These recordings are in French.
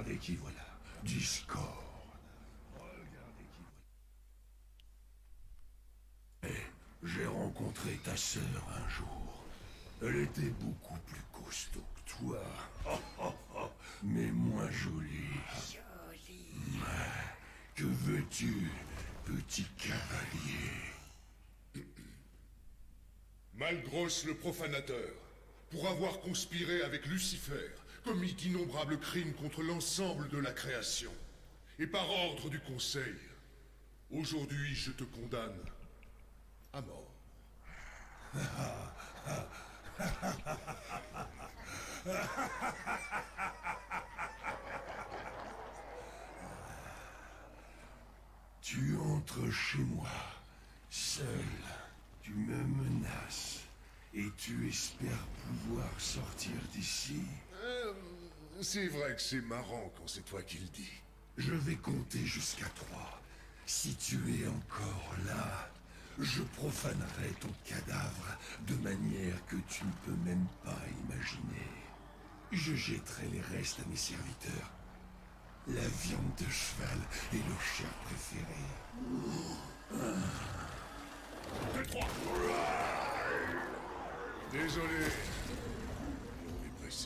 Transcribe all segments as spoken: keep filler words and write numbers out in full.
Regardez qui voilà. Discord. Regardez qui voilà. Eh, j'ai rencontré ta sœur un jour. Elle était beaucoup plus costaud que toi. Oh, oh, oh, mais moins jolie. Jolie. Que veux-tu, petit cavalier? Malgros le profanateur, pour avoir conspiré avec Lucifer, commis d'innombrables crimes contre l'ensemble de la création. Et par ordre du Conseil, aujourd'hui je te condamne à mort. Tu entres chez moi, seul. Tu me menaces. Et tu espères pouvoir sortir d'ici? Euh, c'est vrai que c'est marrant quand c'est toi qui le dis. Je vais compter jusqu'à trois. Si tu es encore là, je profanerai ton cadavre de manière que tu ne peux même pas imaginer. Je jetterai les restes à mes serviteurs. La viande de cheval est leur chair préférée. Deux, trois. Désolé. On est pressé.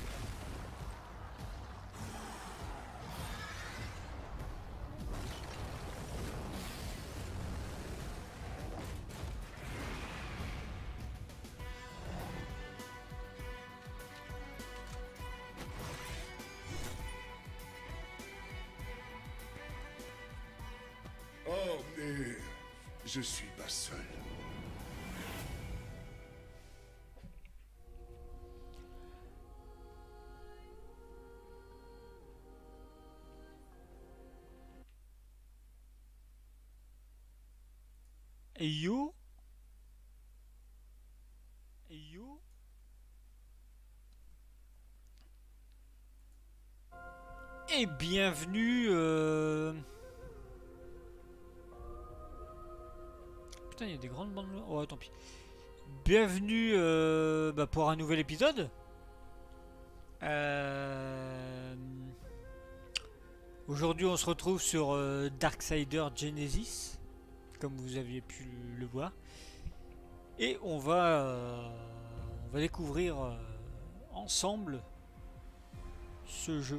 Oh, mais je suis pas seul. Et yo Et yo Et bienvenue euh... Putain, il y a des grandes bandes... Oh, tant pis. Bienvenue euh... bah, pour un nouvel épisode. Euh... Aujourd'hui, on se retrouve sur euh, Darksider Genesis, comme vous aviez pu le voir. Et on va, euh, on va découvrir euh, ensemble ce jeu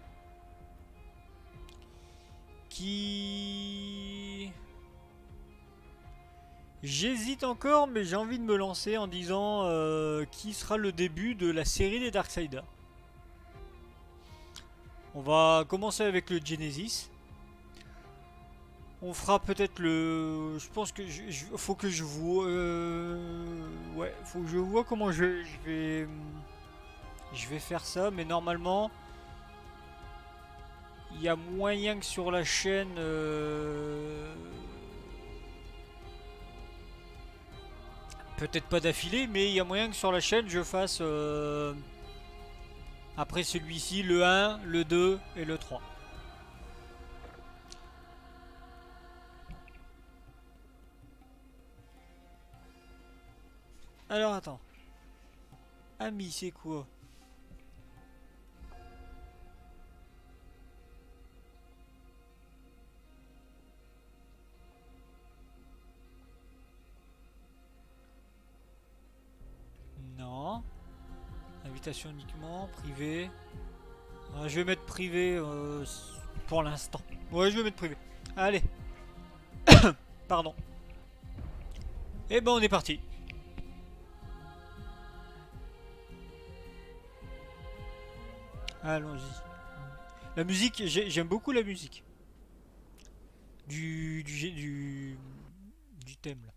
qui... J'hésite encore, mais j'ai envie de me lancer en disant euh, qui sera le début de la série des Darksiders. On va commencer avec le Genesis. On fera peut-être le... Je pense que... Je, je, faut que je vois... Euh, ouais, faut que je vois comment je, je vais... Je vais faire ça, mais normalement... Il y a moyen que sur la chaîne... Euh, peut-être pas d'affilée, mais il y a moyen que sur la chaîne je fasse... Euh, après celui-ci, le un, le deux et le trois. Alors attends. Ami, c'est quoi? Non. Invitation uniquement, privé. Ah, je vais mettre privé euh, pour l'instant. Ouais, je vais mettre privé. Allez. Pardon. Et ben on est parti. Allons-y. La musique, j'aime beaucoup la musique. Du, du, du, du thème là.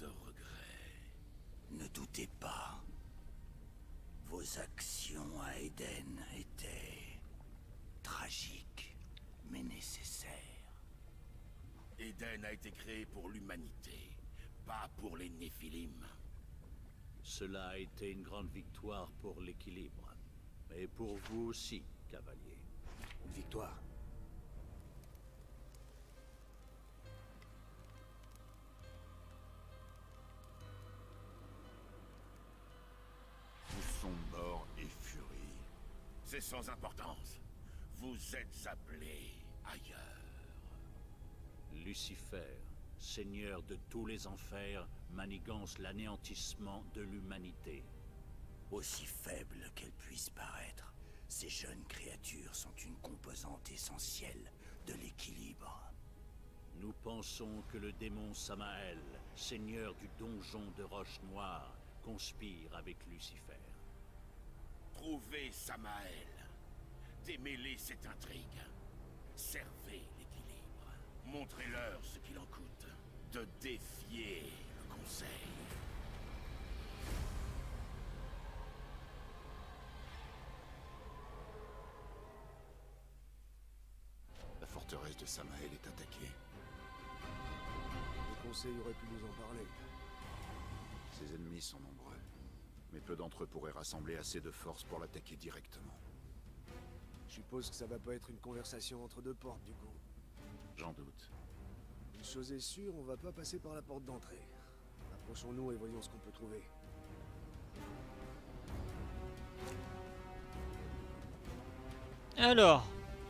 de regret. Ne doutez pas. Vos actions à Eden étaient tragiques, mais nécessaires. Eden a été créé pour l'humanité, pas pour les Néphilim. Cela a été une grande victoire pour l'équilibre. Et pour vous aussi, cavalier. Une victoire. Ils sont morts et furies. C'est sans importance. Vous êtes appelés ailleurs. Lucifer, seigneur de tous les enfers, manigance l'anéantissement de l'humanité. Aussi faibles qu'elles puissent paraître, ces jeunes créatures sont une composante essentielle de l'équilibre. Nous pensons que le démon Samael, seigneur du donjon de Roche Noire, conspire avec Lucifer. Trouvez Samael. Démêlez cette intrigue. Servez l'équilibre. Montrez-leur ce qu'il en coûte de défier le Conseil. La forteresse de Samael est attaquée. Le Conseil aurait pu nous en parler. Ses ennemis sont nombreux, mais peu d'entre eux pourraient rassembler assez de force pour l'attaquer directement. Je suppose que ça va pas être une conversation entre deux portes, du coup. J'en doute. Une chose est sûre, on va pas passer par la porte d'entrée. Approchons-nous et voyons ce qu'on peut trouver. Alors.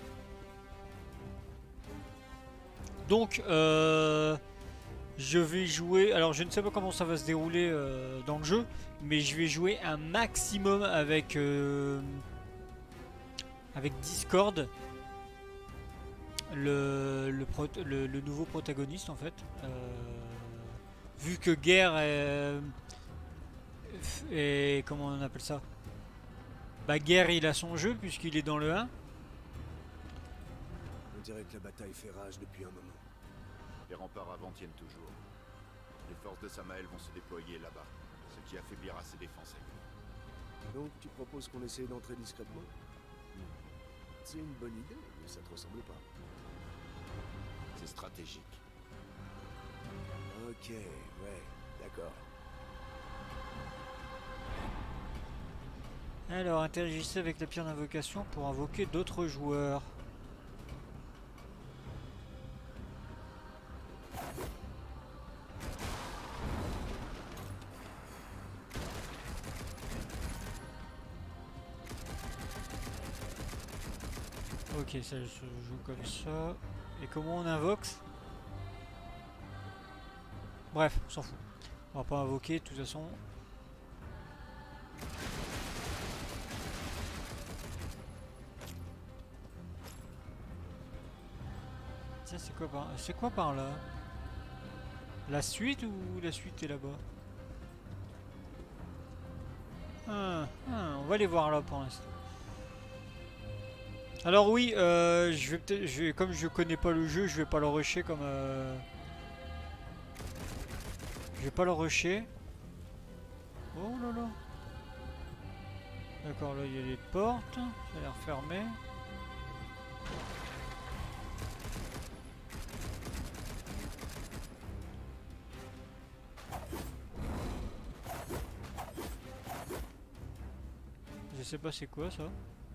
Donc, euh, je vais jouer... Alors, je ne sais pas comment ça va se dérouler euh, dans le jeu, mais je vais jouer un maximum avec... Euh, avec Discord. Le, le, pro le, le nouveau protagoniste, en fait. Euh, vu que Guerre est... est... Comment on appelle ça? Bah, Guerre, il a son jeu, puisqu'il est dans le un. On dirait que la bataille fait rage depuis un moment. Les remparts avant tiennent toujours. Les forces de Samael vont se déployer là-bas, ce qui affaiblira ses défenses ailleurs. Donc, tu proposes qu'on essaye d'entrer discrètement? C'est une bonne idée, mais ça te ressemble pas. C'est stratégique. Ok, ouais, d'accord. Alors, interagissez avec la pierre d'invocation pour invoquer d'autres joueurs. Ok, ça se joue comme ça. Et comment on invoque? Bref, on s'en fout. On va pas invoquer de toute façon. Tiens, c'est quoi par... c'est quoi par là? La suite ou la suite est là-bas? ah, ah, on va aller voir là pour l'instant. Alors oui, euh, je vais peut-être, je vais, comme je connais pas le jeu, je vais pas le rusher comme. Euh... Je vais pas le rusher. Oh là là. D'accord, là il y a des portes, ça a l'air fermé. Je sais pas c'est quoi ça.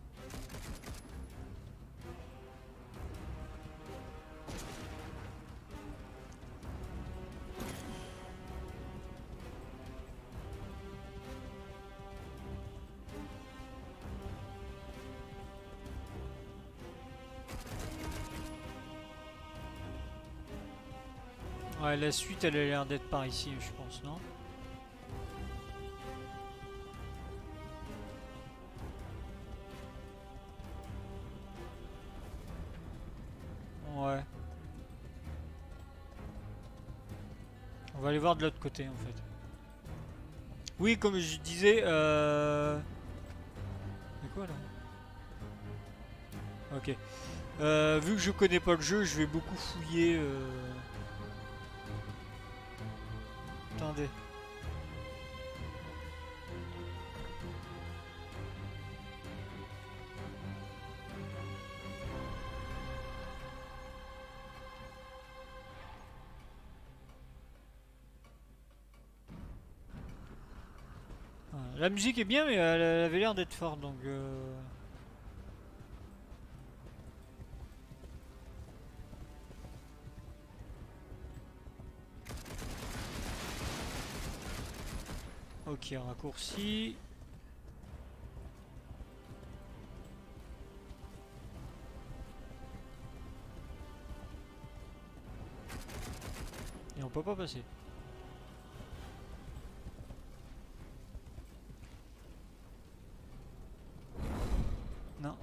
Ouais, la suite elle a l'air d'être par ici, je pense, non? Ouais. On va aller voir de l'autre côté en fait. Oui, comme je disais, euh... c'est quoi là? Ok. Euh, vu que je connais pas le jeu, je vais beaucoup fouiller. Euh... Attendez. La musique est bien, mais elle avait l'air d'être forte, donc... Euh... Ok, raccourci. Et on peut pas passer. Non.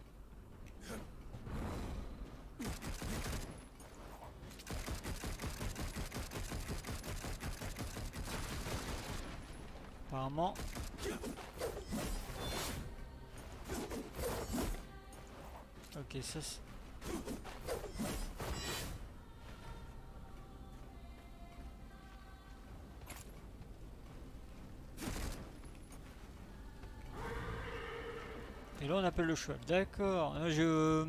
Apparemment. Ok, ça c'est... Et là on appelle le cheval. D'accord. Je...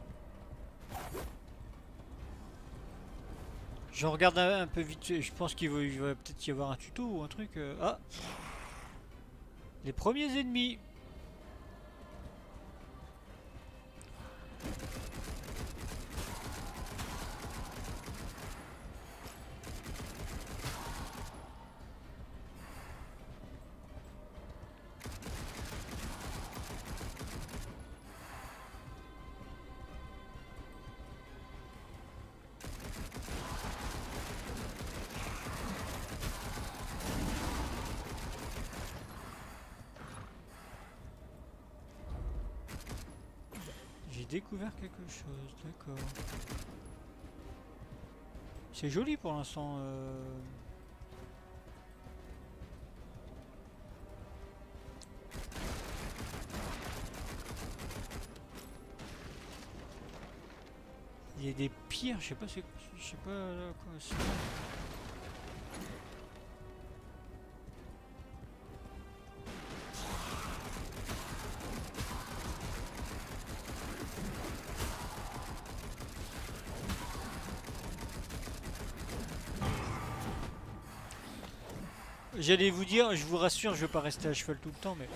Je regarde un, un peu vite. Je pense qu'il va, va peut-être y avoir un tuto ou un truc. Euh... Ah, les premiers ennemis. Découvert quelque chose, d'accord. C'est joli pour l'instant. Euh... Il y a des pires, je sais pas, c'est, je sais pas là, quoi c'est. J'allais vous dire, je vous rassure, je vais pas rester à cheval tout le temps, mais...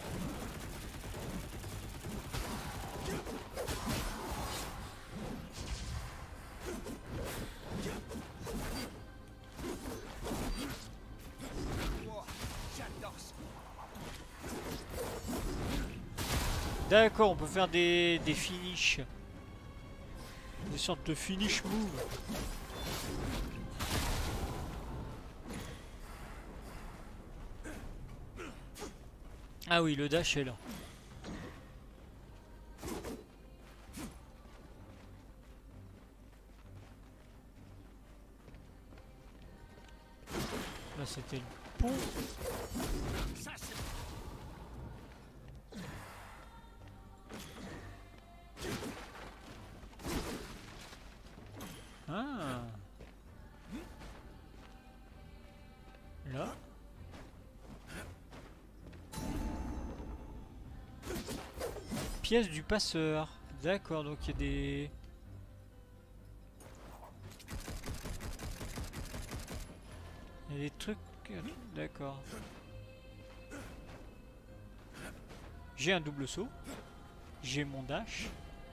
D'accord, on peut faire des, des finishes. Des sortes de finish move. Ah oui, le dash est là. Là c'était le pont. Ah. Là. Pièce du passeur. D'accord, donc il y a des... Il y a des trucs... D'accord. J'ai un double saut. J'ai mon dash.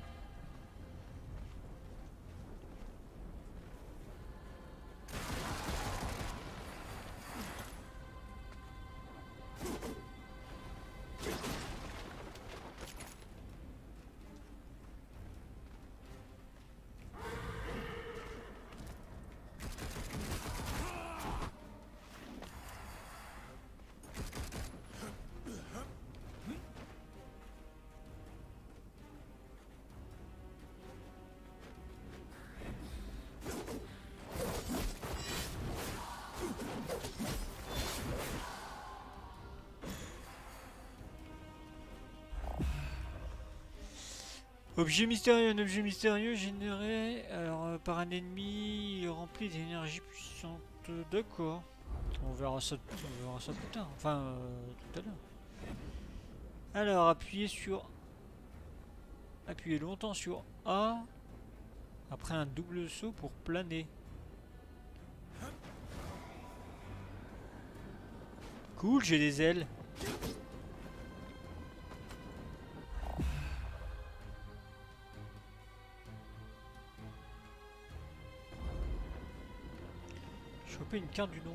Objet mystérieux, un objet mystérieux généré alors, euh, par un ennemi rempli d'énergie puissante. D'accord. On verra ça, on verra ça plus tard. Enfin, euh, tout à l'heure. Alors, appuyez sur... Appuyez longtemps sur A. Après un double saut pour planer. Cool, j'ai des ailes. Choper une carte du donjon.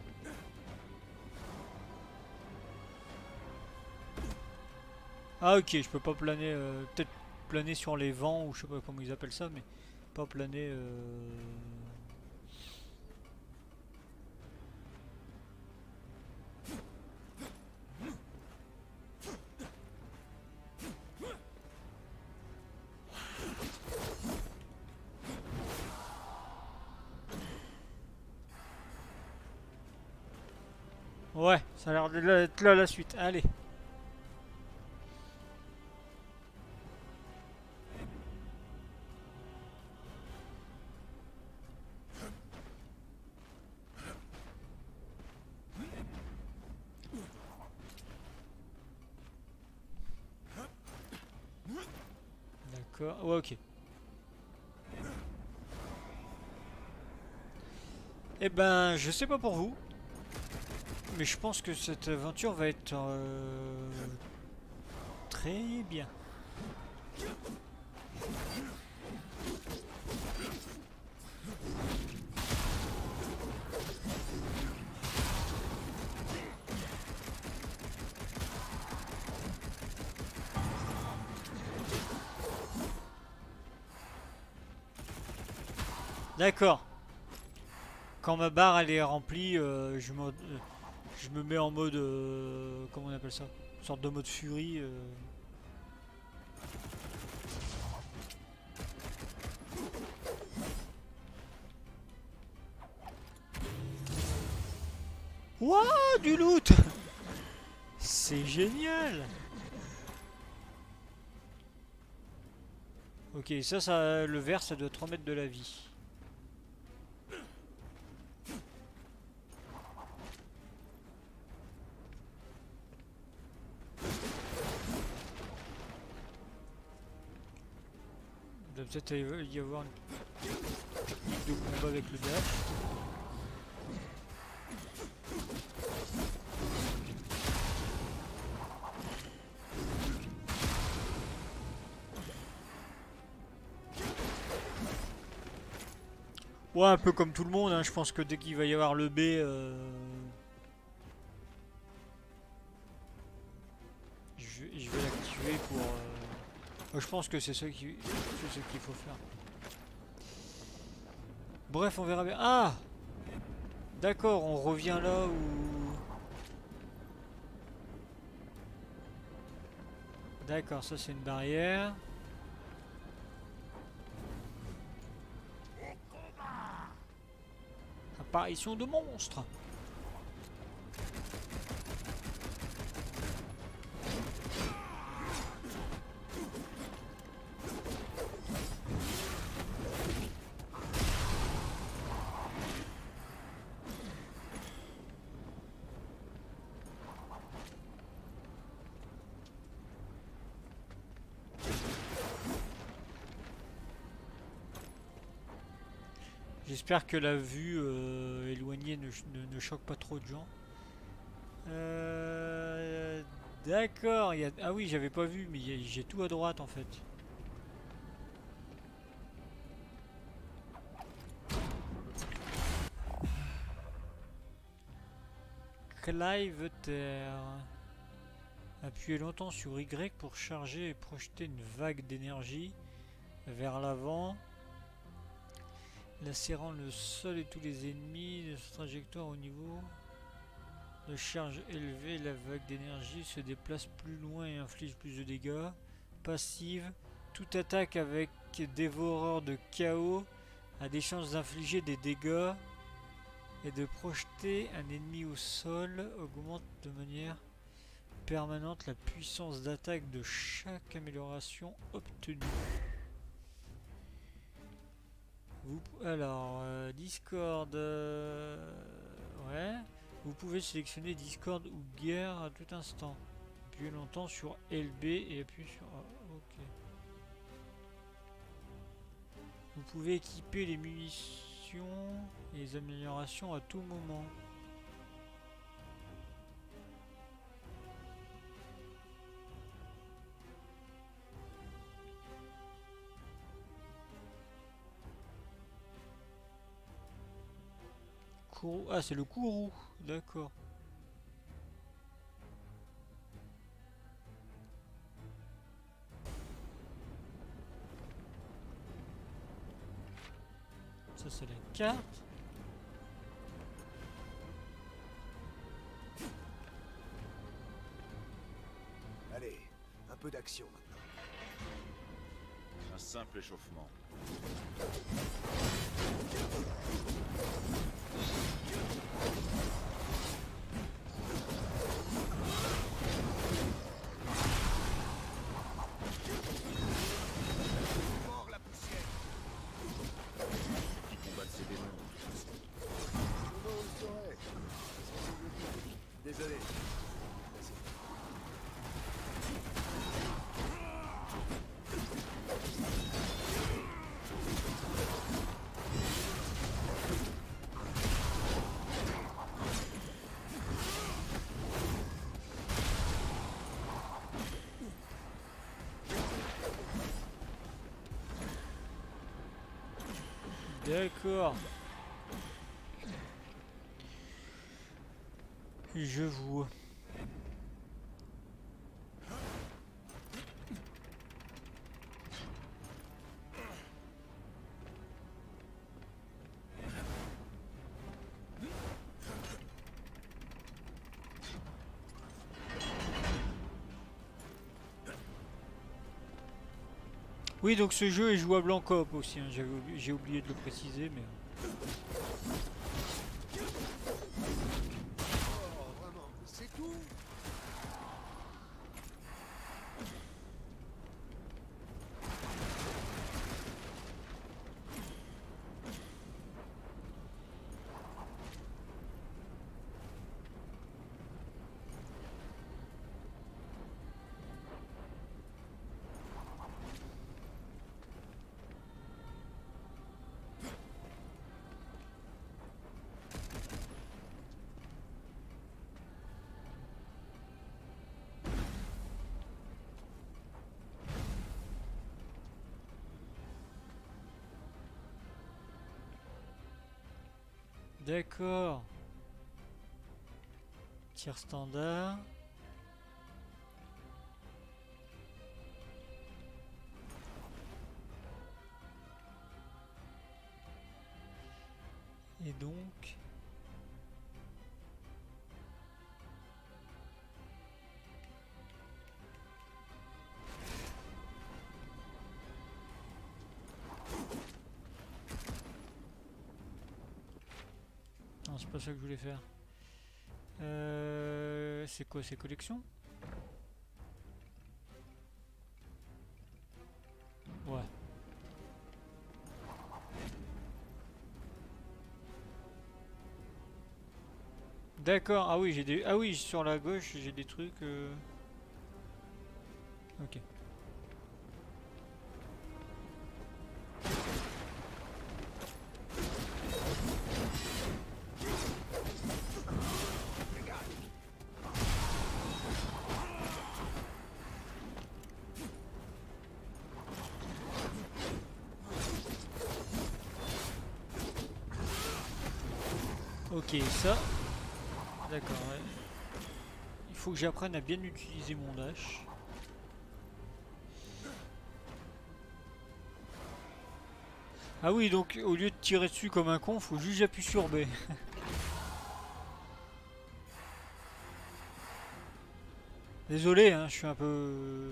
Ah ok, je peux pas planer, euh, peut-être planer sur les vents ou je sais pas comment ils appellent ça, mais pas planer... Euh... Ouais, ça a l'air d'être là la suite. Allez. D'accord. Ouais, ok. Eh ben, je sais pas pour vous. Mais je pense que cette aventure va être euh, très bien. D'accord. Quand ma barre elle est remplie, euh, je, me, euh, je me mets en mode... Euh, comment on appelle ça? Une sorte de mode furie. Euh. Wouah, du loot! C'est génial! Ok, ça, ça, le vert, ça doit te remettre de la vie. Il doit peut-être y avoir une technique de combat avec le dash. Ouais, un peu comme tout le monde, hein. Je pense que dès qu'il va y avoir le B... Euh... Je, je vais l'activer pour... Euh... Je pense que c'est ce qu'il ce qu'il faut faire. Bref, on verra bien. Ah! D'accord, on revient là où... D'accord, ça c'est une barrière. Apparition de monstres. J'espère que la vue euh, éloignée ne, ne, ne choque pas trop de gens. Euh, D'accord. A... Ah oui, j'avais pas vu, mais j'ai tout à droite en fait. Clive Terre. Appuyez longtemps sur Y pour charger et projeter une vague d'énergie vers l'avant. Lacérant le sol et tous les ennemis de cette trajectoire au niveau de charge élevée, la vague d'énergie se déplace plus loin et inflige plus de dégâts. Passive, toute attaque avec dévoreur de chaos a des chances d'infliger des dégâts et de projeter un ennemi au sol, augmente de manière permanente la puissance d'attaque de chaque amélioration obtenue. Vous, alors, euh, Discord, euh, ouais. Vous pouvez sélectionner Discord ou guerre à tout instant. Appuyez longtemps sur L B et appuyez sur A. Ok. Vous pouvez équiper les munitions et les améliorations à tout moment. Kourou. Ah, c'est le Kourou, d'accord. Ça, c'est la carte. Allez, un peu d'action maintenant. Un simple échauffement. Mort la poussière. Qui combattent ces démons. Comment on le saurait? Désolé. D'accord. Je vois. Oui, donc ce jeu est jouable en coop aussi, hein. J'avais oublié- j'ai oublié de le préciser, mais... Oh, vraiment, c'est tout? D'accord. Tir standard. Et donc... Non, c'est pas ça que je voulais faire. Euh, c'est quoi ces collections? Ouais. D'accord, ah oui, j'ai des... Ah oui, sur la gauche, j'ai des trucs... euh, Ok. Ok, ça... D'accord, ouais. Il faut que j'apprenne à bien utiliser mon dash. Ah oui, donc au lieu de tirer dessus comme un con, faut juste j'appuie sur B. Désolé, hein, je suis un peu...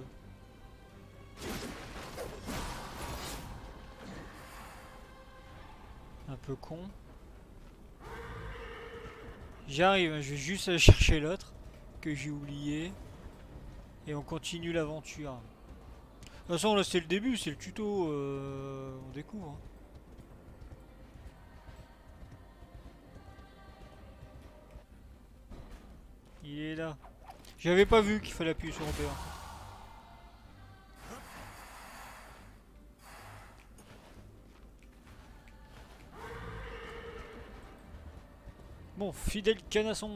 Un peu con. J'arrive, je vais juste aller chercher l'autre que j'ai oublié. Et on continue l'aventure. De toute façon, là c'est le début, c'est le tuto. Euh, on découvre. Hein. Il est là. J'avais pas vu qu'il fallait appuyer sur B un. Bon, fidèle canasson.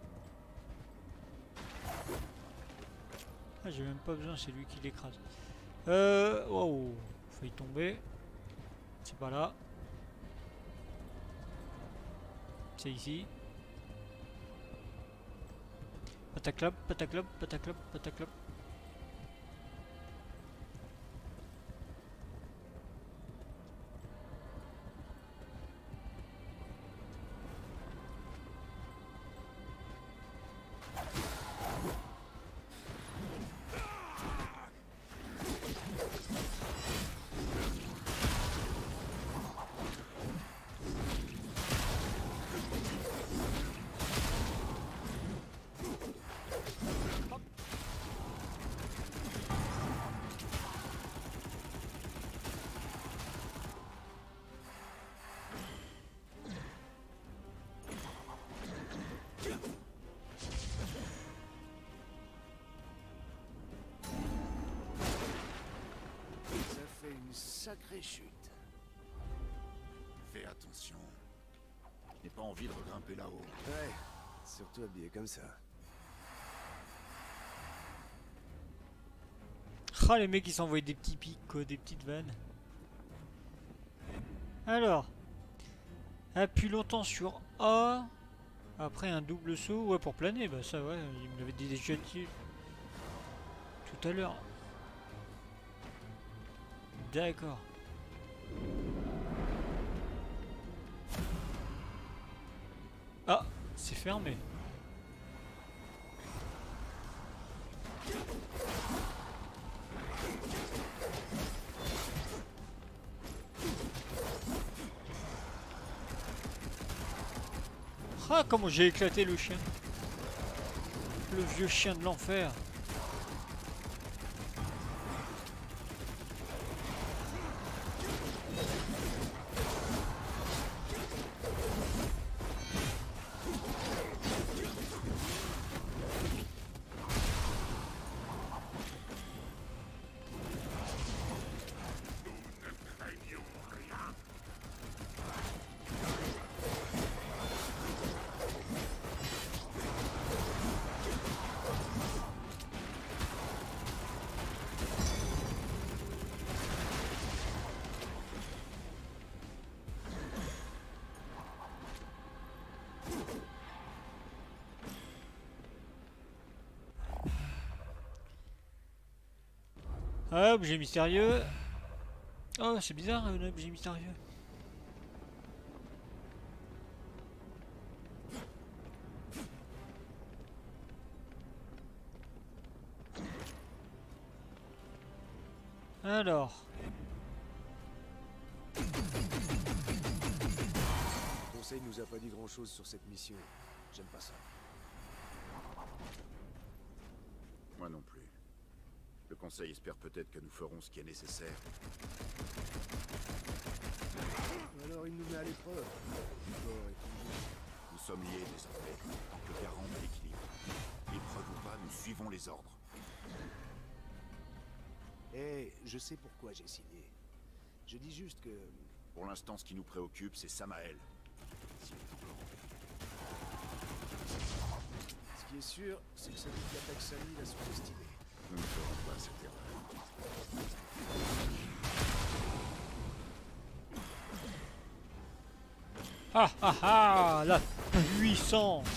Ah, j'ai même pas besoin, c'est lui qui l'écrase. Euh. Waouh, failli tomber. C'est pas là. C'est ici. Pataclop, pataclop, pataclop, pataclop. Sacrée chute. Fais attention. Je n'ai pas envie de regrimper là-haut. Ouais, surtout habillé comme ça. Ah, les mecs qui s'envoient des petits pics, quoi, des petites vannes. Alors, appuie longtemps sur A. Après un double saut, ouais, pour planer. Bah ça, ouais, il me l'avait dit déjà dessus tout à l'heure. D'accord. Ah, c'est fermé. Ah, comment j'ai éclaté le chien. Le vieux chien de l'enfer. Ah, objet mystérieux. Oh, c'est bizarre, un objet mystérieux. Alors. Le conseil nous a pas dit grand chose sur cette mission. J'aime pas ça. Moi non plus. Le conseil espère peut-être que nous ferons ce qui est nécessaire. Alors il nous met à l'épreuve. Nous sommes liés désormais, en tant que garant de l'équilibre. Épreuve ou pas, nous suivons les ordres. Eh, je sais pourquoi j'ai signé. Je dis juste que... Pour l'instant, ce qui nous préoccupe, c'est Samael. S'il est encore en vie. Ce qui est sûr, c'est que celui qui attaque Sally l'a sous-estimé. Nous ne ferons pas cette erreur. Ah ah ah, la puissance.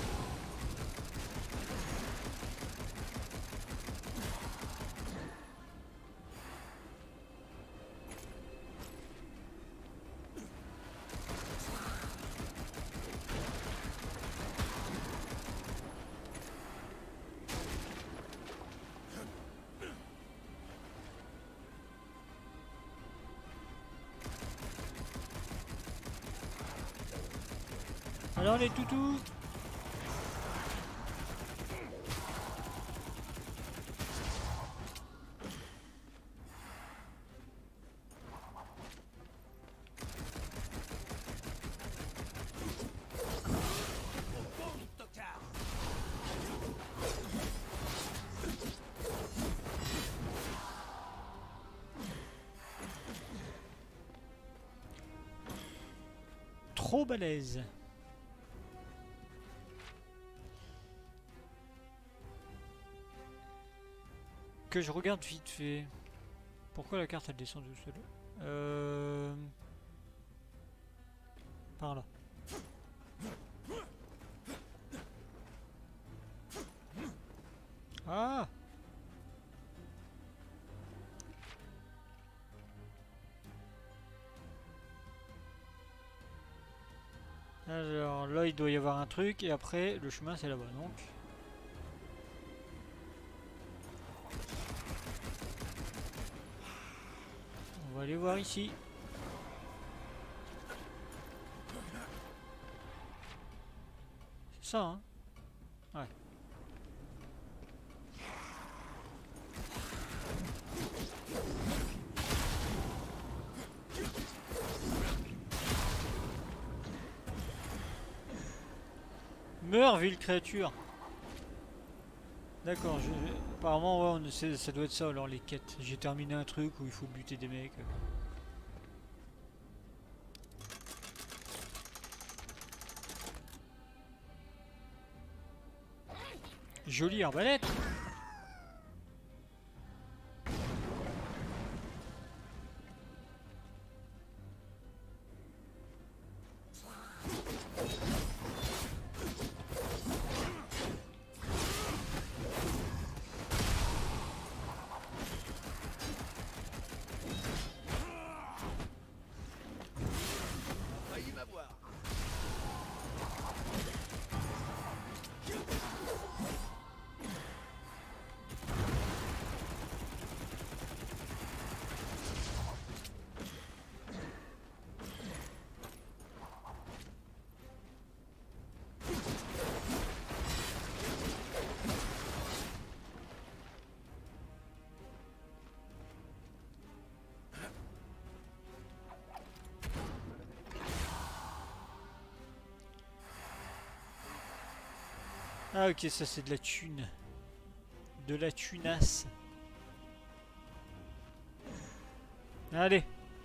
Alors les toutous. trop balèze. Que je regarde vite fait. Pourquoi la carte elle descend tout seul? Euh... Par là. Ah! Alors là il doit y avoir un truc et après le chemin c'est là-bas donc. On va aller voir ici. C'est ça hein? Ouais. Meurs, ville créature. D'accord, je... apparemment ouais, on... ça doit être ça alors les quêtes. J'ai terminé un truc où il faut buter des mecs. Jolie arbalète. Ah ok, ça c'est de la thune. De la tunasse. Allez.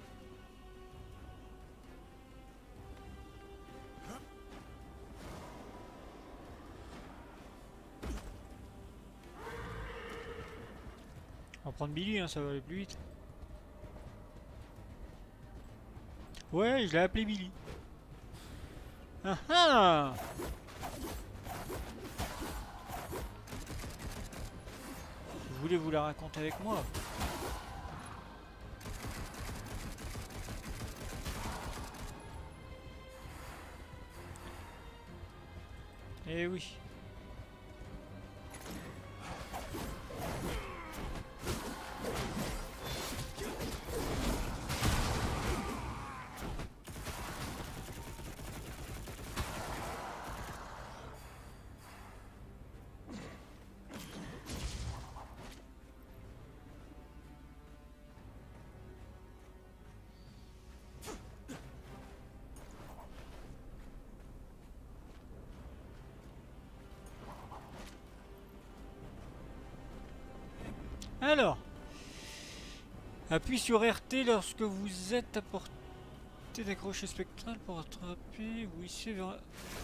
On va prendre Billy, hein, ça va aller plus vite. Ouais, je l'ai appelé Billy. Ah ah! Vous voulez vous la raconter avec moi? Eh oui. Alors, appuie sur R T lorsque vous êtes à portée d'accrocher spectral pour attraper. Oui, c'est vrai.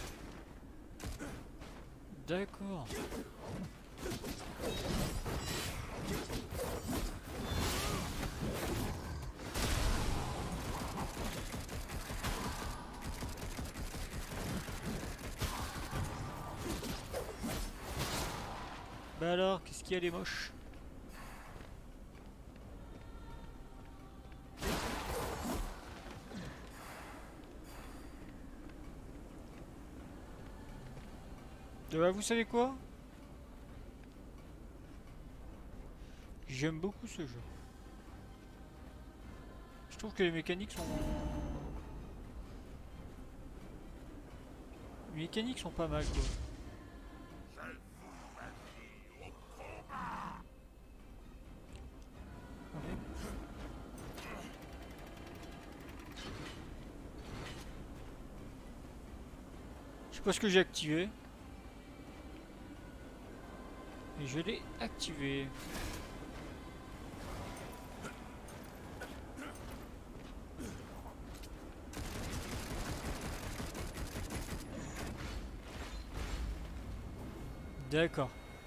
D'accord. Bah alors, qu'est-ce qu'il y a les moches? Euh, vous savez quoi? J'aime beaucoup ce jeu. Je trouve que les mécaniques sont... Les mécaniques sont pas mal quoi. Je sais pas ce que j'ai activé. Et je l'ai activé. D'accord.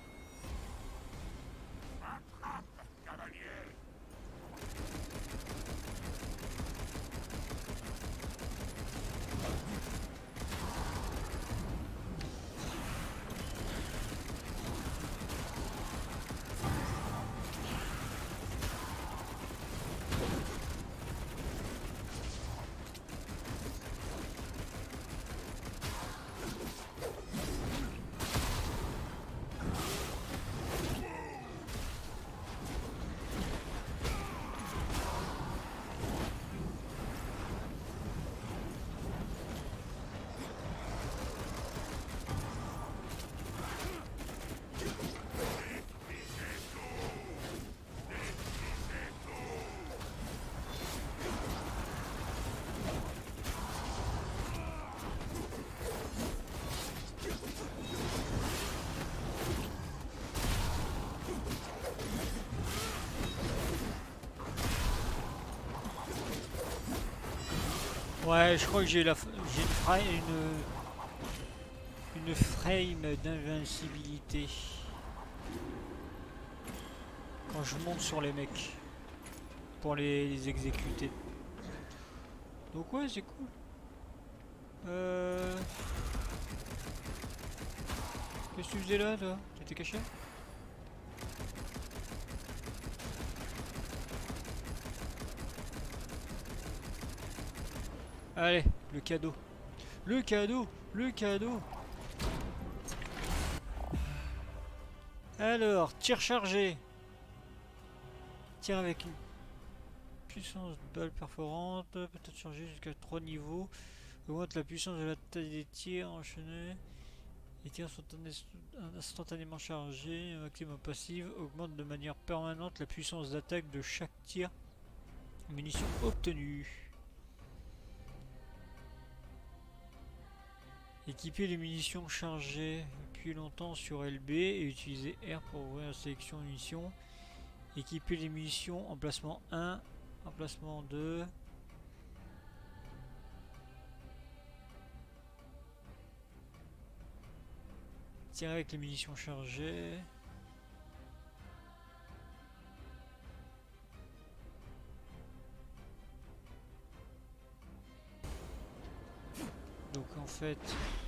Ouais, je crois que j'ai la j'ai une frame une, une frame d'invincibilité quand je monte sur les mecs pour les, les exécuter. Donc ouais, c'est cool. Euh... Qu'est-ce que tu faisais là, toi? T'étais caché? Allez, le cadeau. Le cadeau, le cadeau. Alors, tir chargé. Tir avec une puissance de balle perforante, peut-être chargé jusqu'à trois niveaux. Augmente la puissance de la taille des tirs enchaînés. Les tirs sont instantanément chargés. Maximum passive augmente de manière permanente la puissance d'attaque de chaque tir. Munitions obtenues. Équiper les munitions chargées. Appuyez longtemps sur L B et utilisez R pour ouvrir la sélection munitions. Équiper les munitions. Emplacement un. Emplacement deux. Tirer avec les munitions chargées. Donc en fait...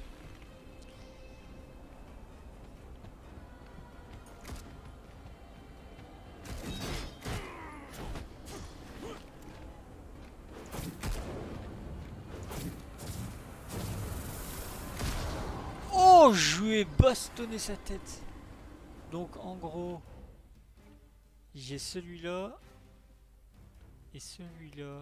Oh, je lui ai bastonné sa tête. Donc en gros, j'ai celui-là et celui-là.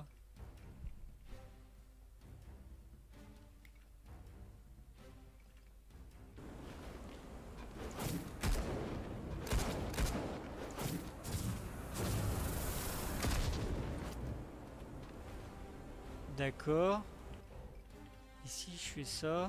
D'accord. Ici, je fais ça.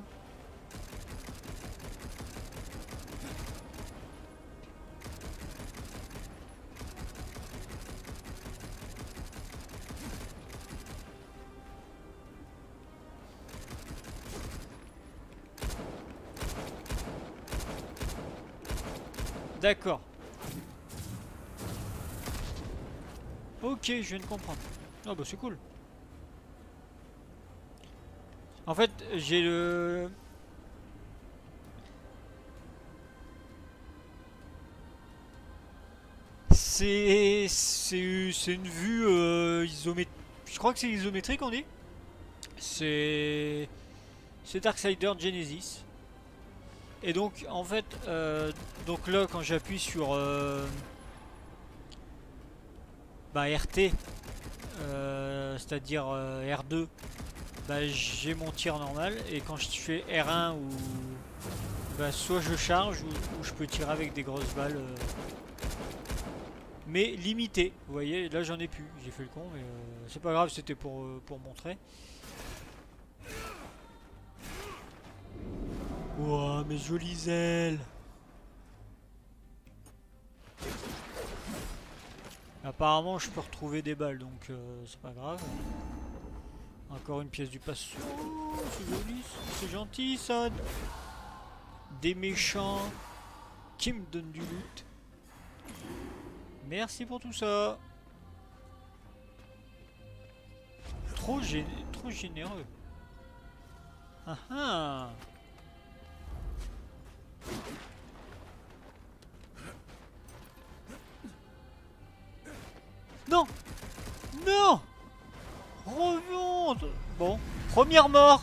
D'accord. Ok, je viens de comprendre. Ah bah c'est cool. En fait, j'ai le... C'est... C'est une vue euh, isométrique. Je crois que c'est isométrique on dit. C'est... C'est Darksider Genesis. Et donc en fait, euh, donc là quand j'appuie sur euh, bah, R T, euh, c'est-à-dire euh, R deux, bah, j'ai mon tir normal et quand je fais R un ou bah, soit je charge ou, ou je peux tirer avec des grosses balles, euh, mais limité. Vous voyez, là j'en ai plus. J'ai fait le con, mais euh, c'est pas grave, c'était pour euh, pour montrer. Ouah, mes jolies ailes. Apparemment je peux retrouver des balles, donc euh, c'est pas grave. Encore une pièce du passé. Oh, c'est joli, c'est gentil ça. Des méchants. qui me donne du loot. Merci pour tout ça. Trop, gé trop généreux. Ah ah. Non. Non. Reviens. Bon, première mort.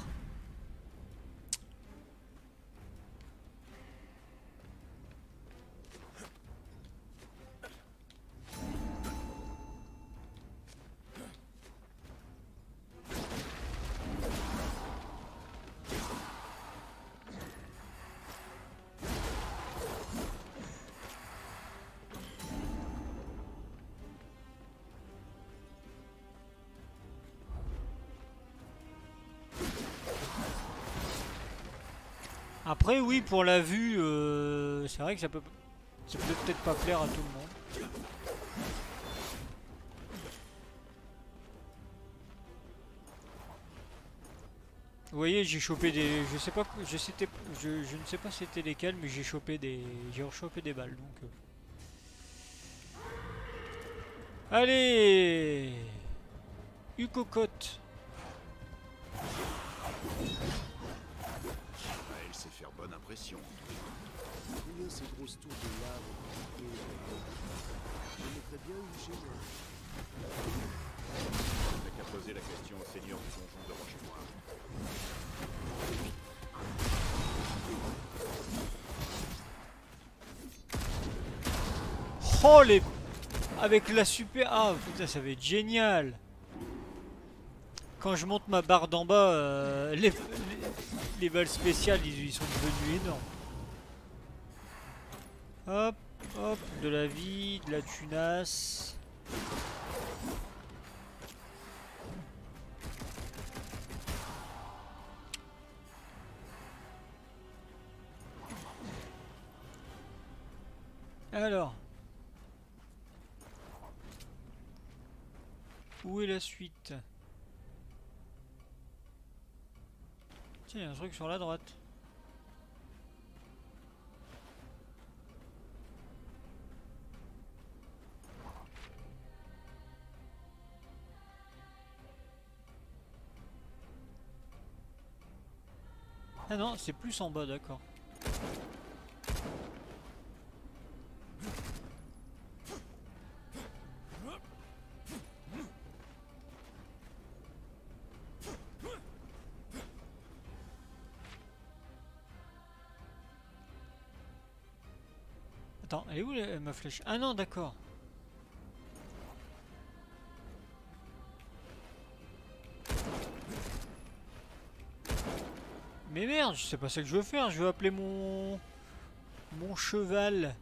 Après oui, pour la vue, euh, c'est vrai que ça peut, ça peut peut-être pas plaire à tout le monde. Vous voyez, j'ai chopé des, je sais pas, je, sais, je, je ne sais pas c'était lesquels, mais j'ai chopé des, j'ai rechopé des balles donc. Euh. Allez, Ucocotte. Faire bonne impression. Il y a ces grosses tours de lave et je mettrais bien une chez moi. On n'a qu'à poser la question au seigneur du donjon de Roche-Noire. Oh les... Avec la super... Ah putain, ça va être génial. Quand je monte ma barre d'en bas, euh, les, les, les balles spéciales, ils, ils sont devenus énormes. Hop, hop, de la vie, de la tunasse. Alors. Où est la suite ? Tiens, il y a un truc sur la droite. Ah non, c'est plus en bas, d'accord. Attends, elle est où la, ma flèche? Ah non, d'accord. Mais merde, c'est pas ça que je veux faire, je veux appeler mon... mon cheval.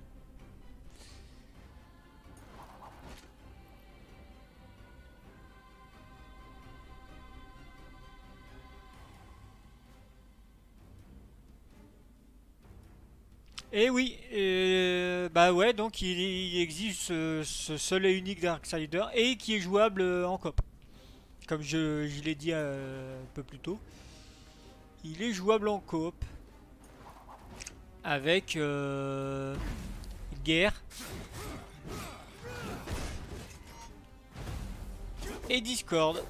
Et oui, euh, bah ouais, donc il, il existe ce, ce seul et unique Darksider et qui est jouable en coop. Comme je, je l'ai dit euh, un peu plus tôt. Il est jouable en coop. Avec euh, Guerre. Et Discord.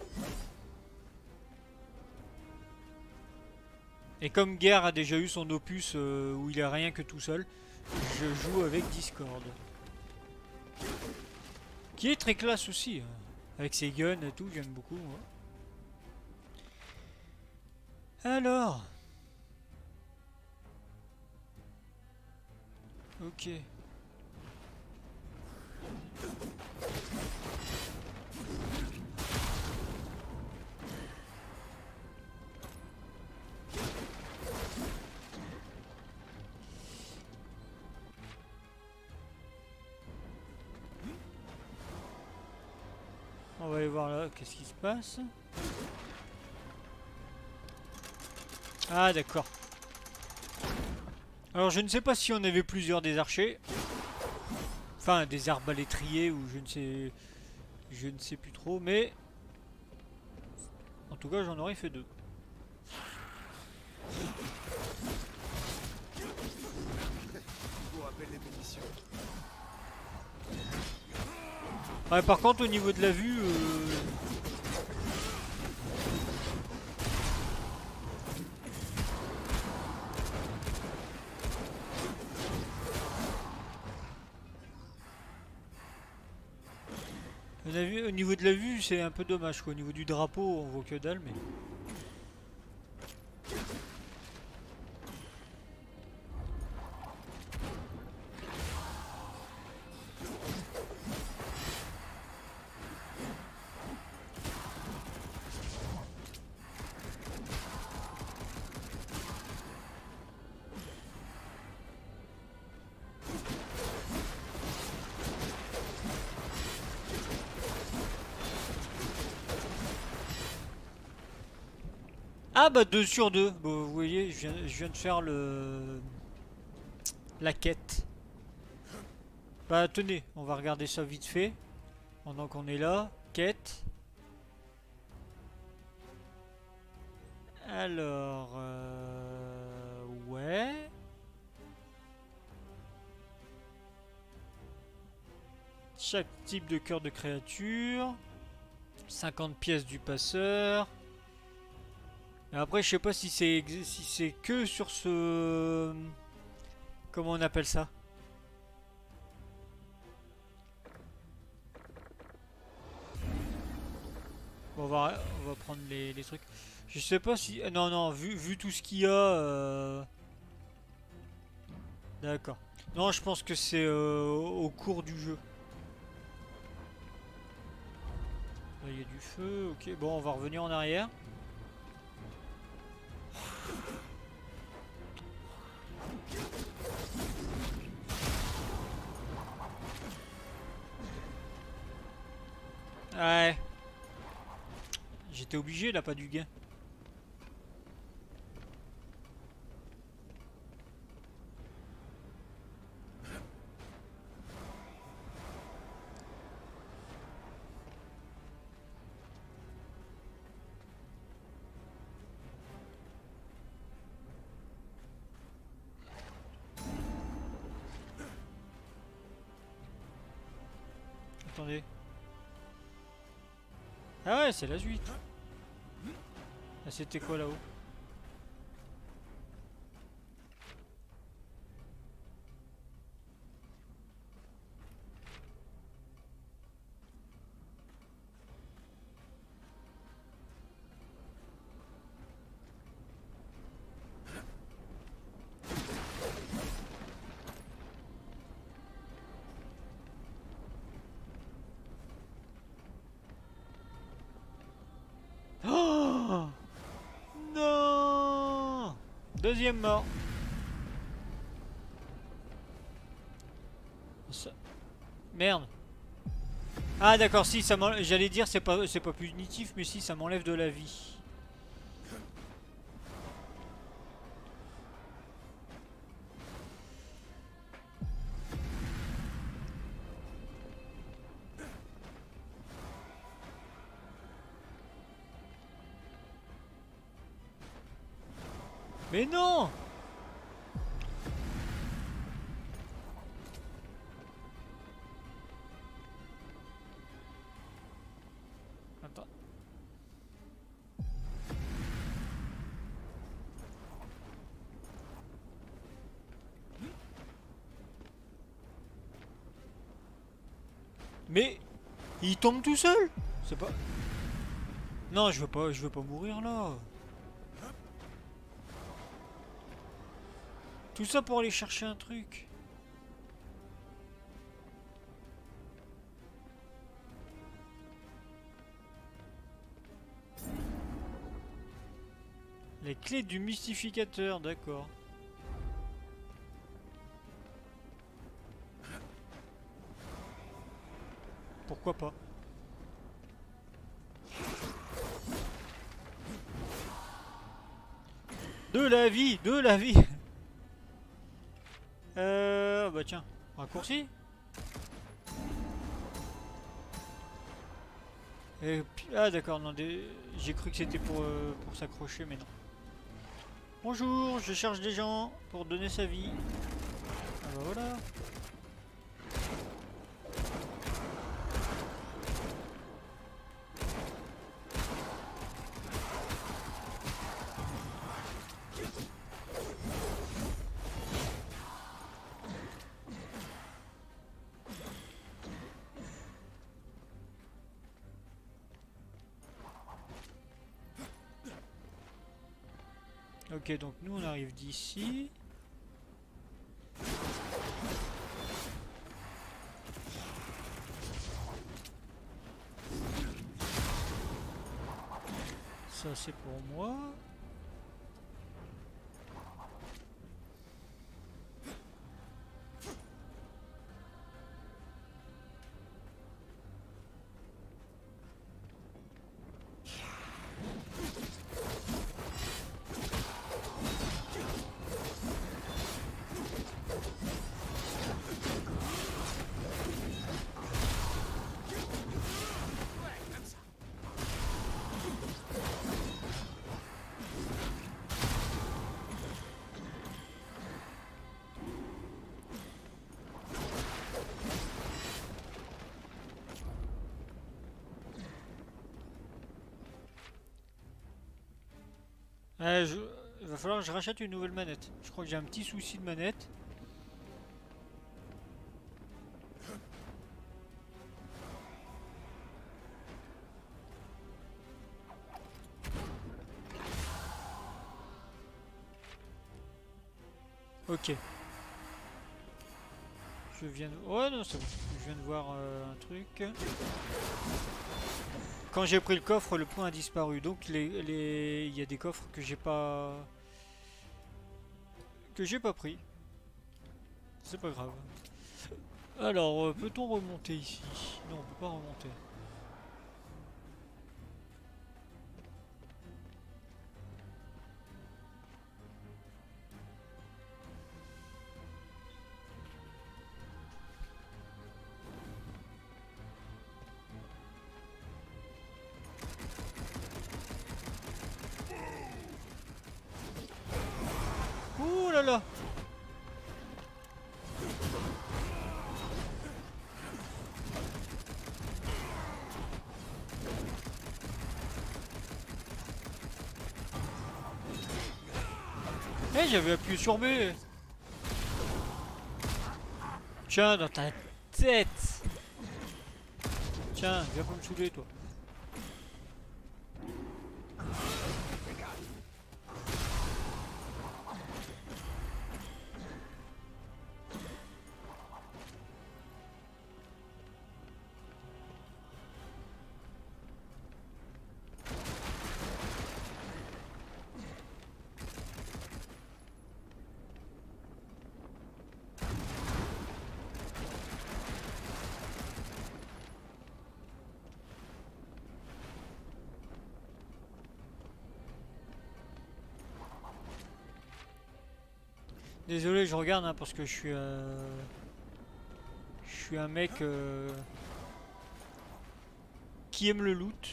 Et comme Guerre a déjà eu son opus euh, où il est rien que tout seul, je joue avec Discord. Qui est très classe aussi. Hein. Avec ses guns et tout, j'aime beaucoup. Moi. Alors. Ok. On va aller voir là, qu'est-ce qui se passe. Ah d'accord. Alors je ne sais pas si on avait plusieurs des archers. Enfin des arbalétriers ou je ne sais... Je ne sais plus trop, mais... En tout cas j'en aurais fait deux. rappelle les munitions. Ouais, par contre, au niveau de la vue... Euh... On a vu, au niveau de la vue, c'est un peu dommage quoi. Au niveau du drapeau, on voit que dalle, mais... Ah bah deux sur deux. Bon, vous voyez, je viens, je viens de faire le... la quête. Bah tenez, on va regarder ça vite fait. Pendant qu'on est là. Quête. Alors... Euh... Ouais... Chaque type de cœur de créature. cinquante pièces du passeur. Et après, je sais pas si c'est si c'est que sur ce... Comment on appelle ça? Bon, on va, on va prendre les, les trucs. Je sais pas si... Non, non, vu, vu tout ce qu'il y a... Euh... D'accord. Non, je pense que c'est euh, au cours du jeu. Là, il y a du feu. Ok, bon, on va revenir en arrière. Ouais. J'étais obligé là, pas du gain. Attendez. Ah ouais, c'est la suite. Ah, c'était quoi là-haut? Oh non! Deuxième mort. Ça... Merde. Ah d'accord, si ça m'enlève... J'allais dire c'est pas c'est pas punitif, mais si ça m'enlève de la vie. Mais non! Attends. Mais il tombe tout seul? C'est pas... Non, je veux pas, je veux pas mourir là. Tout ça pour aller chercher un truc. Les clés du mystificateur, d'accord. Pourquoi pas? De la vie, de la vie. Euh... Bah tiens, raccourci. Et puis... Ah d'accord, non, des... j'ai cru que c'était pour, euh, pour s'accrocher, mais non. Bonjour, je cherche des gens pour donner sa vie. Ah bah voilà. Ok, donc nous on arrive d'ici. Ça c'est pour moi. Euh, je... Il va falloir que je rachète une nouvelle manette. Je crois que j'ai un petit souci de manette. Ok. Je viens de... Ouais non c'est bon. Je viens de voir euh, un truc. Quand j'ai pris le coffre, le point a disparu. Donc les, les... il y a des coffres que j'ai pas... que j'ai pas pris. C'est pas grave. Alors, euh, peut-on remonter ici? Non, on peut pas remonter. Ouh là là! Eh, hey, j'avais appuyé sur B! Tiens, dans ta tête! Tiens, viens pas me saouler, toi. Désolé, je regarde hein, parce que je suis euh... je suis un mec euh... qui aime le loot.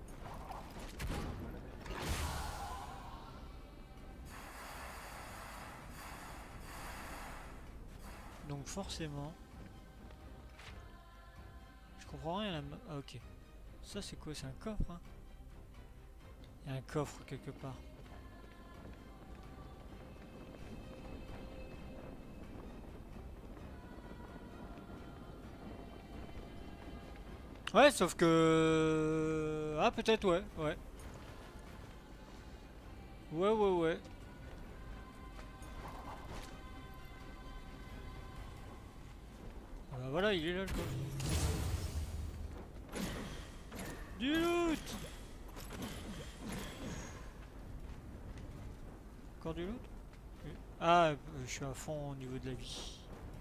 Donc forcément, je comprends rien. Là. Ah, ok. Ça c'est quoi? C'est un coffre. Hein, il y a un coffre quelque part. Ouais, sauf que... Ah, peut-être, ouais, ouais. Ouais, ouais, ouais. Ah bah voilà, il est là, le coffre. Du loot! Encore du loot? Oui. Ah, euh, je suis à fond au niveau de la vie.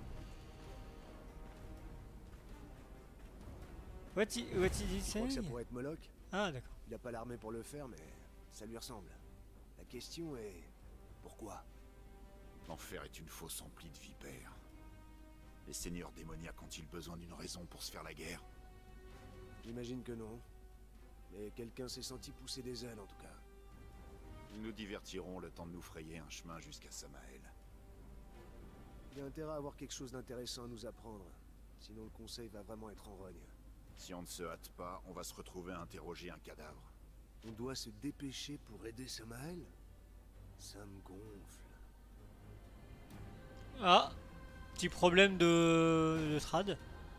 What did, what did he say? Je crois que ça pourrait être Moloch. Ah, d'accord. Il n'a pas l'armée pour le faire, mais ça lui ressemble. La question est... pourquoi? L'enfer est une fosse emplie de vipères. Les seigneurs démoniaques ont-ils besoin d'une raison pour se faire la guerre? J'imagine que non. Mais quelqu'un s'est senti pousser des ailes, en tout cas. Ils nous divertiront le temps de nous frayer un chemin jusqu'à Samael. Il y a intérêt à avoir quelque chose d'intéressant à nous apprendre. Sinon le conseil va vraiment être en rogne. Si on ne se hâte pas, on va se retrouver à interroger un cadavre. On doit se dépêcher pour aider Samael? Ça me gonfle. Ah, petit problème de, de trad.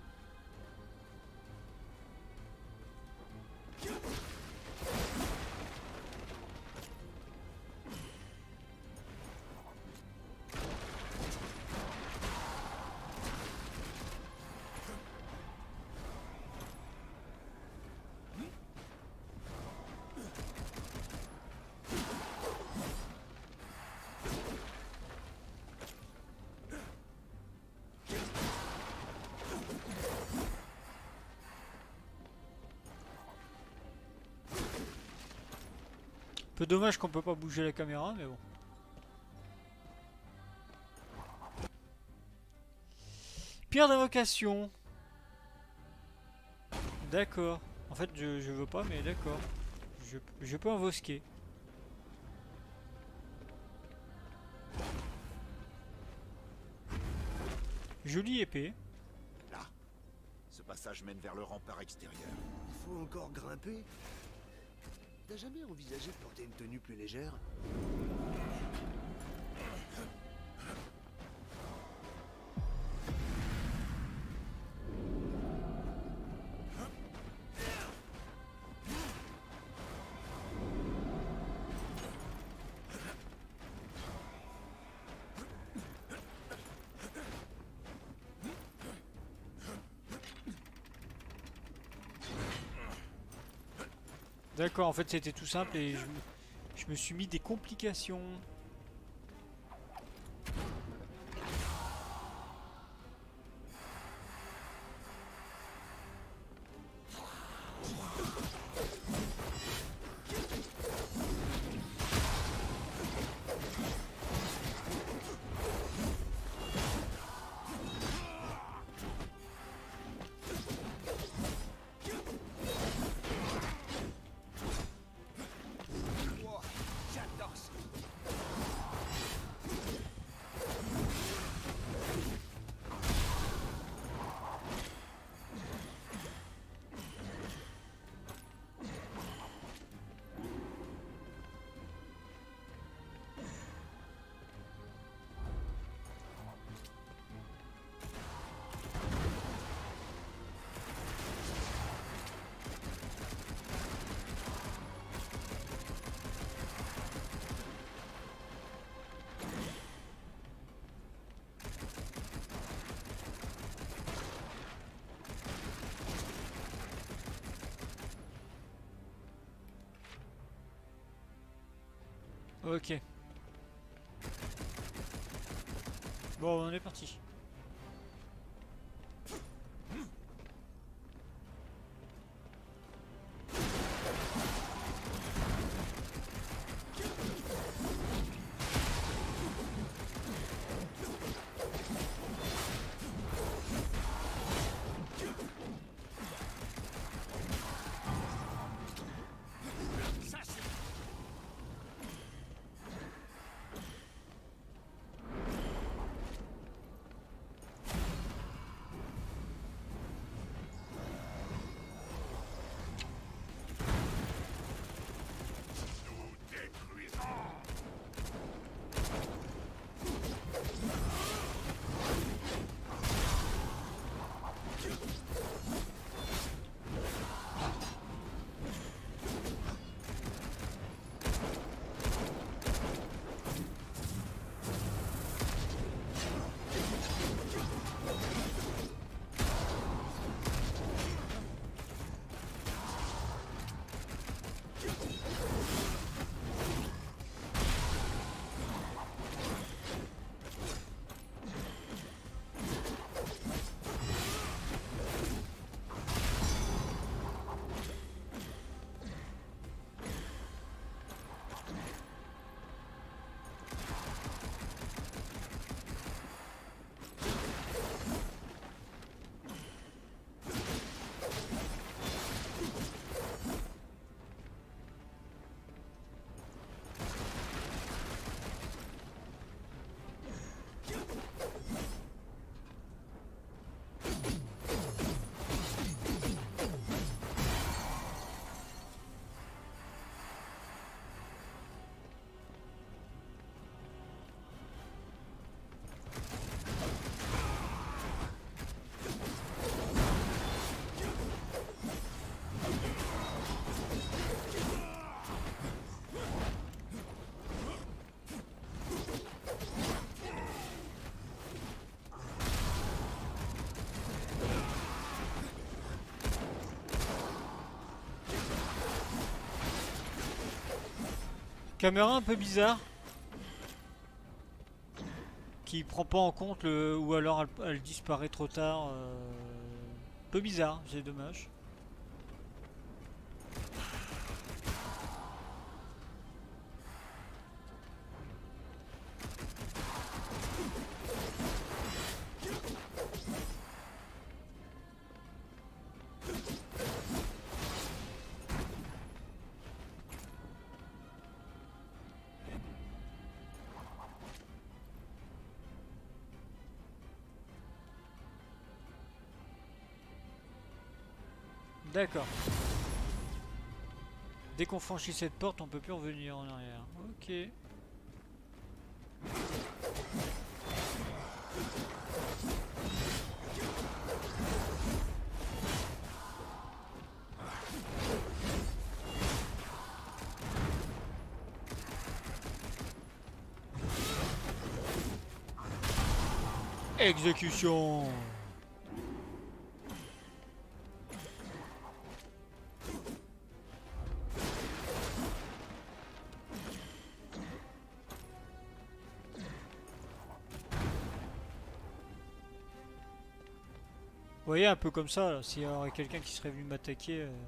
Peu dommage qu'on peut pas bouger la caméra, mais bon. Pierre d'invocation. D'accord. En fait, je, je veux pas, mais d'accord. Je, je peux invoquer. Jolie épée. Là. Ce passage mène vers le rempart extérieur. Il faut encore grimper? T'as jamais envisagé de porter une tenue plus légère? D'accord, en fait c'était tout simple et je, je me suis mis des complications. Ok. Bon, on est parti. Caméra un peu bizarre. Qui prend pas en compte le... ou alors elle, elle disparaît trop tard. Euh... Un peu bizarre, c'est dommage. D'accord. Dès qu'on franchit cette porte, on peut plus revenir en arrière. Ok. Exécution. Vous voyez, un peu comme ça, s'il y aurait quelqu'un qui serait venu m'attaquer. Euh...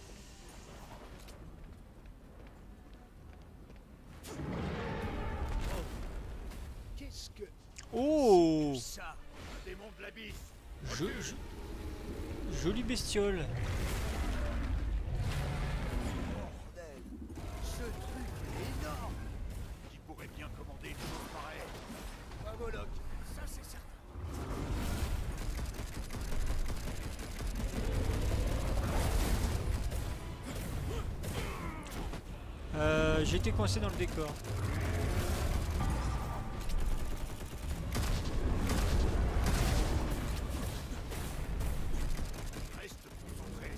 Qu'est-ce que... Oh, Ça, un démon de l'abysse. jo jo jolie bestiole. Bordel, ce truc est énorme. Qui pourrait bien commander une chose pareille? Un Moloch, ça c'est certain. Euh, J'ai été coincé dans le décor. Reste concentré.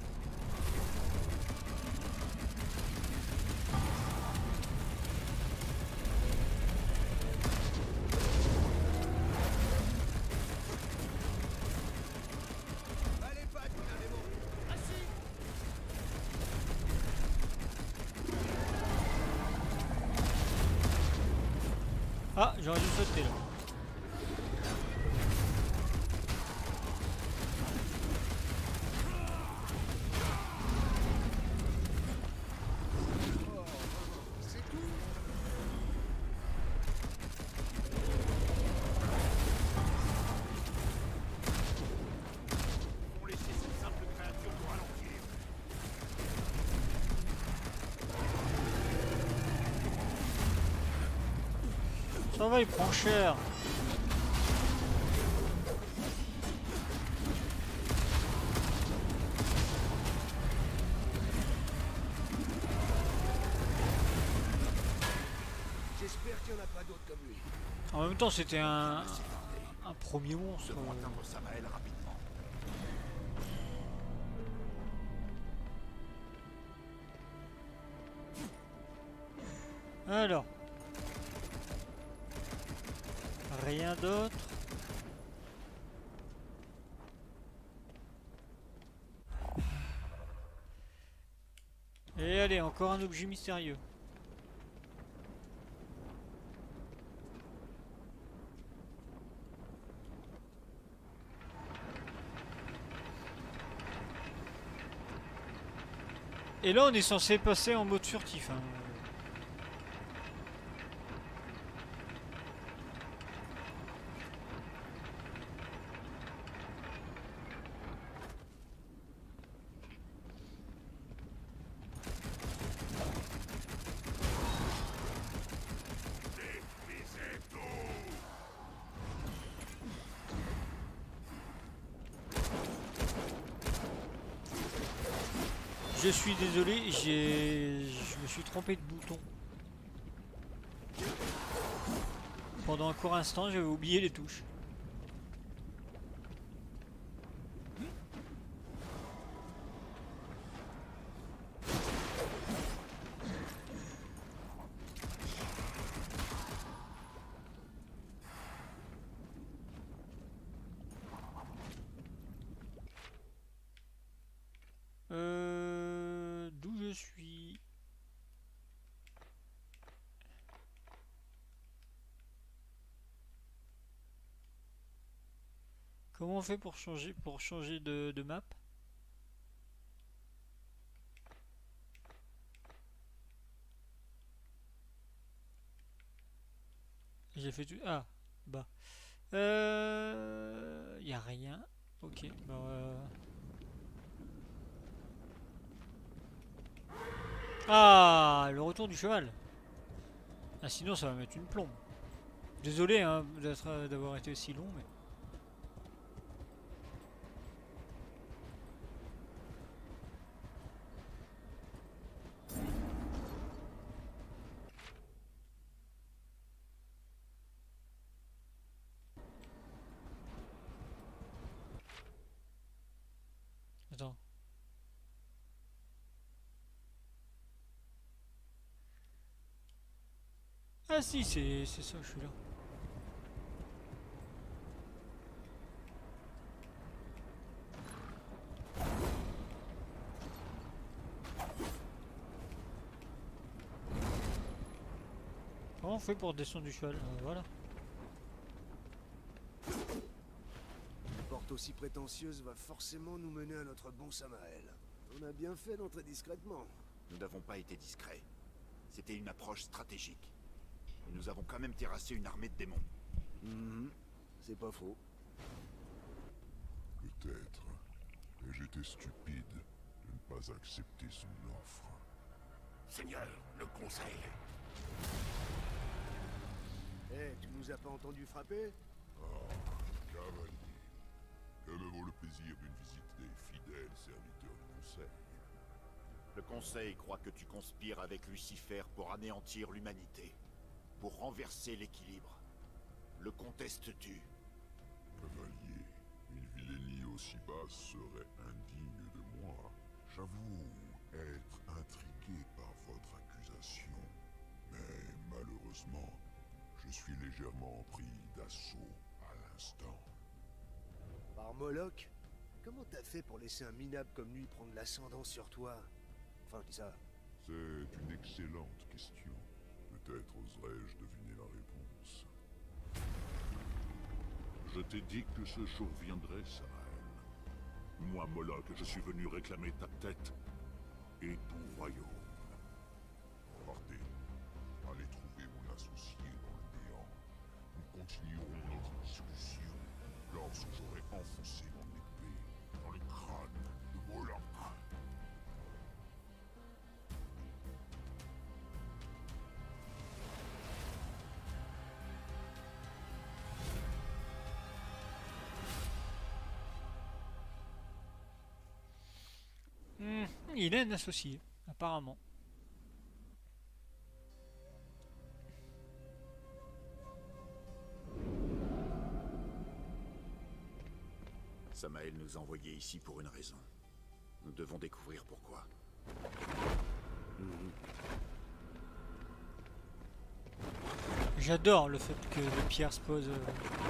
Allez, pas de un démon. Assis. Ah, j'aurais dû sauter là. C'est tout? On laisser cette simple créature nous ralentir. Ça va, il prend cher. J'espère qu'il n'y en a pas d'autres comme lui. En même temps, c'était un, un premier monstre. Devons atteindre Samael rapidement. Alors. Rien d'autre. Et allez, encore un objet mystérieux. Et là, on est censé passer en mode furtif. Hein. Je suis désolé, j'ai, je me suis trompé de bouton. Pendant un court instant, j'avais oublié les touches. Euh, d'où je suis. Comment on fait pour changer pour changer de, de map? J'ai fait tout. Ah, bah. Euh. Y a rien. Ok, bah. Euh... Ah, le retour du cheval. Ah, sinon ça va mettre une plombe. Désolé hein, d'être- d'avoir été aussi long, mais. Attends. Ah si, c'est c'est ça, je suis là. Comment on fait pour descendre du cheval? Euh, Voilà. Une porte aussi prétentieuse va forcément nous mener à notre bon Samael. On a bien fait d'entrer discrètement. Nous n'avons pas été discrets. C'était une approche stratégique. Et nous avons quand même terrassé une armée de démons. Mhm. C'est pas faux. Peut-être. Et j'étais stupide de ne pas accepter son offre. Seigneur, le conseil. Eh, tu nous as pas entendu frapper? Ah, cavalier. Que me vaut le plaisir d'une visite des fidèles serviteurs du Conseil? Le Conseil croit que tu conspires avec Lucifer pour anéantir l'humanité. Pour renverser l'équilibre. Le contestes-tu? Cavalier, une vilainie aussi basse serait indigne de moi. J'avoue être intrigué par votre accusation. Mais malheureusement, je suis légèrement pris d'assaut à l'instant. Par Moloch? Comment t'as fait pour laisser un minable comme lui prendre l'ascendant sur toi? Enfin, je dis ça. C'est une excellente question. Peut-être oserais-je deviner la réponse. Je t'ai dit que ce jour viendrait, Samael. Moi, Moloch, je suis venu réclamer ta tête et ton royaume. Partez. Allez trouver mon associé dans le néant. Nous continuerons notre discussion lorsque j'aurai enfoncé mon épée dans le crâne de Moloch. Hmm, il a un associé, apparemment. Samael nous a envoyés ici pour une raison. Nous devons découvrir pourquoi. J'adore le fait que les pierres se posent. euh,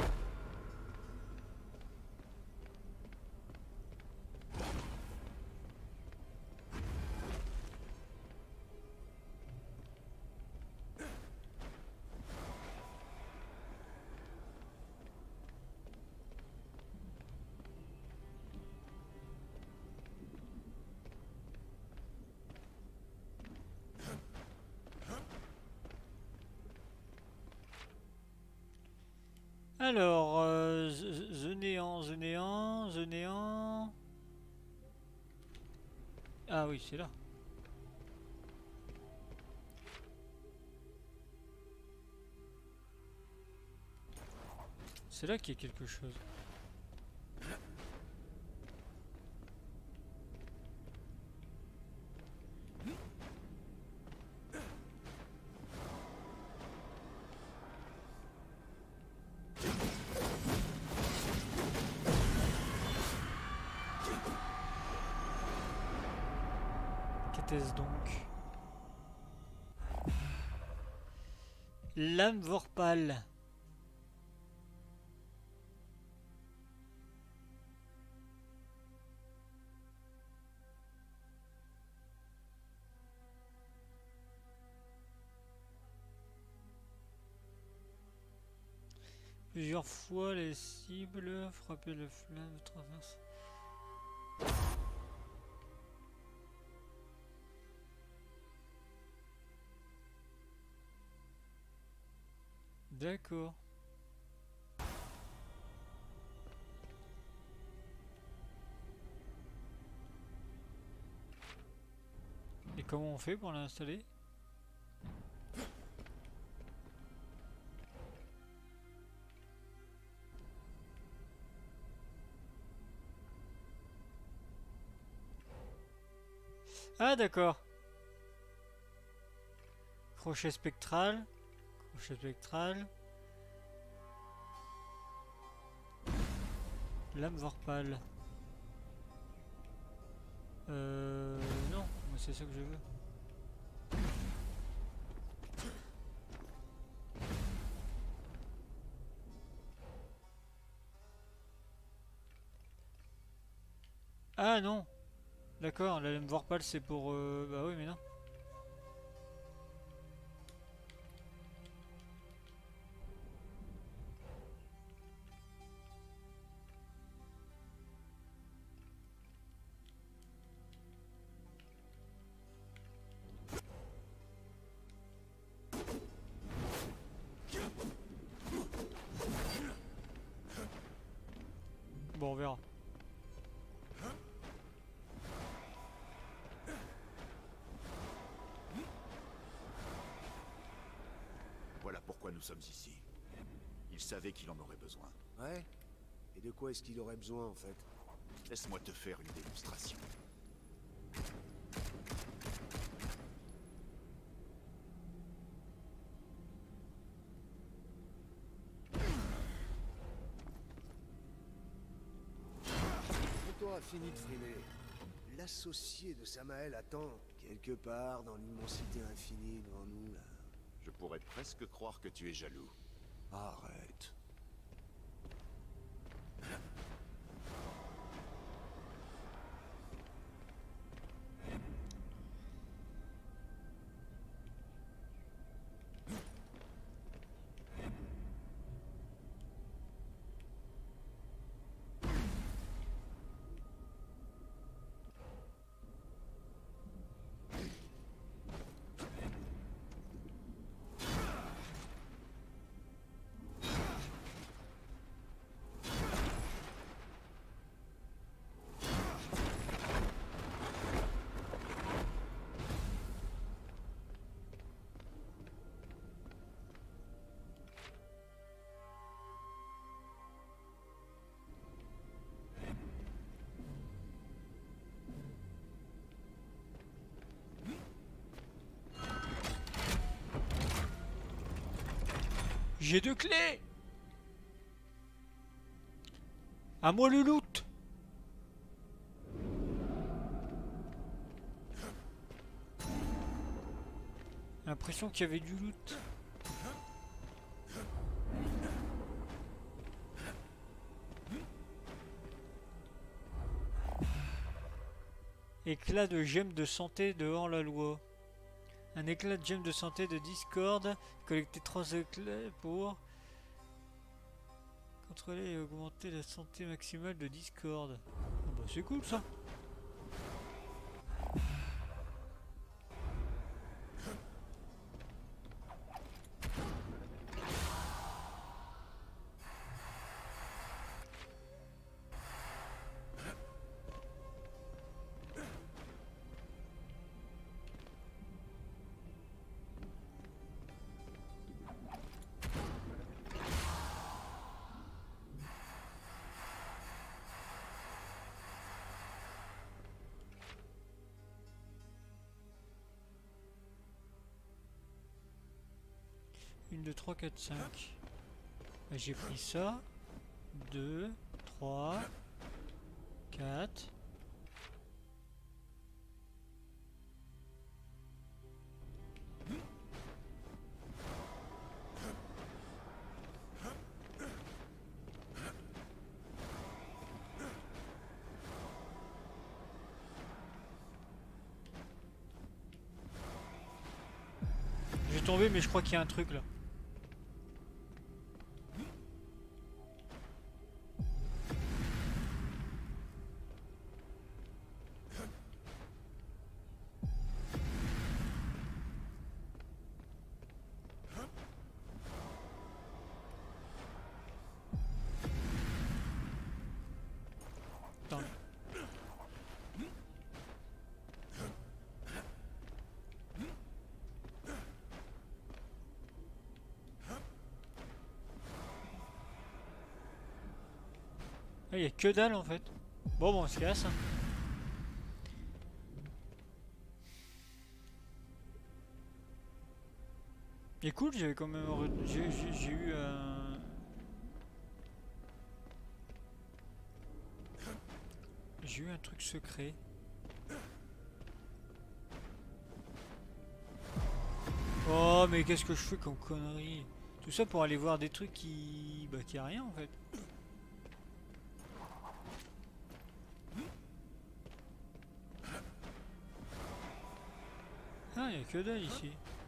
Alors, euh, The The Néant, The Néant, The Néant. Ah oui, c'est là. C'est là qu'il y a quelque chose. Qu'était-ce donc? Lame Vorpal. Plusieurs fois les cibles, frapper le flamme, traverse. D'accord. Et comment on fait pour l'installer? Ah d'accord. Crochet spectral. Crochet spectral. Lame Vorpal. Euh... Non, moi c'est ça que je veux. Ah non. D'accord, la lame Vorpal c'est pour... Euh... Bah oui mais non. Bon on verra. Voilà pourquoi nous sommes ici. Il savait qu'il en aurait besoin. Ouais? Et de quoi est-ce qu'il aurait besoin, en fait? Laisse-moi te faire une démonstration. Quand t'auras fini de frimer, l'associé de Samael attend, quelque part dans l'immensité infinie devant nous, là. Je pourrais presque croire que tu es jaloux. Arrête. J'ai deux clés. À moi le loot. L'impression qu'il y avait du loot. Éclat de gemmes de santé de hors la loi. Un éclat de gemmes de santé de Discord. Collecter trois éclats pour contrôler et augmenter la santé maximale de Discord. Ah bah c'est cool ça. une, deux, trois, quatre, cinq. J'ai pris ça. deux, trois, quatre. J'ai tombé mais je crois qu'il y a un truc là. Ah, il y a que dalle en fait. Bon, bon, on se casse. Hein. Et cool, j'avais quand même j'ai j'ai eu un j'ai eu un truc secret. Oh mais qu'est-ce que je fais comme connerie? Tout ça pour aller voir des trucs qui bah qui a rien en fait. Ah, il n'y a que dalle ici.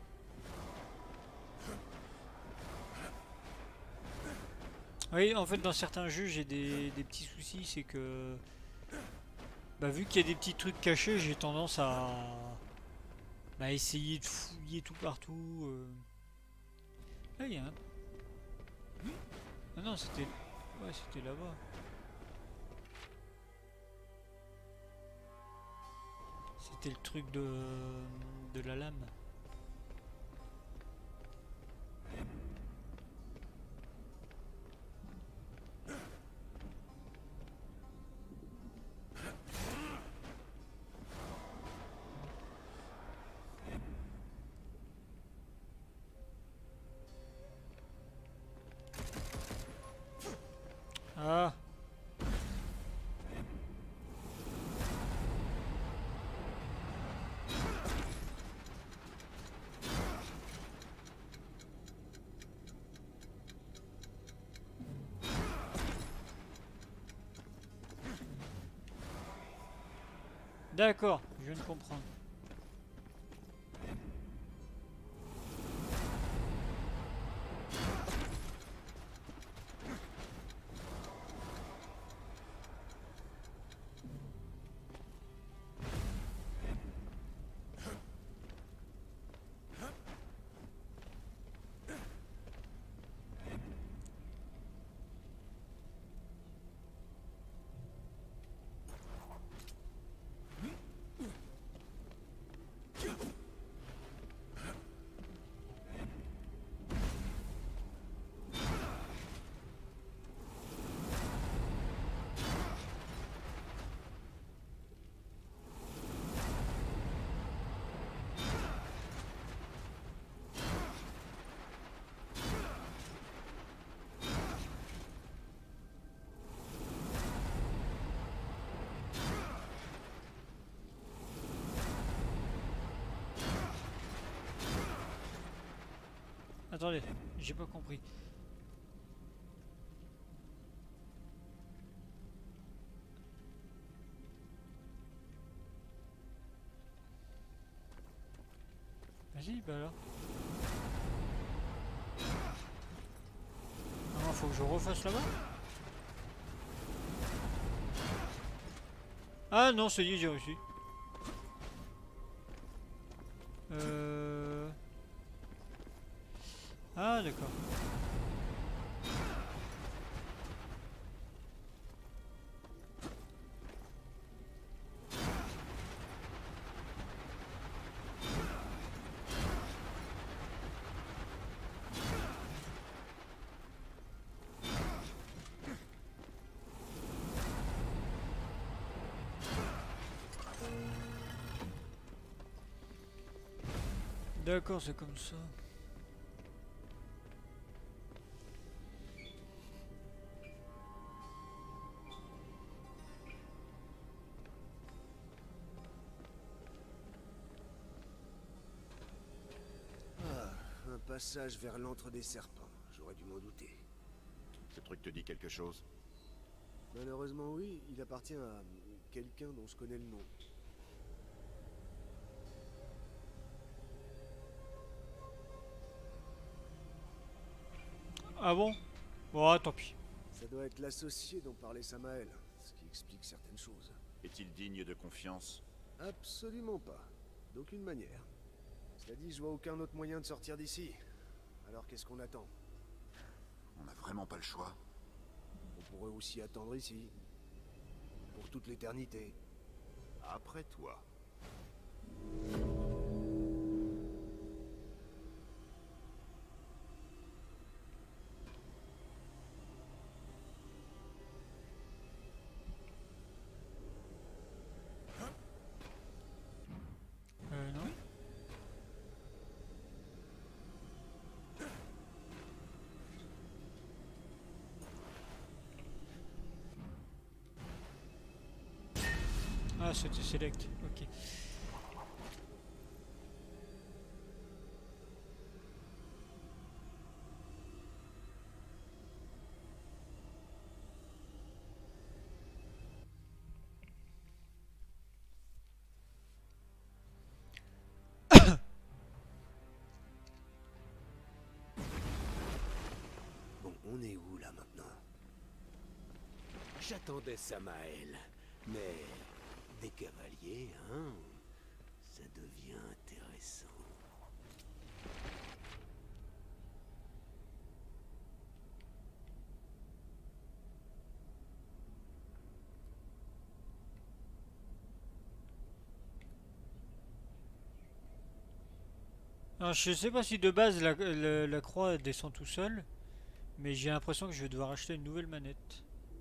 Oui, en fait, dans certains jeux, j'ai des, des petits soucis. C'est que, bah, vu qu'il y a des petits trucs cachés, j'ai tendance à bah, essayer de fouiller tout partout. Euh... Là, il y a un... Ah non, c'était... Ouais, c'était là-bas. C'était le truc de... de la lame. Ah. D'accord, je viens de comprendre. Attendez, j'ai pas compris. Vas-y, bah alors. Non, faut que je refasse là-bas. Ah non, c'est dit, j'ai réussi. Euh... Ah d'accord. D'accord, c'est comme ça. Un passage vers l'antre des serpents, j'aurais dû m'en douter. Ce truc te dit quelque chose? Malheureusement oui, il appartient à quelqu'un dont je connais le nom. Ah bon? Bon, tant pis. Ça doit être l'associé dont parlait Samael, ce qui explique certaines choses. Est-il digne de confiance? Absolument pas. D'aucune manière. Cela dit, je vois aucun autre moyen de sortir d'ici. Alors qu'est-ce qu'on attend? On n'a vraiment pas le choix. On pourrait aussi attendre ici. Pour toute l'éternité. Après toi. Ah, c'était select, ok. On est où là maintenant? J'attendais Samael, mais des cavaliers, hein? Ça devient intéressant. Alors, je sais pas si de base la, la, la croix descend tout seul, mais j'ai l'impression que je vais devoir acheter une nouvelle manette.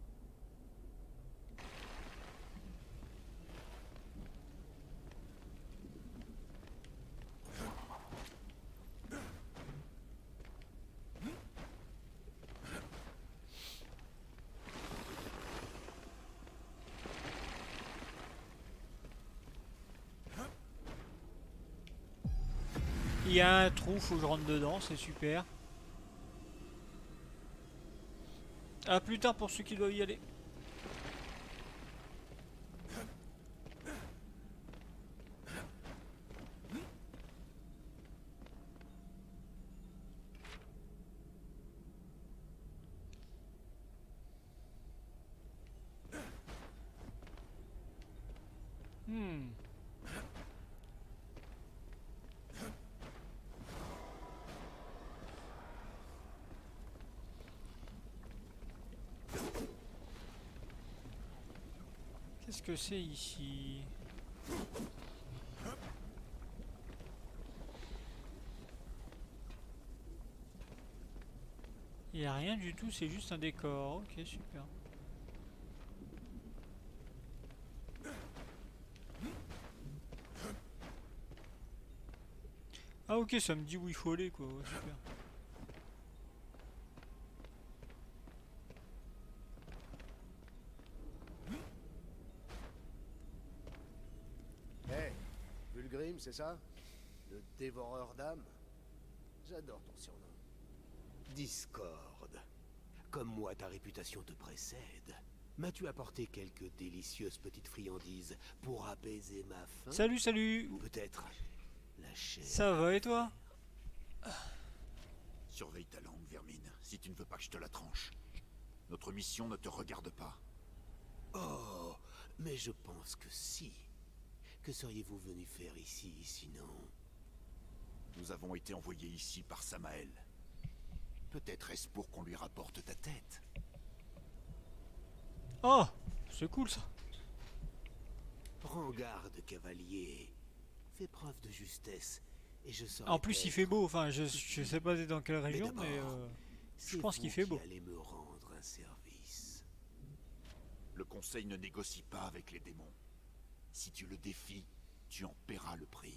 Il y a un trou, faut que je rentre dedans, c'est super. A plus tard pour ceux qui doivent y aller. Hmm. Qu'est-ce que c'est ici? Il n'y a rien du tout, c'est juste un décor. Ok, super. Ah ok, ça me dit où il faut aller quoi, ouais, super. Hey, Vulgrim, c'est ça? Le dévoreur d'âmes? J'adore ton surnom. Discorde. Comme moi, ta réputation te précède. M'as-tu apporté quelques délicieuses petites friandises pour apaiser ma faim? Salut, salut. Peut-être la chair. Ça va et toi? Surveille ta langue, Vermine, si tu ne veux pas que je te la tranche. Notre mission ne te regarde pas. Oh, mais je pense que si. Que seriez-vous venu faire ici, sinon? Nous avons été envoyés ici par Samael. Peut-être est-ce pour qu'on lui rapporte ta tête. Oh, c'est cool ça. Prends garde, cavalier. Fais preuve de justesse, et je saurai. En plus, il fait beau. Enfin, je, je sais pas dans quelle région, mais, mais euh, je pense qu'il fait beau. Allez me rendre un service. Le Conseil ne négocie pas avec les démons. Si tu le défies, tu en paieras le prix.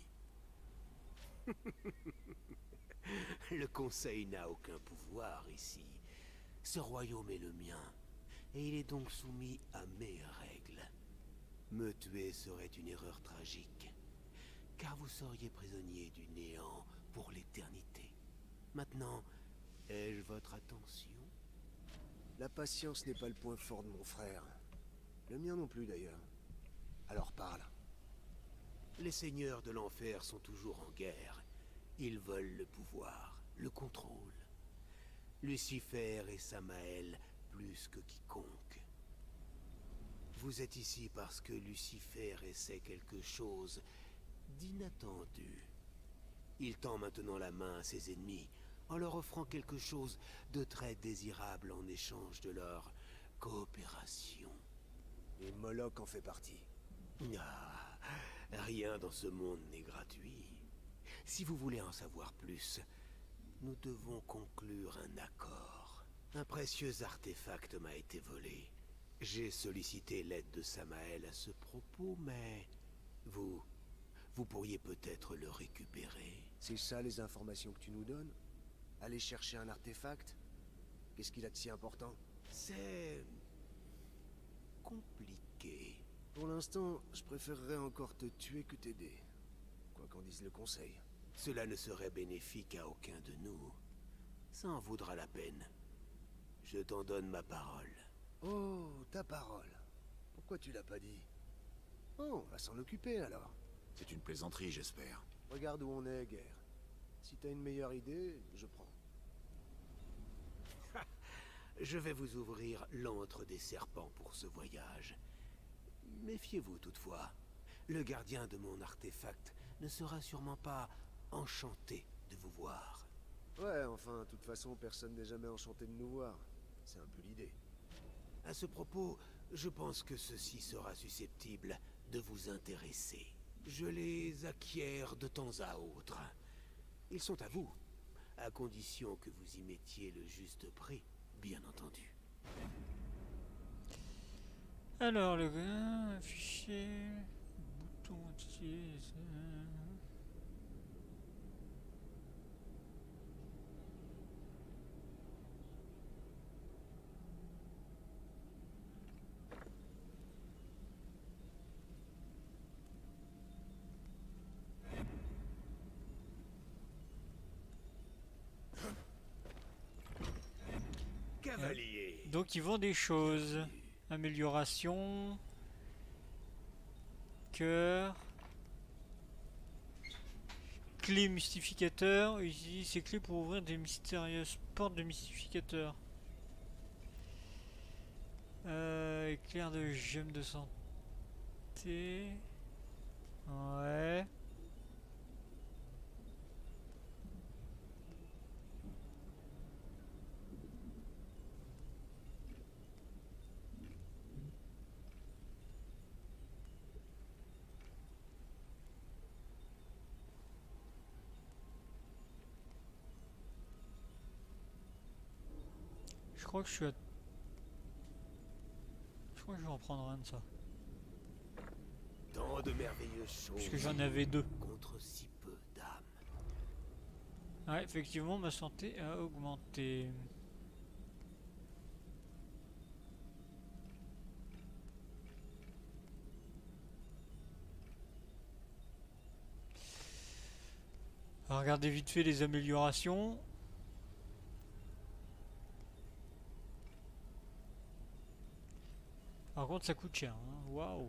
Le Conseil n'a aucun pouvoir ici. Ce royaume est le mien, et il est donc soumis à mes règles. Me tuer serait une erreur tragique, car vous seriez prisonnier du néant pour l'éternité. Maintenant, ai-je votre attention? La patience n'est pas le point fort de mon frère. Le mien non plus d'ailleurs. Alors parle. Les seigneurs de l'enfer sont toujours en guerre. Ils veulent le pouvoir, le contrôle. Lucifer et Samael plus que quiconque. Vous êtes ici parce que Lucifer essaie quelque chose d'inattendu. Il tend maintenant la main à ses ennemis en leur offrant quelque chose de très désirable en échange de leur coopération. Et Moloch en fait partie. Ah, rien dans ce monde n'est gratuit. Si vous voulez en savoir plus, nous devons conclure un accord. Un précieux artefact m'a été volé. J'ai sollicité l'aide de Samael à ce propos, mais vous, vous pourriez peut-être le récupérer. C'est ça les informations que tu nous donnes? Aller chercher un artefact? Qu'est-ce qu'il a de si important? C'est compliqué. Pour l'instant, je préférerais encore te tuer que t'aider. Quoi qu'en dise le conseil. Cela ne serait bénéfique à aucun de nous. Ça en vaudra la peine. Je t'en donne ma parole. Oh, ta parole. Pourquoi tu l'as pas dit? Oh, on va s'en occuper alors. C'est une plaisanterie, j'espère. Regarde où on est, guerre. Si t'as une meilleure idée, je prends. Je vais vous ouvrir l'antre des serpents pour ce voyage. Méfiez-vous toutefois. Le gardien de mon artefact ne sera sûrement pas enchanté de vous voir. Ouais, enfin, de toute façon, personne n'est jamais enchanté de nous voir. C'est un peu l'idée. À ce propos, je pense que ceci sera susceptible de vous intéresser. Je les acquiers de temps à autre. Ils sont à vous, à condition que vous y mettiez le juste prix, bien entendu. Alors, le gars, affiché, bouton entier. Cavalier. Donc ils vendent des choses. Amélioration. Cœur. Clé mystificateur. Utilise ces clés pour ouvrir des mystérieuses portes de mystificateur. Euh, éclair de gemme de santé. Ouais. Je crois que je suis à... Je crois que je vais en prendre un de ça. Tant de merveilleuses choses. Puisque j'en avais deux. Contre si peu d'âmes. Ouais, effectivement, ma santé a augmenté. On va regarder vite fait les améliorations. Par contre, ça coûte cher. Hein. Waouh!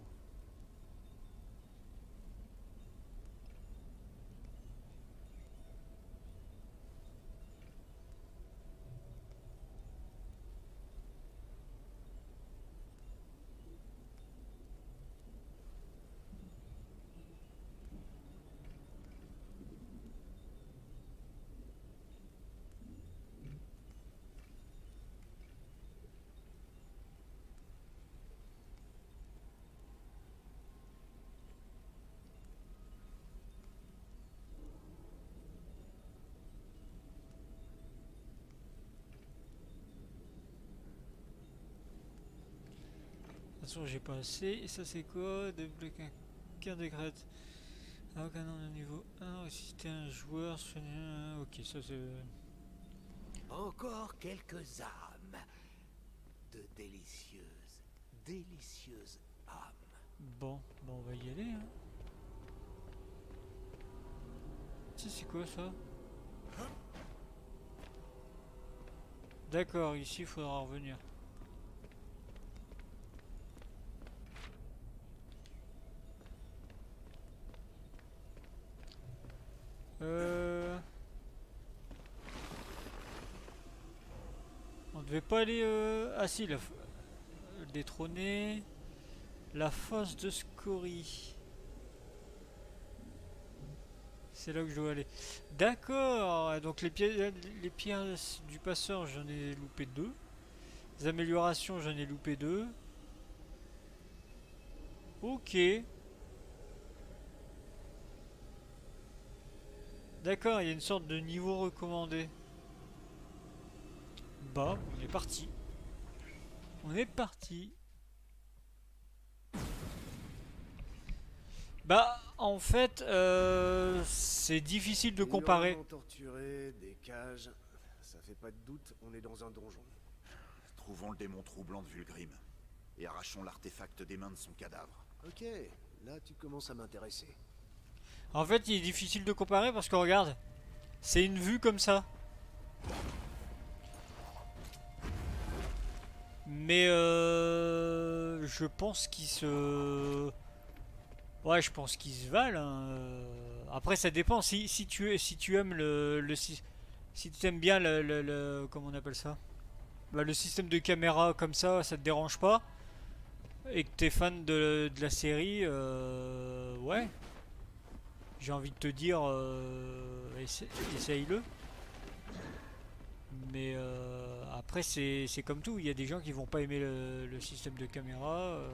De toute façon, j'ai pas assez. Et ça, c'est quoi? Débloquer un cœur de grade. Ah, aucun nombre de niveau un. Résister un joueur. Un... Ok, ça c'est. Encore quelques âmes. De délicieuses, délicieuses âmes. Bon, bon, on va y aller. Hein. Ça, c'est quoi ça? D'accord, ici il faudra revenir. Euh... On devait pas aller... Euh... Ah si, la... détrôner... La fosse de Scorie. C'est là que je dois aller. D'accord. Donc les pièces, les pièces du passeur, j'en ai loupé deux. Les améliorations, j'en ai loupé deux. Ok. D'accord, il y a une sorte de niveau recommandé. Bah, on est parti. On est parti. Bah, en fait, euh, c'est difficile de comparer. Énormément torturé, des cages. Ça fait pas de doute, on est dans un donjon. Trouvons le démon troublant de Vulgrim et arrachons l'artefact des mains de son cadavre. Ok, là tu commences à m'intéresser. En fait, il est difficile de comparer parce que regarde, c'est une vue comme ça. Mais euh, je pense qu'ils se... Ouais, je pense qu'ils se valent. Hein. Après, ça dépend. Si, si, tu, si tu aimes le... le si tu aimes bien le, le, le... Comment on appelle ça, bah, le système de caméra comme ça, ça te dérange pas. Et que t'es fan de, de la série, euh, ouais. J'ai envie de te dire, euh, essaye-le. Mais euh, après, c'est comme tout. Il y a des gens qui vont pas aimer le, le système de caméra. Euh.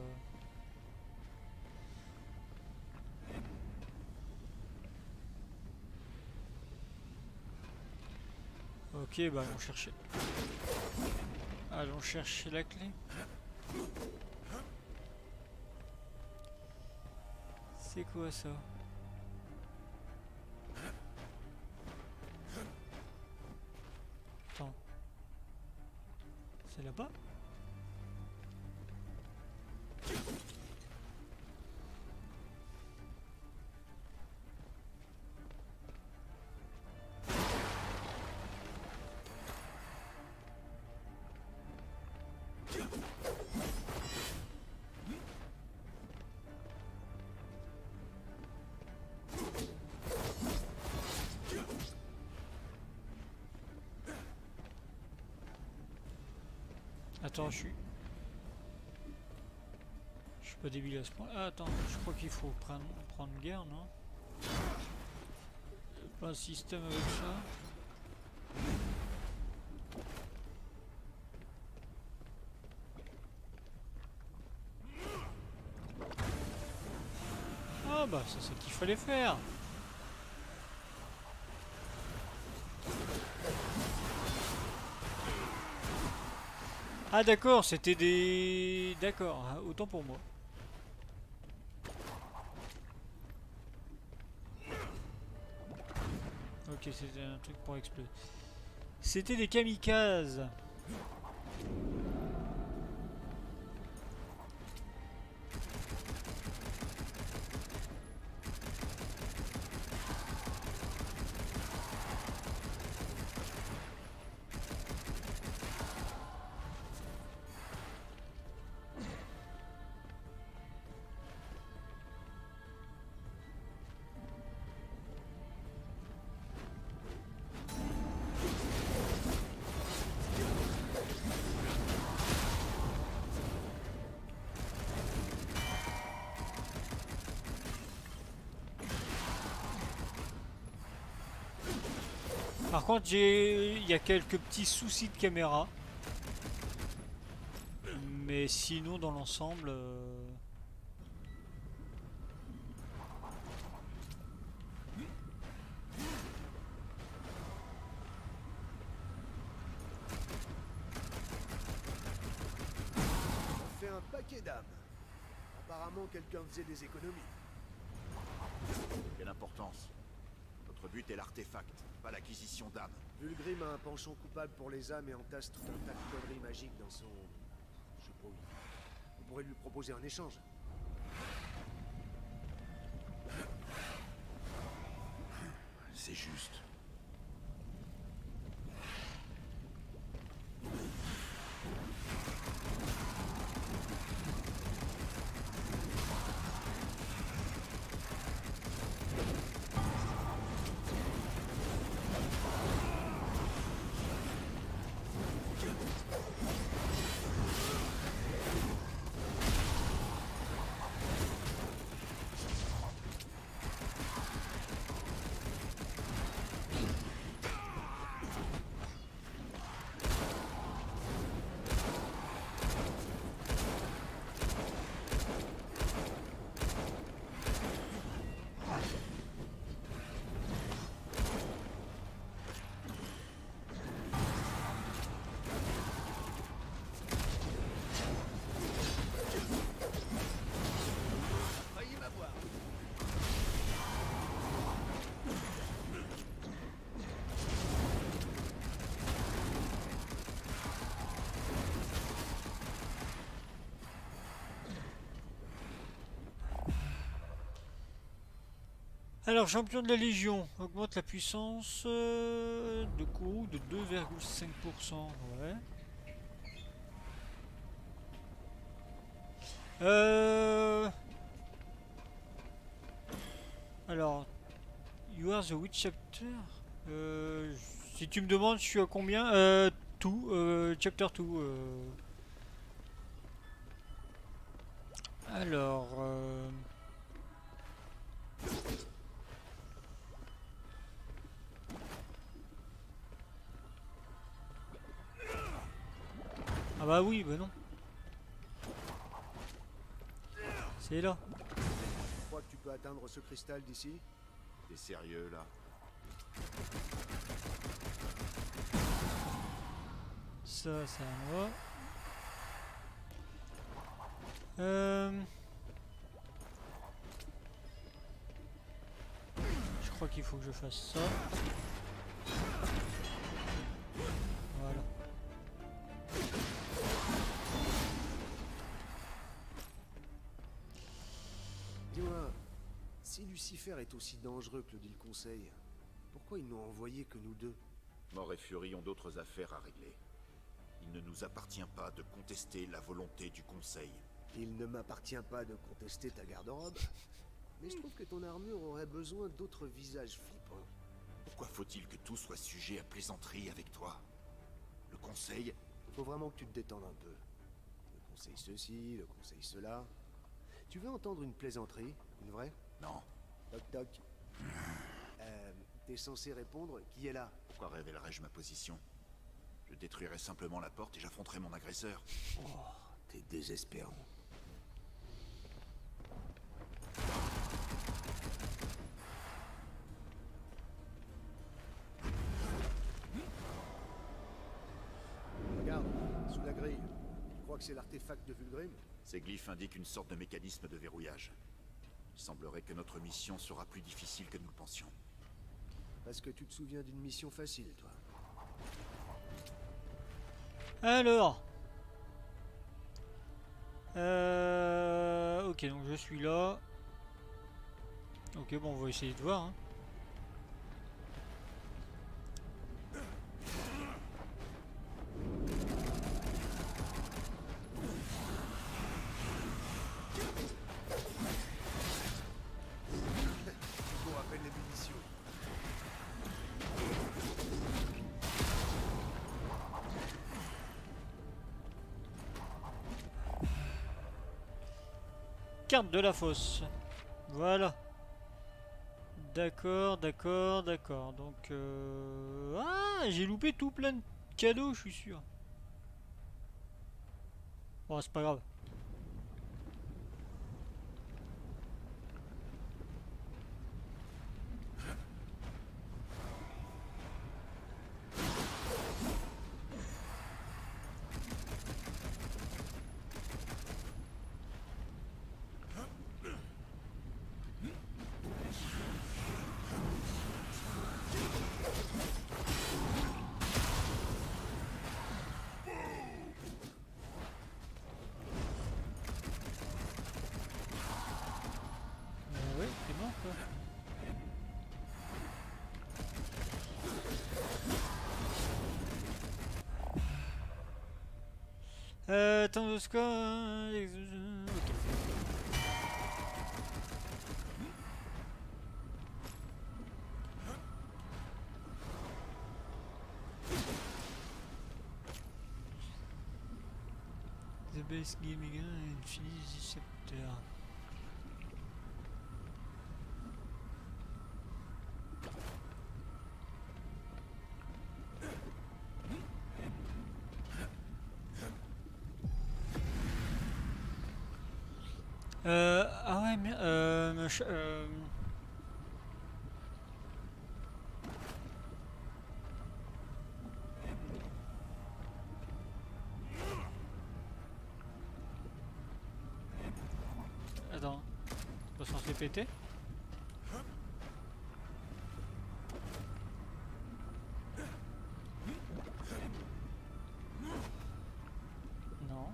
Ok, bah allons chercher. Allons chercher la clé. C'est quoi ça? Attends. C'est là-bas? Attends, je suis... Je suis pas débile à ce point. Ah, attends, je crois qu'il faut prendre, prendre guerre, non? Pas un système avec ça. Ah bah, c'est ce qu'il fallait faire. Ah d'accord, c'était des... D'accord, autant pour moi. Ok, c'était un truc pour exploser. C'était des kamikazes. Par contre, j'ai, il y a quelques petits soucis de caméra, mais sinon dans l'ensemble, euh... On fait un paquet d'âmes. Apparemment, quelqu'un faisait des économies. Quelle importance? Notre but est l'artefact, pas l'acquisition d'âmes. Vulgrim a un penchant coupable pour les âmes et entasse tout un tas de conneries magiques dans son... Je sais pas où. On pourrait lui proposer un échange. C'est juste. Alors, champion de la Légion, augmente la puissance euh, de coup de deux virgule cinq pour cent. Ouais. Euh... Alors, you are the witch chapter. Euh, si tu me demandes, je suis à combien euh, tout, euh, chapter deux. Euh... Alors... Euh... Ah bah oui, bah non. C'est là. Tu crois que tu peux atteindre ce cristal d'ici? T'es sérieux là? Ça, ça va. Euh... Je crois qu'il faut que je fasse ça. Voilà. Dis-moi, si Lucifer est aussi dangereux que le dit le Conseil, pourquoi ils n'ont envoyé que nous deux? Mort et Fury ont d'autres affaires à régler. Il ne nous appartient pas de contester la volonté du Conseil. Il ne m'appartient pas de contester ta garde-robe, mais je trouve que ton armure aurait besoin d'autres visages flippants. Pourquoi faut-il que tout soit sujet à plaisanterie avec toi? Le Conseil... Faut vraiment que tu te détendes un peu. Le Conseil ceci, le Conseil cela... Tu veux entendre une plaisanterie? Une vraie? Non. Toc toc. Euh, t'es censé répondre, qui est là? Pourquoi révélerais-je ma position? Je détruirais simplement la porte et j'affronterais mon agresseur. Oh, t'es désespérant. Regarde, sous la grille. Tu crois que c'est l'artefact de Vulgrim? Ces glyphes indiquent une sorte de mécanisme de verrouillage. Il semblerait que notre mission sera plus difficile que nous le pensions. Parce que tu te souviens d'une mission facile, toi. Alors... Euh... Ok, donc je suis là. Ok, bon, on va essayer de voir. Hein. Bon, appelle les munitions. Carte de la fosse. Voilà. D'accord, d'accord, d'accord. Donc... Euh... Ah, j'ai loupé tout plein de cadeaux, je suis sûr. Bon, c'est pas grave. Oui, c'est bon quoi. Euh, temps de score. euh, Ok. The best gaming and finish this chapter. Euh, ah ouais, mais euh, je- euh, Attends, pas censé péter? Non.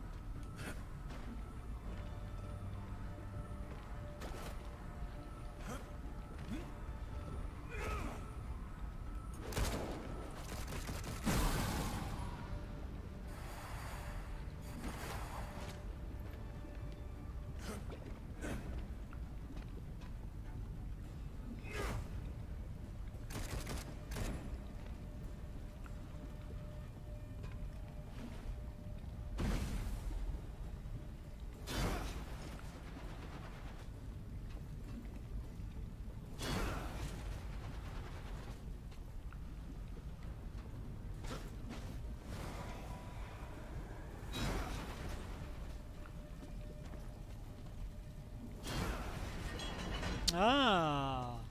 Ah.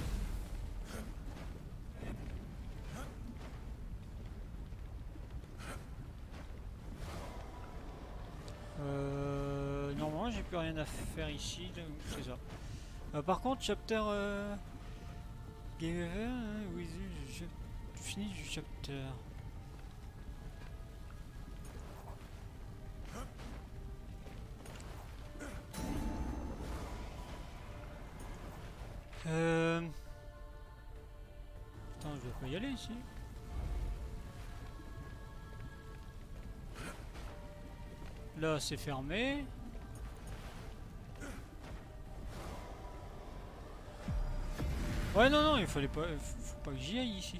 Euh, normalement j'ai plus rien à faire ici, c'est ça. Euh, par contre, chapter euh, game over, hein, oui, j'ai fini du chapter. Euh... Attends, je vais pas y aller ici. Là, c'est fermé. Ouais, non, non, il fallait pas, faut pas que j'y aille ici.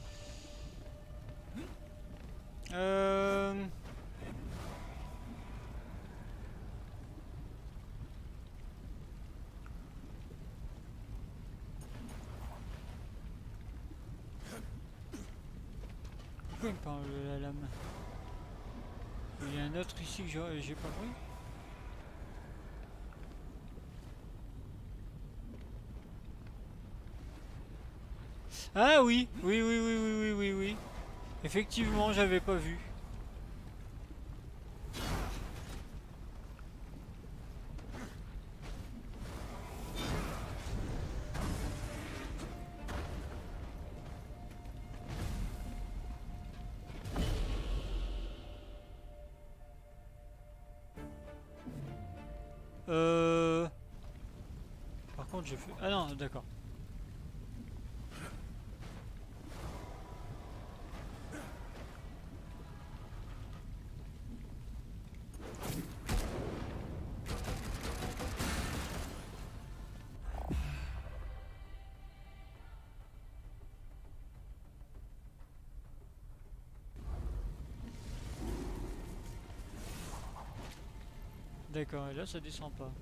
Euh... Pourquoi il me parle de la lame? Il y a un autre ici que j'ai pas pris. Ah oui, oui, oui, oui, oui, oui, oui, oui. Effectivement, j'avais pas vu. Euh... Par contre, j'ai fait... Ah non, d'accord. D'accord, et là ça descend pas.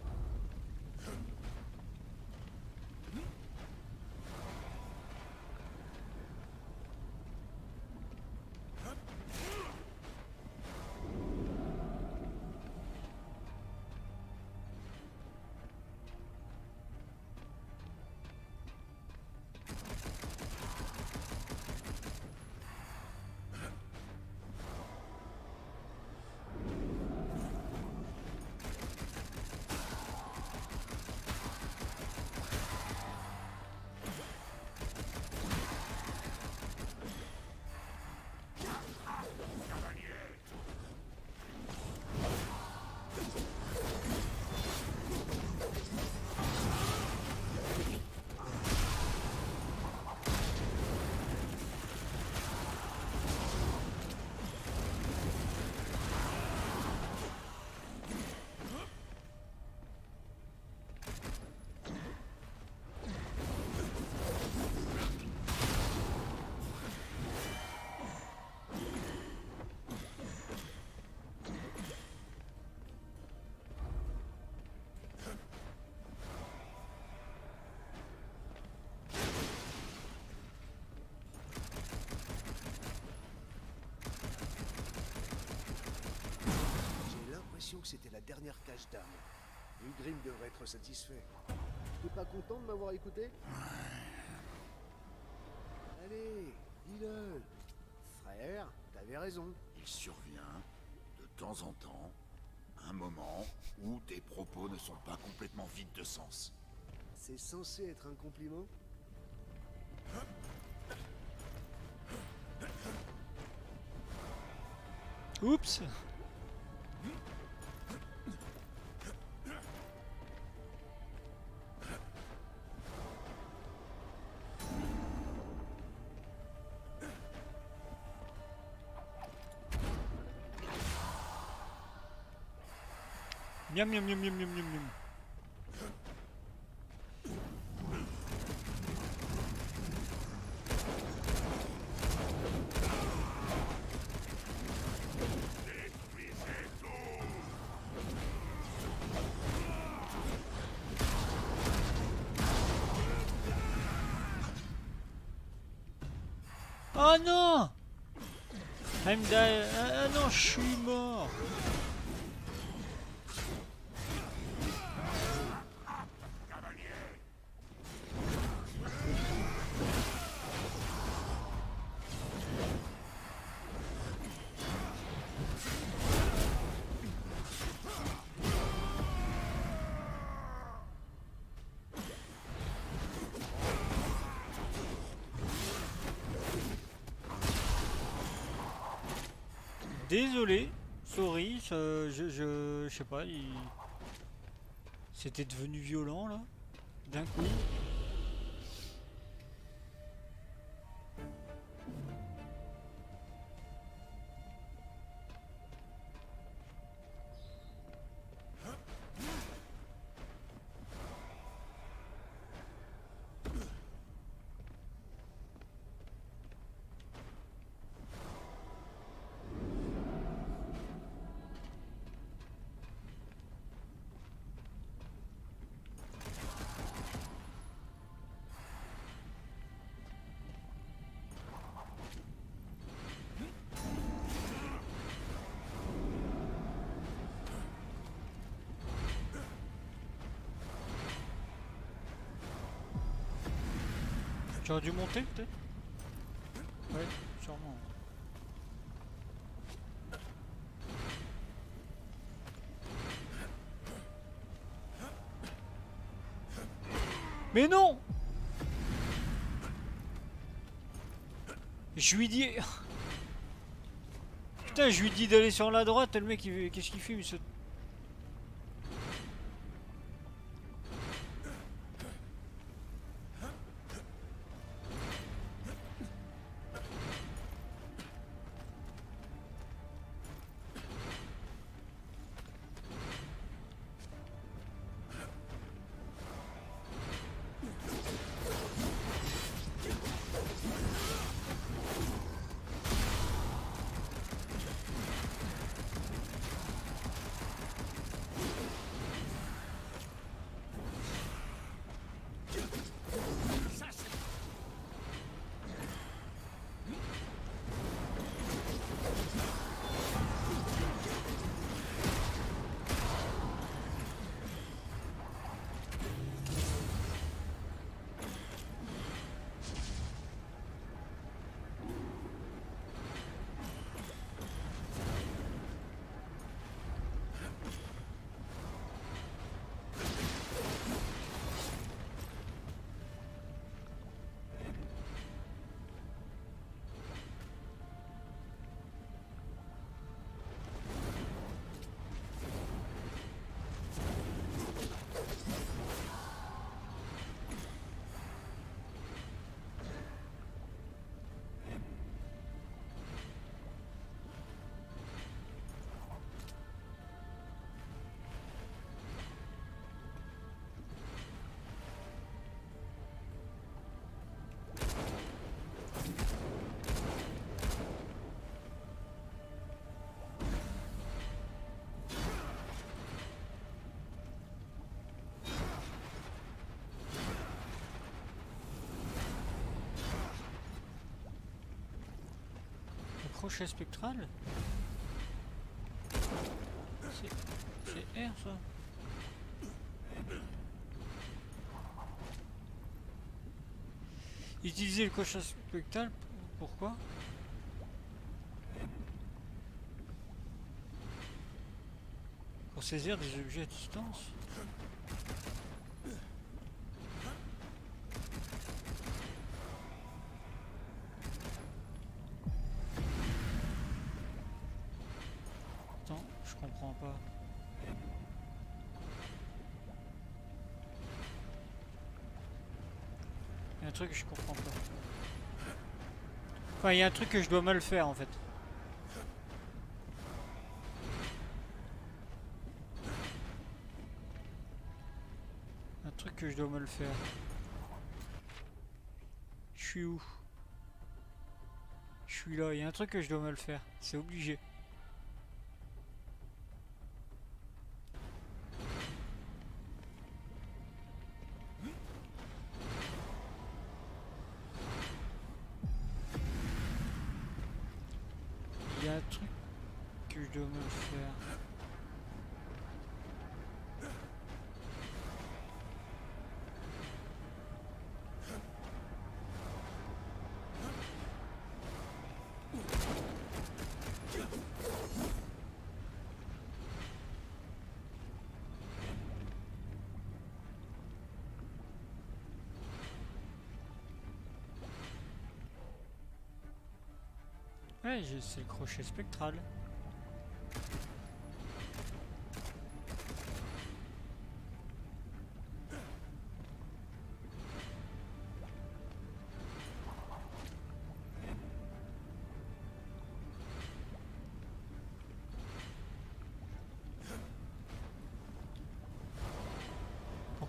Que c'était la dernière cage d'armes. Ygrimm devrait être satisfait. T'es pas content de m'avoir écouté? Allez, dis-le. Frère, t'avais raison. Il survient, de temps en temps, un moment où tes propos ne sont pas complètement vides de sens. C'est censé être un compliment? Oups. Miam miam miam miam miam miam miam. Oh non! I'm dead. Ah non, je suis mort. Désolé, sorry, je, je, je, je sais pas, il... c'était devenu violent là, d'un coup. J'aurais dû monter peut-être? Ouais, sûrement. Mais non! Je lui dis... Putain, je lui dis d'aller sur la droite, le mec, il... qu'est-ce qu'il fait? Il se... Crochet spectral? C'est R ça? Utiliser le crochet spectral, pourquoi? Pour saisir des objets à distance? Pas. Il y a un truc que je comprends pas. Enfin, il y a un truc que je dois mal faire en fait. Un truc que je dois mal faire. Je suis où? Je suis là, il y a un truc que je dois mal faire. C'est obligé. Il y a un truc que je dois me faire. Ouais, c'est le crochet spectral.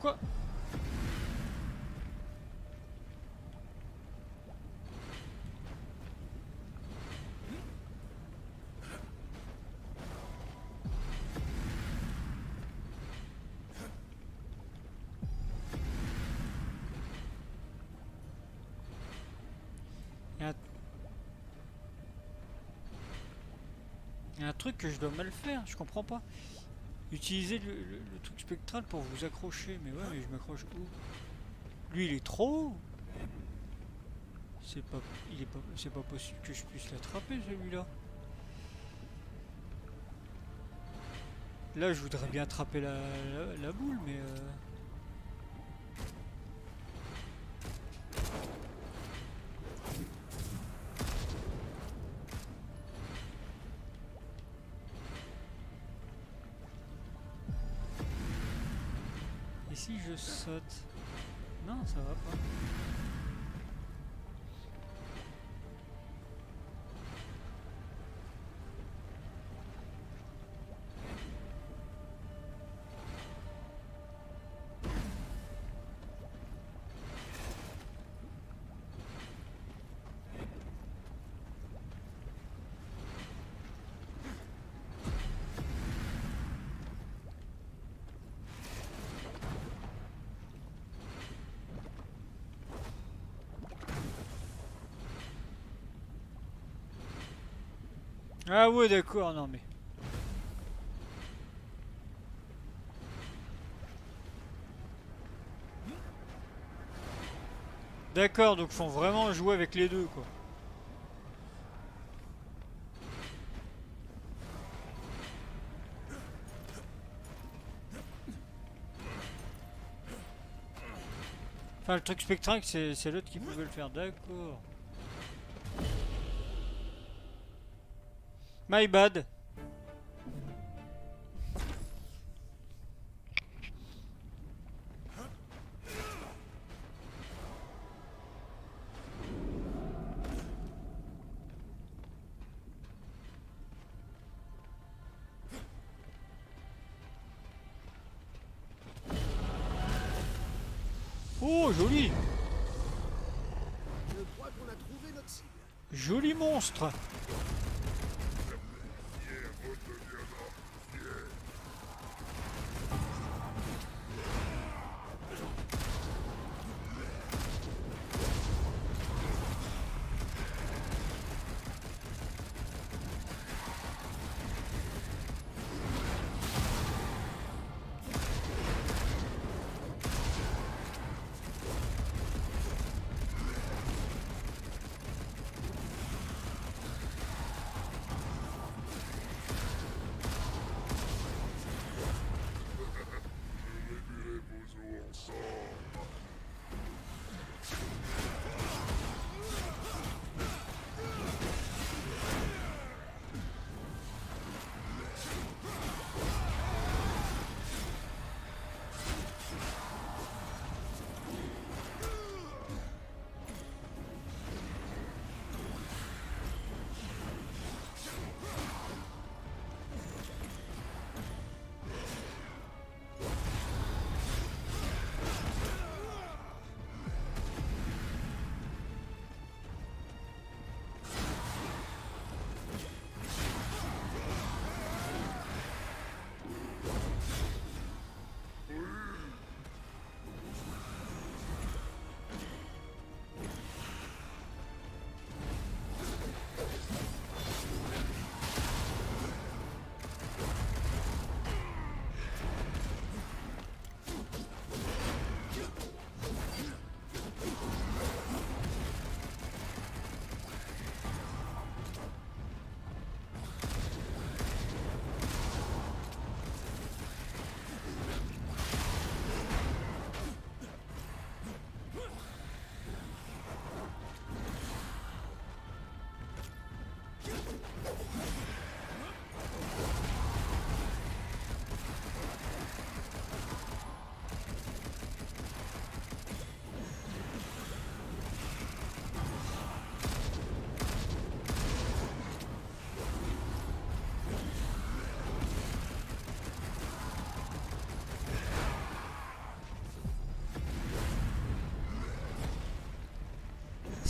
Pourquoi? Il y a un... Il y a un truc que je dois mal faire, je comprends pas. Utilisez le, le, le truc spectral pour vous accrocher. Mais ouais, mais je m'accroche où? Lui, il est trop haut. C'est pas, il est pas, c'est pas possible que je puisse l'attraper, celui-là. Là, je voudrais bien attraper la, la, la boule, mais... Euh... Et si je saute? Non, ça va pas. Ah ouais, d'accord, non mais... D'accord, donc faut vraiment jouer avec les deux, quoi. Enfin, le truc spectral, c'est l'autre qui pouvait le faire, d'accord. My bad. Oh, joli. Je crois qu'on a trouvé notre cible. Joli monstre.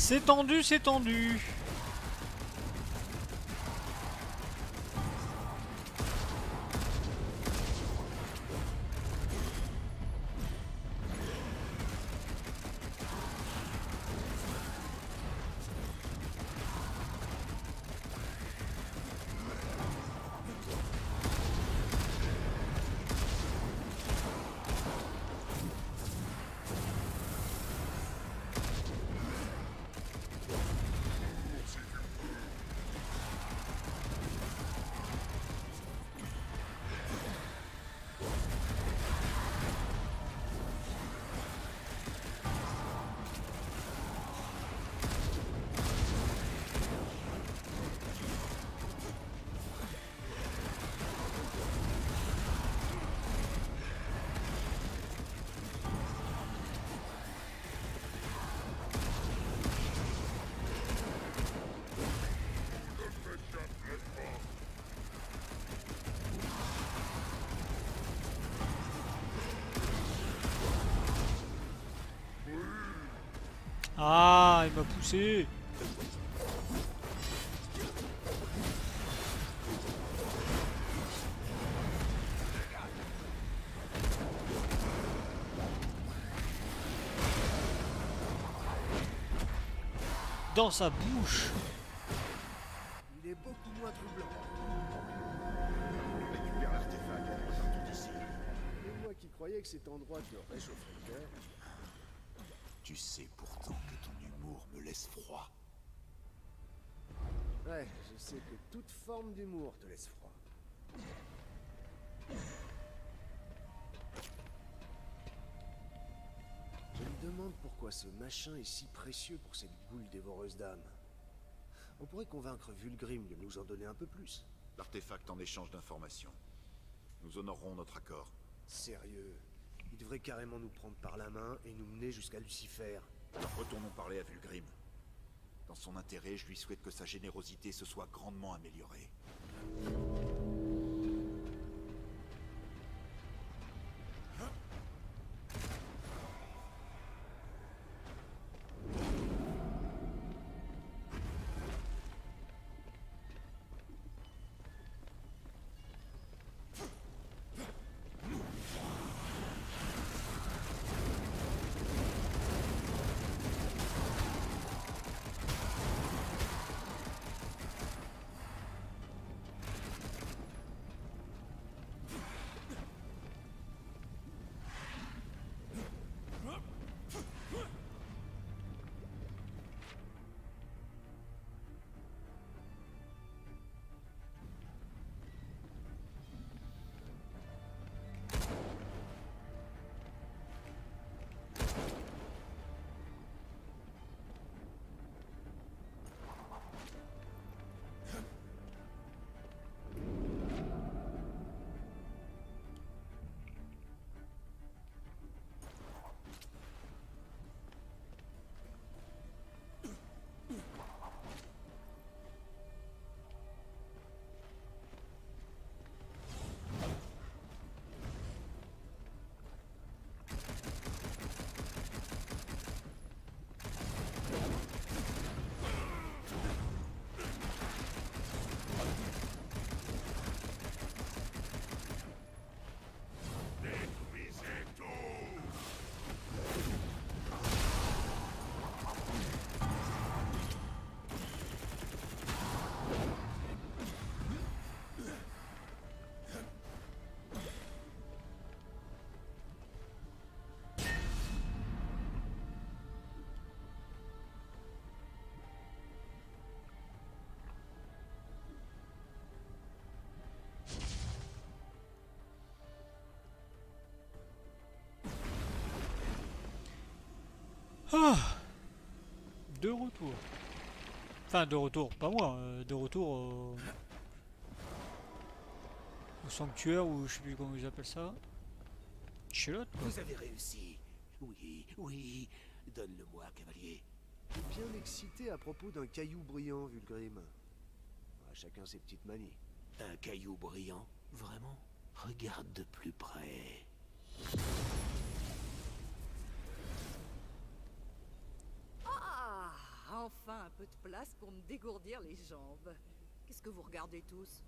C'est tendu, c'est tendu. Ah, il m'a poussé. Dans sa bouche. Il est beaucoup moins troublant. Récupère l'artefact et partons d'ici. Et moi qui croyais que cet endroit te réchaufferait le cœur. Tu sais pourtant que ton humour me laisse froid. Ouais, je sais que toute forme d'humour te laisse froid. Je me demande pourquoi ce machin est si précieux pour cette goule dévoreuse d'âme. On pourrait convaincre Vulgrim de nous en donner un peu plus. L'artefact en échange d'informations. Nous honorerons notre accord. Sérieux, il devrait carrément nous prendre par la main et nous mener jusqu'à Lucifer. Retournons parler à Vulgrim. Dans son intérêt, je lui souhaite que sa générosité se soit grandement améliorée. Ah, de retour. Enfin, de retour, pas moi, euh, de retour au... au sanctuaire, ou je sais plus comment ils appellent ça. Chelotte, quoi. Vous avez réussi. Oui, oui. Donne-le-moi, cavalier. Bien excité à propos d'un caillou brillant, Vulgrim. À chacun ses petites manies. Un caillou brillant? Vraiment? Regarde de plus près. enfin un peu de place pour me dégourdir les jambes. Qu'est-ce que vous regardez tous?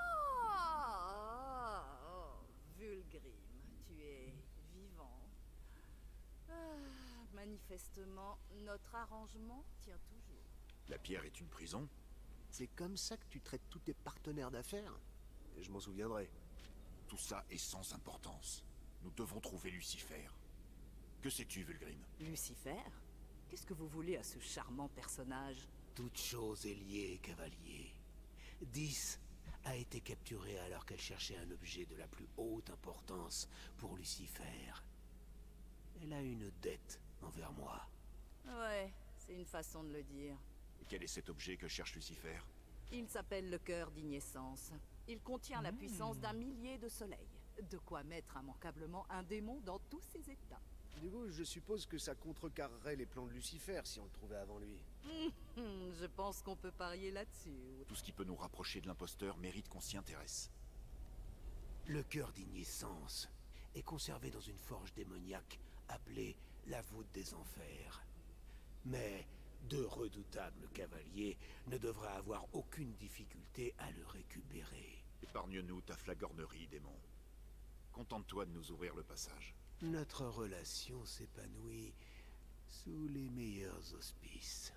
Oh, oh, Vulgrim, tu es vivant. Ah, manifestement, notre arrangement tient toujours. La pierre est une prison? C'est comme ça que tu traites tous tes partenaires d'affaires? Je m'en souviendrai. Tout ça est sans importance. Nous devons trouver Lucifer. Que sais-tu, Vulgrim? Lucifer? Qu'est-ce que vous voulez à ce charmant personnage? Toute chose est liée, cavalier. Dix a été capturée alors qu'elle cherchait un objet de la plus haute importance pour Lucifer. Elle a une dette envers moi. Ouais, c'est une façon de le dire. Et quel est cet objet que cherche Lucifer? Il s'appelle le cœur d'Ignescence. Il contient la puissance d'un millier de soleils. De quoi mettre immanquablement un démon dans tous ses états. Du coup, je suppose que ça contrecarrerait les plans de Lucifer si on le trouvait avant lui. Je pense qu'on peut parier là-dessus. Tout ce qui peut nous rapprocher de l'imposteur mérite qu'on s'y intéresse. Le cœur d'Ignescence est conservé dans une forge démoniaque appelée la voûte des enfers. Mais deux redoutables cavaliers ne devraient avoir aucune difficulté à le récupérer. Épargne-nous ta flagornerie, démon. Contente-toi de nous ouvrir le passage. Notre relation s'épanouit sous les meilleurs auspices.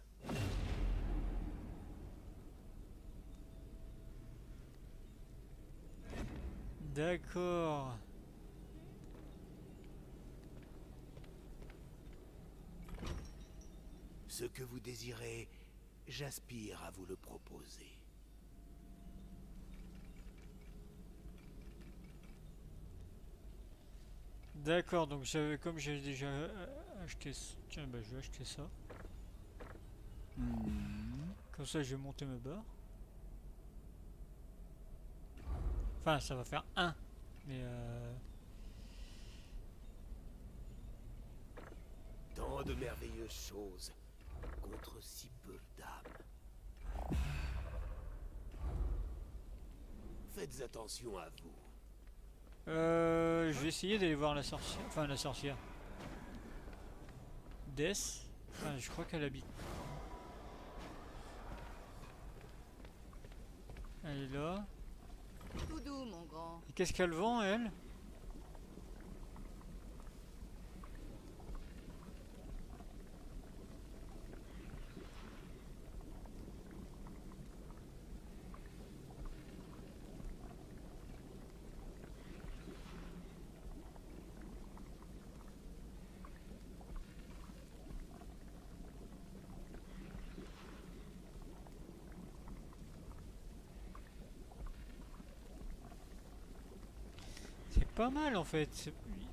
D'accord. Ce que vous désirez, j'aspire à vous le proposer. D'accord, donc j'avais comme j'ai déjà acheté. Tiens, bah je vais acheter ça. Mmh. Comme ça, je vais monter ma barre. Enfin, ça va faire un. Mais euh... Tant de merveilleuses choses contre si peu d'âmes. Faites attention à vous. Euh, je vais essayer d'aller voir la sorcière. Enfin, la sorcière. Death. Enfin, je crois qu'elle habite. Elle est là. Tout doux, mon grand. Qu'est-ce qu'elle vend, elle? Pas mal en fait.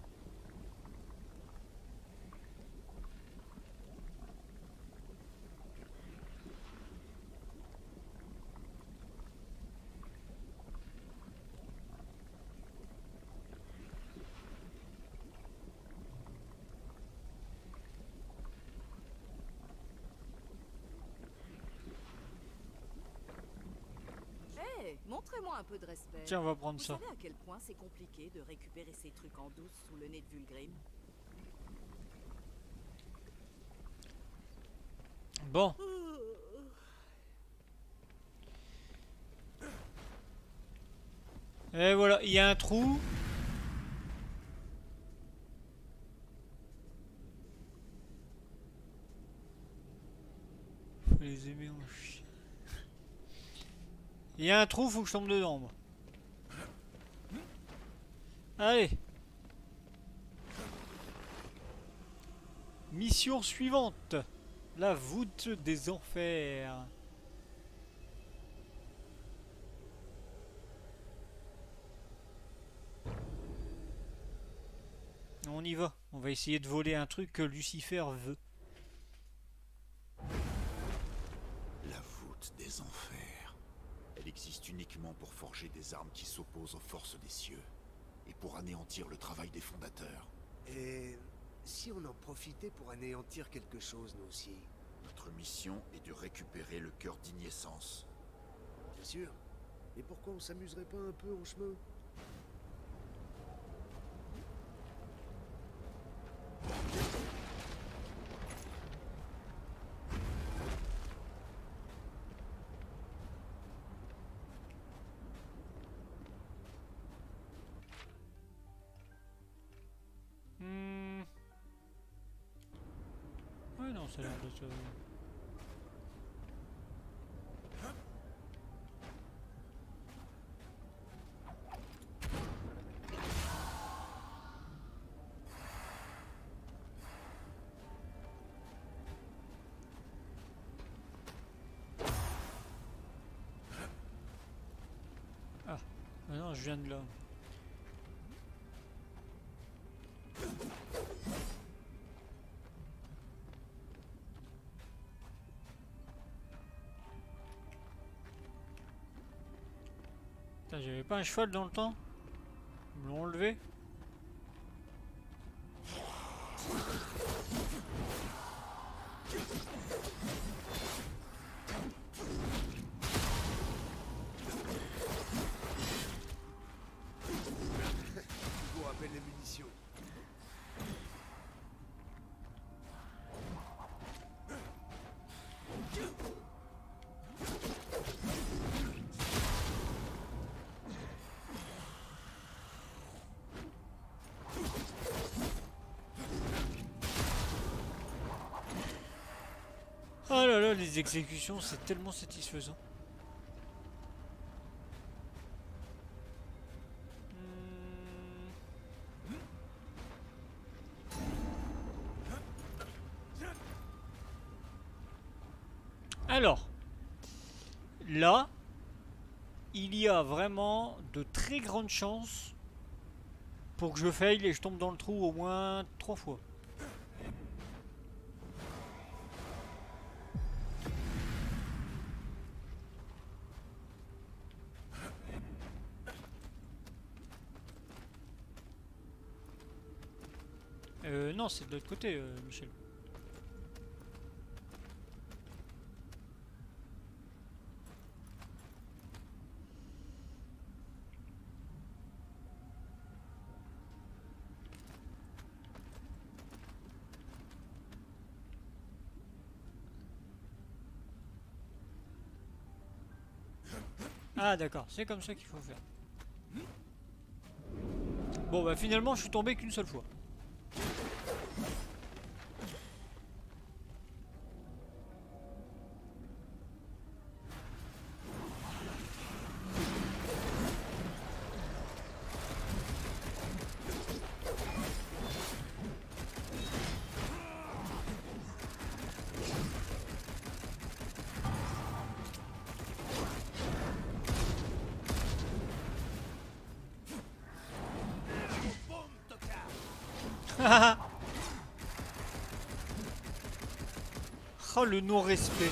Hey, montrez-moi un peu de respect. Tiens, on va prendre Vous ça. savez à quel point c'est compliqué de récupérer ces trucs en douce sous le nez de Vulgrim? Bon. Et voilà, il y a un trou. Faut les aimer en chien. Il y a un trou, faut que je tombe dedans, moi. Allez. Mission suivante. La voûte des enfers. On y va. On va essayer de voler un truc que Lucifer veut. La voûte des enfers. Elle existe uniquement pour forger des armes qui s'opposent aux forces des cieux. Et pour anéantir le travail des fondateurs. Et si on en profitait pour anéantir quelque chose, nous aussi? Notre mission est de récupérer le cœur d'Ignescence. Bien sûr. Et pourquoi on s'amuserait pas un peu en chemin? Ouais, non, ça a l'air d'être... Ah, ah non, je viens de là. J'avais pas un cheval dans le temps? Ils me l'ont enlevé? Je vous rappelle les munitions. Oh là là, les exécutions, c'est tellement satisfaisant. Alors, là, il y a vraiment de très grandes chances pour que je faille et je tombe dans le trou au moins trois fois. Euh, non, c'est de l'autre côté, euh, Michel. Ah d'accord, c'est comme ça qu'il faut faire. Bon bah finalement je suis tombé qu'une seule fois. Oh le non-respect.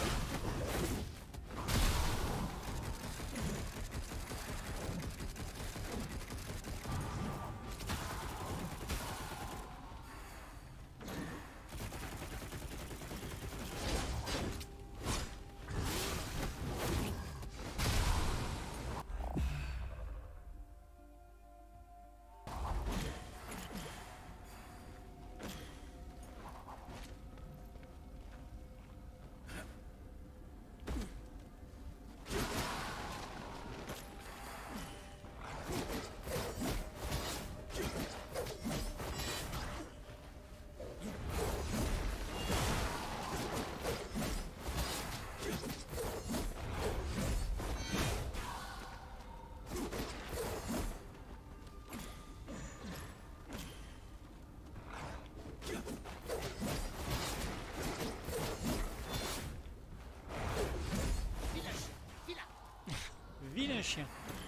Vilain chien.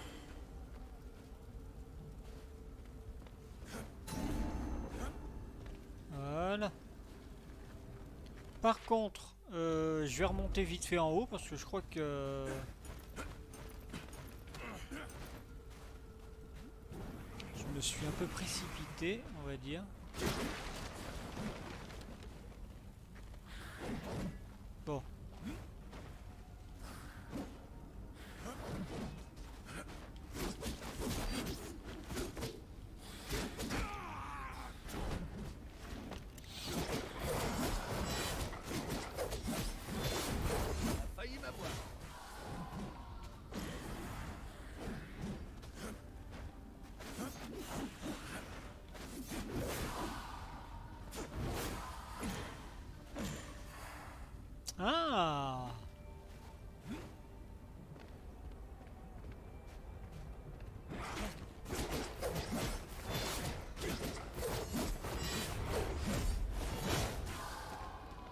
Voilà. Par contre, euh, je vais remonter vite fait en haut parce que je crois que... je me suis un peu précipité, on va dire. Bon.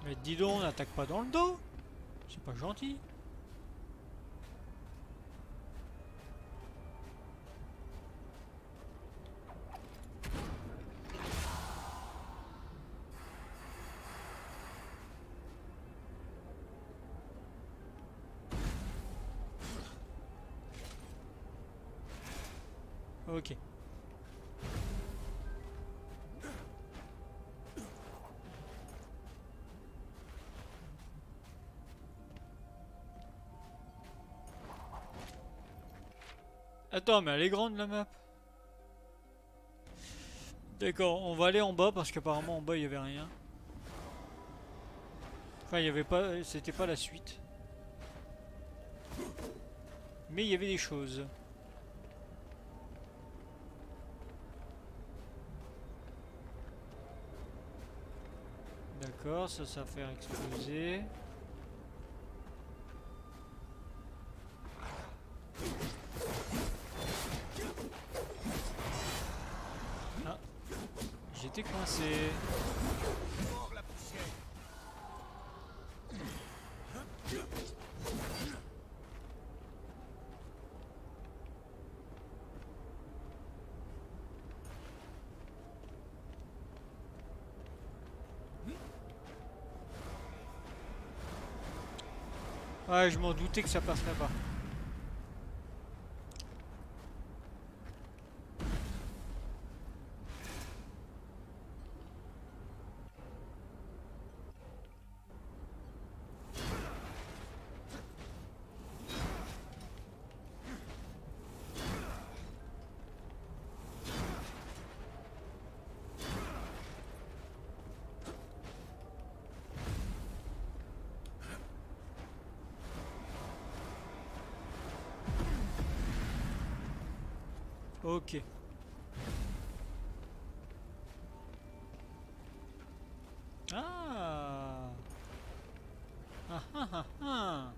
Mais dis donc, on n'attaque pas dans le dos. C'est pas gentil. Ok. Attends, mais elle est grande la map. D'accord, on va aller en bas parce qu'apparemment en bas il y avait rien. Enfin, il y avait pas, c'était pas la suite. Mais il y avait des choses. D'accord, ça, ça va faire exploser. Ah, j'étais coincé. Ouais, je m'en doutais que ça passerait pas. Ok. Ah. Ah ah ah ah.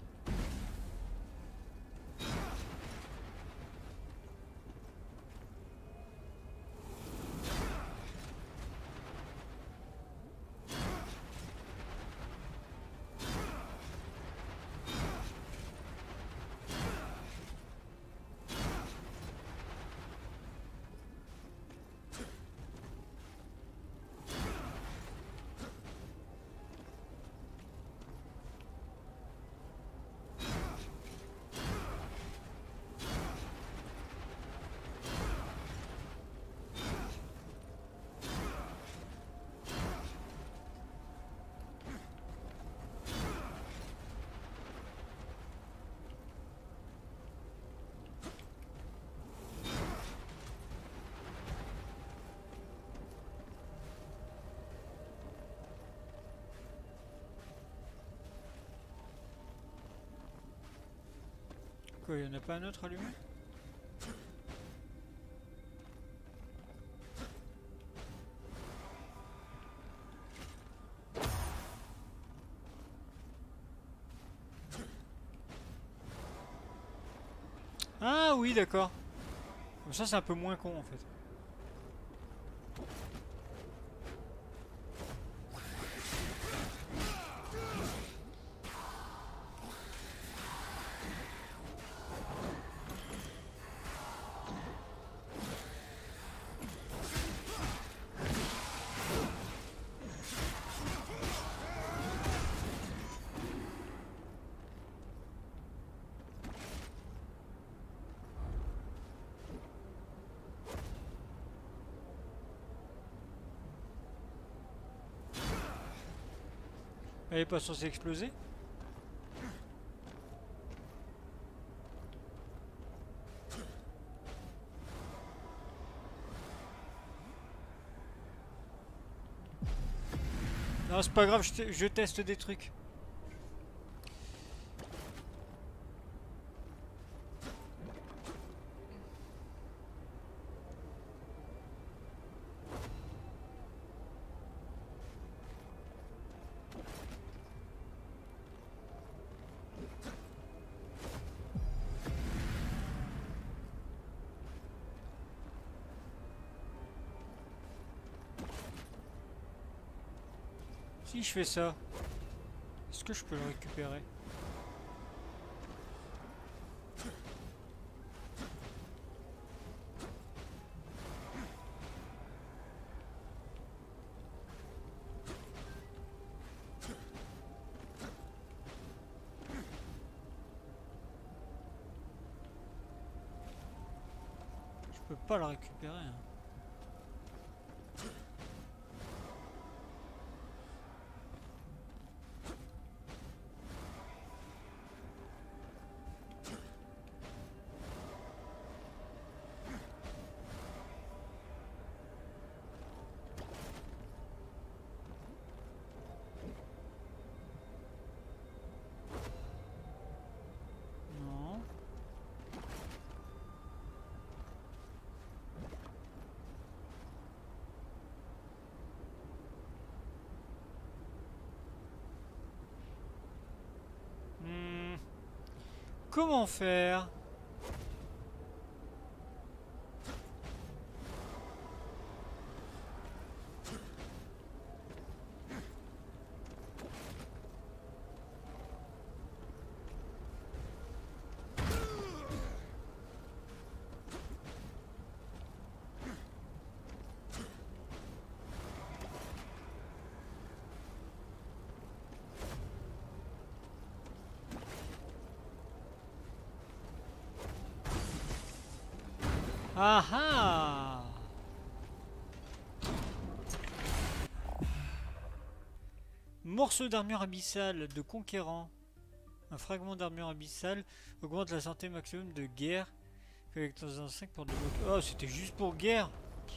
Quoi, il n'y en a pas un autre allumé? Ah oui, d'accord. Comme ça, c'est un peu moins con en fait. Elle est pas censée exploser? Non, c'est pas grave, je, te- je teste des trucs. Si je fais ça. Est-ce que je peux le récupérer? Je peux pas le récupérer. Hein. Comment faire? Ah ah! Morceau d'armure abyssale de conquérant. Un fragment d'armure abyssale augmente la santé maximum de guerre. Avec dans un cinq pour débloquer. Oh, c'était juste pour guerre!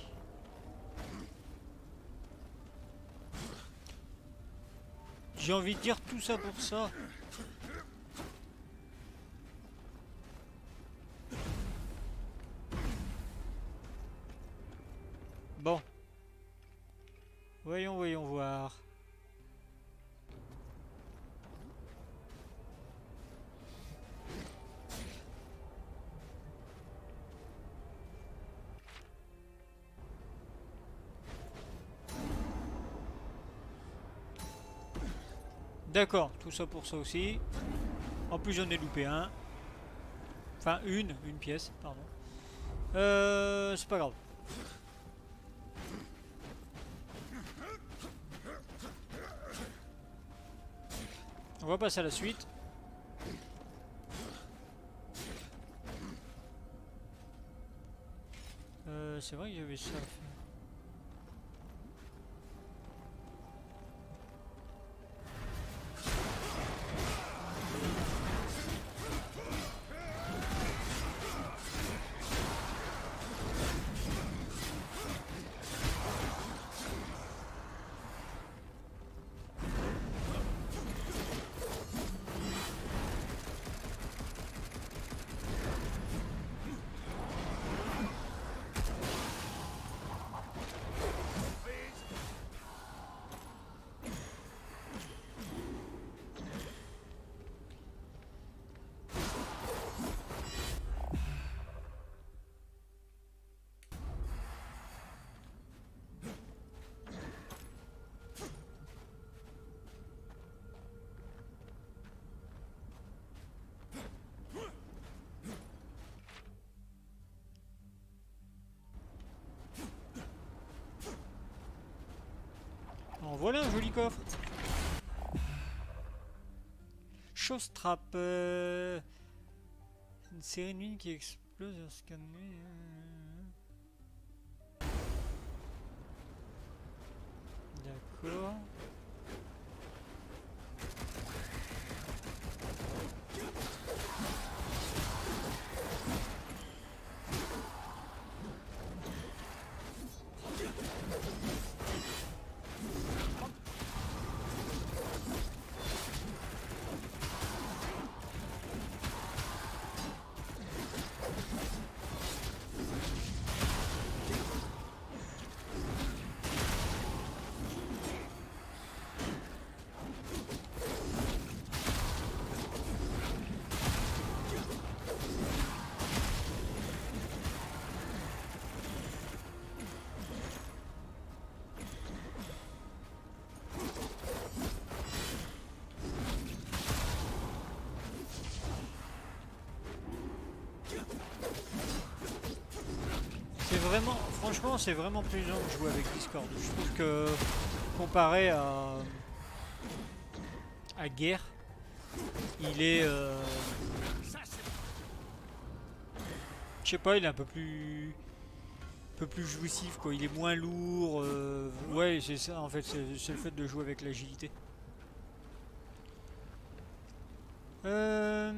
J'ai envie de dire tout ça pour ça. Bon. Voyons, voyons voir. D'accord, tout ça pour ça aussi. En plus j'en ai loupé un. Enfin une, une pièce, pardon. Euh, c'est pas grave. On va passer à la suite. Euh, c'est vrai qu'il y avait ça à faire. En voilà un joli coffre. Chose trap. Euh... Une série de mines qui explose un scan. D'accord. vraiment, franchement, c'est vraiment plaisant de jouer avec Discord. Je trouve que comparé à à Guerre, il est, euh... je sais pas, il est un peu plus, un peu plus jouissif quoi. Il est moins lourd. Euh... Ouais, c'est ça en fait, c'est le fait de jouer avec l'agilité. Euh...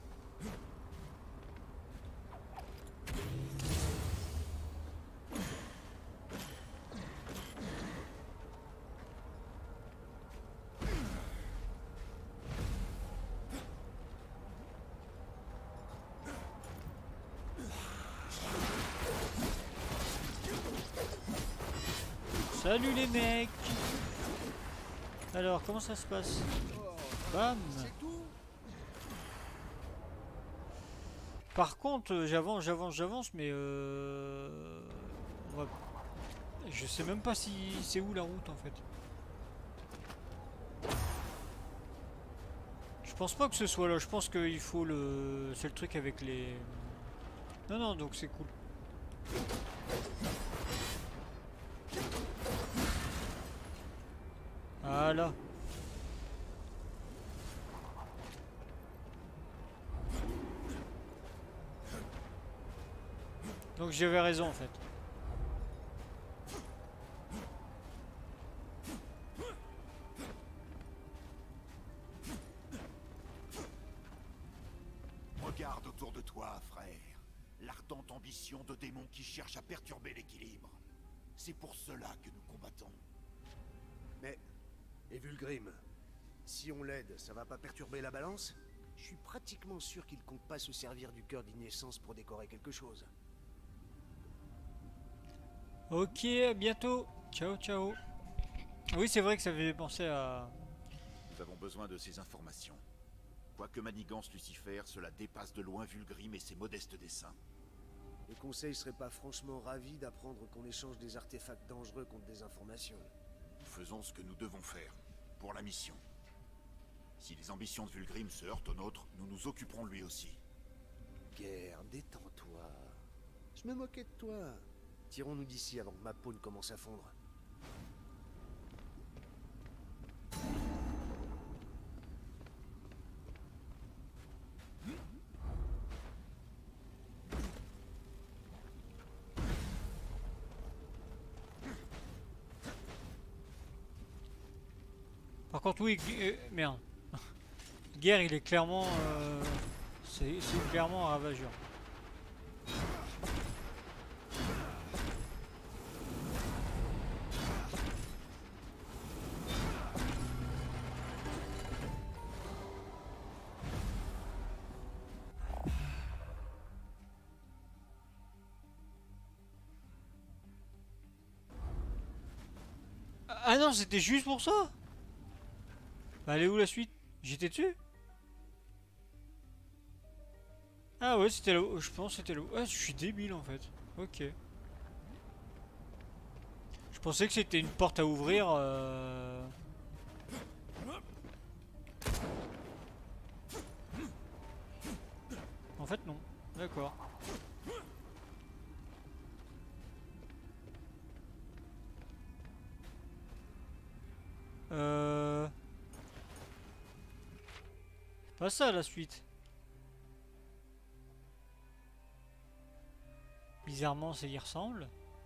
Salut les mecs. Alors comment ça se passe? Bam. Par contre j'avance, j'avance, j'avance mais euh... on va... je sais même pas si c'est où la route en fait. Je pense pas que ce soit là, je pense qu'il faut le... c'est le truc avec les... Non non donc c'est cool. Voilà. Donc j'avais raison en fait. Regarde autour de toi, frère. L'ardente ambition de démons qui cherchent à perturber l'équilibre. C'est pour cela que nous combattons. Mais... Et Vulgrim, si on l'aide, ça va pas perturber la balance? Je suis pratiquement sûr qu'il compte pas se servir du cœur d'Ignescence pour décorer quelque chose. Ok, à bientôt. Ciao, ciao. Oui, c'est vrai que ça fait penser à... Nous avons besoin de ces informations. Quoique manigance Lucifer, cela dépasse de loin Vulgrim et ses modestes desseins. Le Conseil serait pas franchement ravi d'apprendre qu'on échange des artefacts dangereux contre des informations. Faisons ce que nous devons faire, pour la mission. Si les ambitions de Vulgrim se heurtent aux nôtres, nous nous occuperons de lui aussi. Guerre, détends-toi. Je me moquais de toi. Tirons-nous d'ici avant que ma peau ne commence à fondre. Par contre oui, euh, merde. Guerre il est clairement... Euh, c'est clairement un ravageur. Ah non, c'était juste pour ça. Bah, elle est où la suite? J'étais dessus? Ah ouais, c'était là. Je pense que c'était là. Ah, je suis débile en fait. Ok. Je pensais que c'était une porte à ouvrir. Euh... En fait, non. D'accord. Euh... Pas ça la suite. Bizarrement ça y ressemble.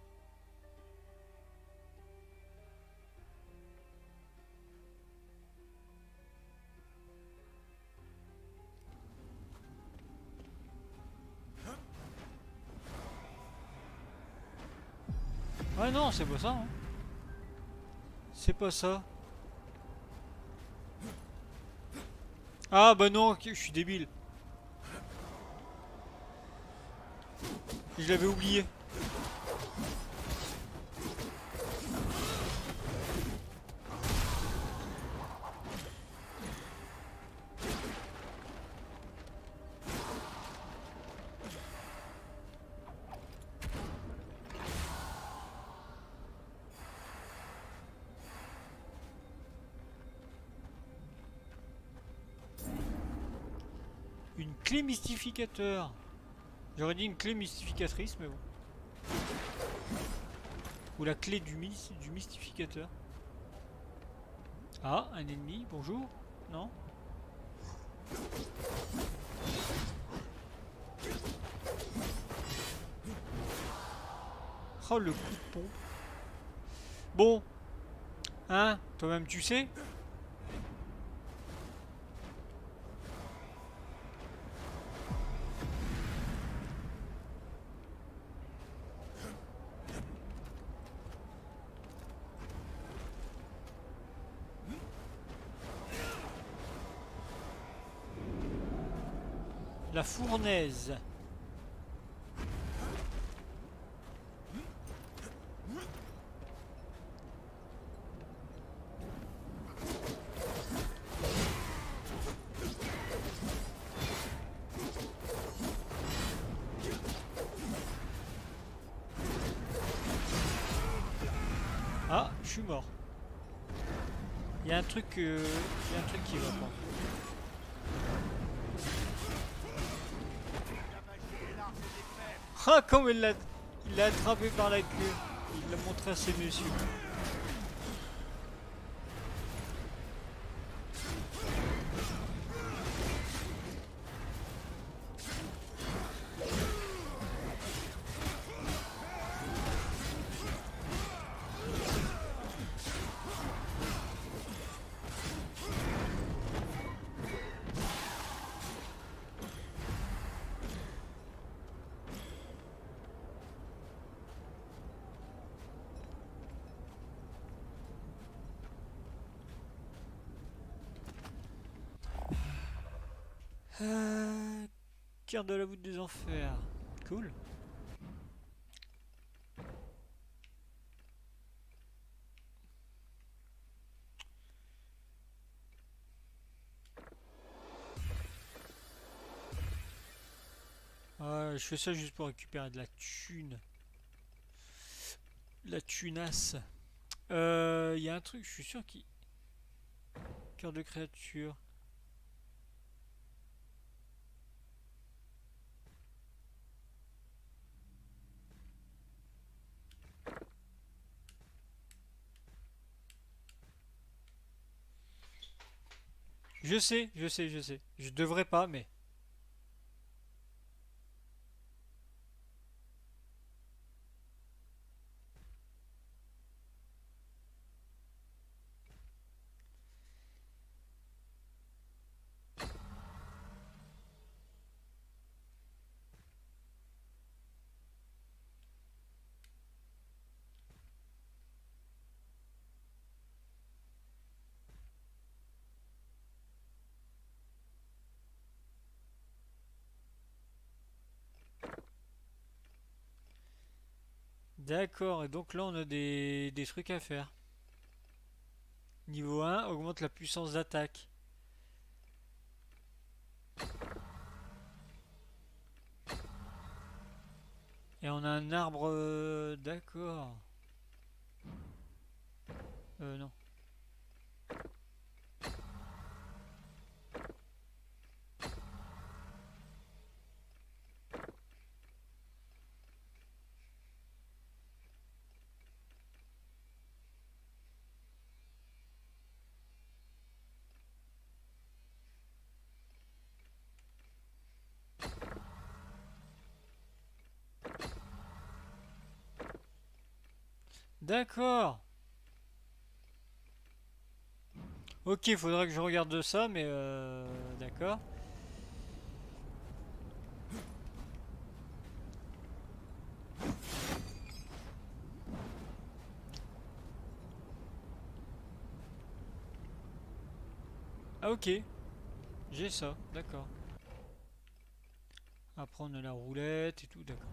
Ouais non c'est pas ça hein. C'est pas ça. Ah bah non, je suis débile. Je l'avais oublié. Une clé mystificateur. J'aurais dit une clé mystificatrice, mais bon. Ou la clé du, mys du mystificateur. Ah, un ennemi, bonjour. Non? Oh, le coup de pompe. Bon. Hein? Toi-même, tu sais? La fournaise. Ah, je suis mort. Il y a un truc, euh, il y a un truc qui va pas. Ah, comme il l'a il l'a attrapé par la queue. Il l'a montré à ses messieurs. Euh, carte de la voûte des enfers. Cool. Euh, je fais ça juste pour récupérer de la thune. La tunasse. Il euh, y a un truc, je suis sûr qu'il... Cœur de créature. Je sais, je sais, je sais. Je devrais pas, mais... D'accord, et donc là on a des, des trucs à faire. Niveau un, augmente la puissance d'attaque. Et on a un arbre... Euh, d'accord. Euh, non. D'accord. Ok, il faudrait que je regarde ça, mais euh, d'accord. Ah ok, j'ai ça, d'accord. Après on a la roulette et tout, d'accord.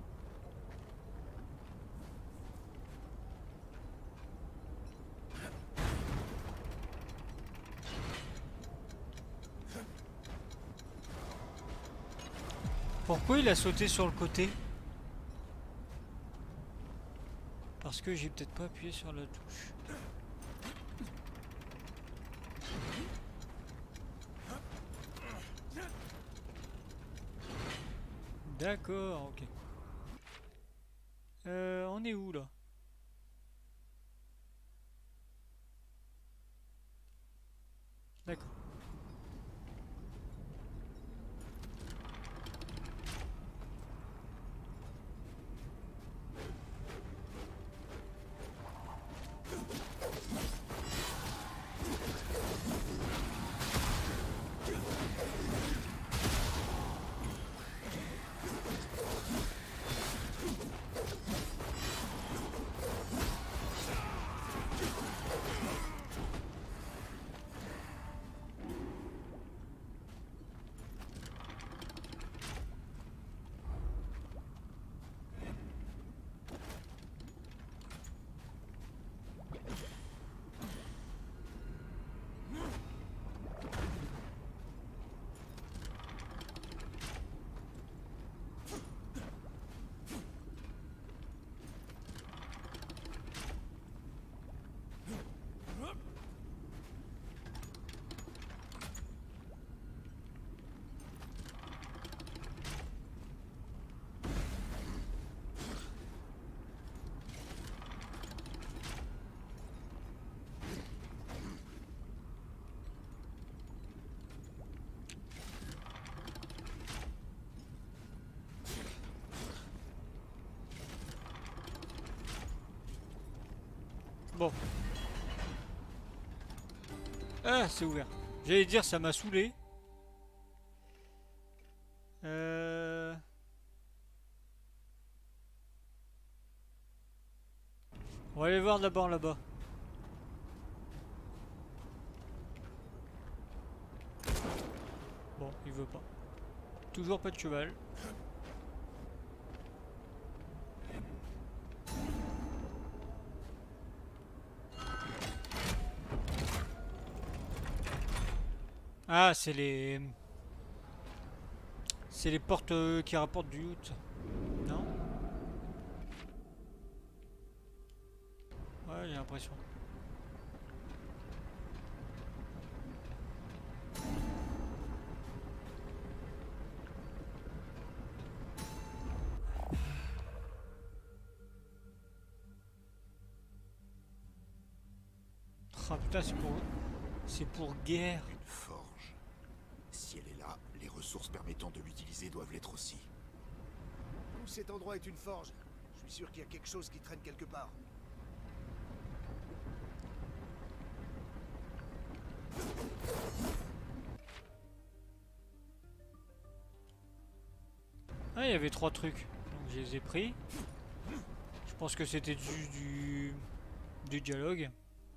Pourquoi il a sauté sur le côté? Parce que j'ai peut-être pas appuyé sur la touche. D'accord, ok. Euh, on est où là? Bon. Ah, c'est ouvert. J'allais dire, ça m'a saoulé. Euh... On va aller voir d'abord là-bas. Bon, il veut pas. Toujours pas de cheval. Ah, c'est les... C'est les portes euh, qui rapportent du loot. Non? Ouais, j'ai l'impression. Ah putain, c'est pour... C'est pour guerre. Une forge. Si elle est là, les ressources permettant de l'utiliser doivent l'être aussi. Où cet endroit est une forge, je suis sûr qu'il y a quelque chose qui traîne quelque part. Ah, il y avait trois trucs. Donc je les ai pris. Je pense que c'était du, du... du dialogue.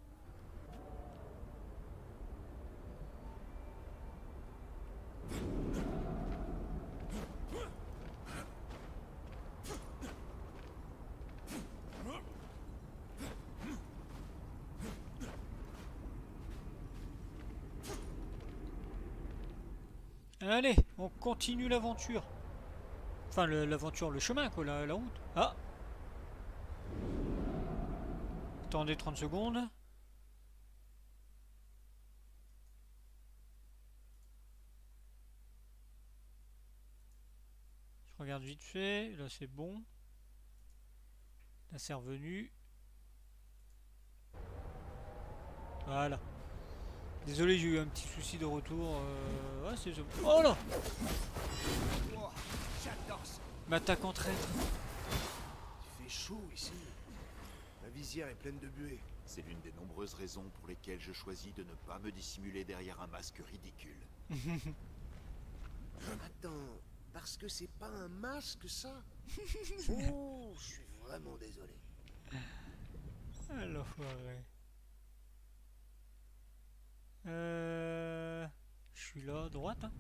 Allez, on continue l'aventure. Enfin, l'aventure, le, le chemin, quoi, la, la route. Ah! Attendez trente secondes. Je regarde vite fait. Là, c'est bon. Là, c'est revenu. Voilà. Désolé, j'ai eu un petit souci de retour. Euh... Ouais, c'est... Oh là! Oh, j'adore ça. M'attaque en traître. Il fait chaud ici. La visière est pleine de buée. C'est l'une des nombreuses raisons pour lesquelles je choisis de ne pas me dissimuler derrière un masque ridicule. Attends, parce que c'est pas un masque, ça? Oh, je suis vraiment désolé. Alors, ouais. Euh... Je suis là, à droite. Hein.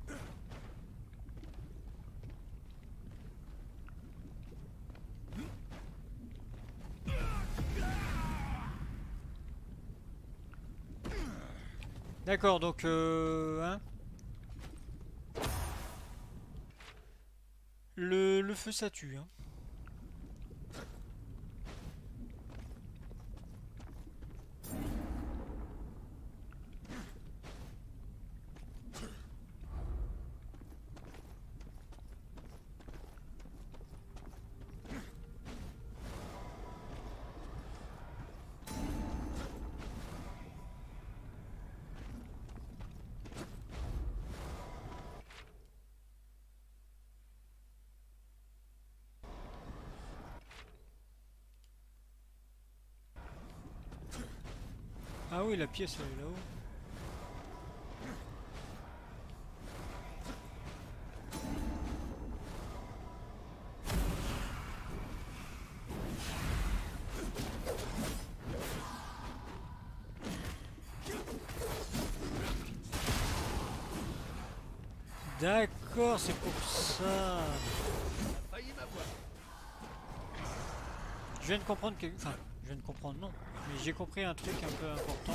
D'accord, donc euh, hein. Le, le feu ça tue. Hein. Ah oui, la pièce elle est là-haut. D'accord, c'est pour ça. Je viens de comprendre que... Enfin, je viens de comprendre, non. Mais j'ai compris un truc un peu important.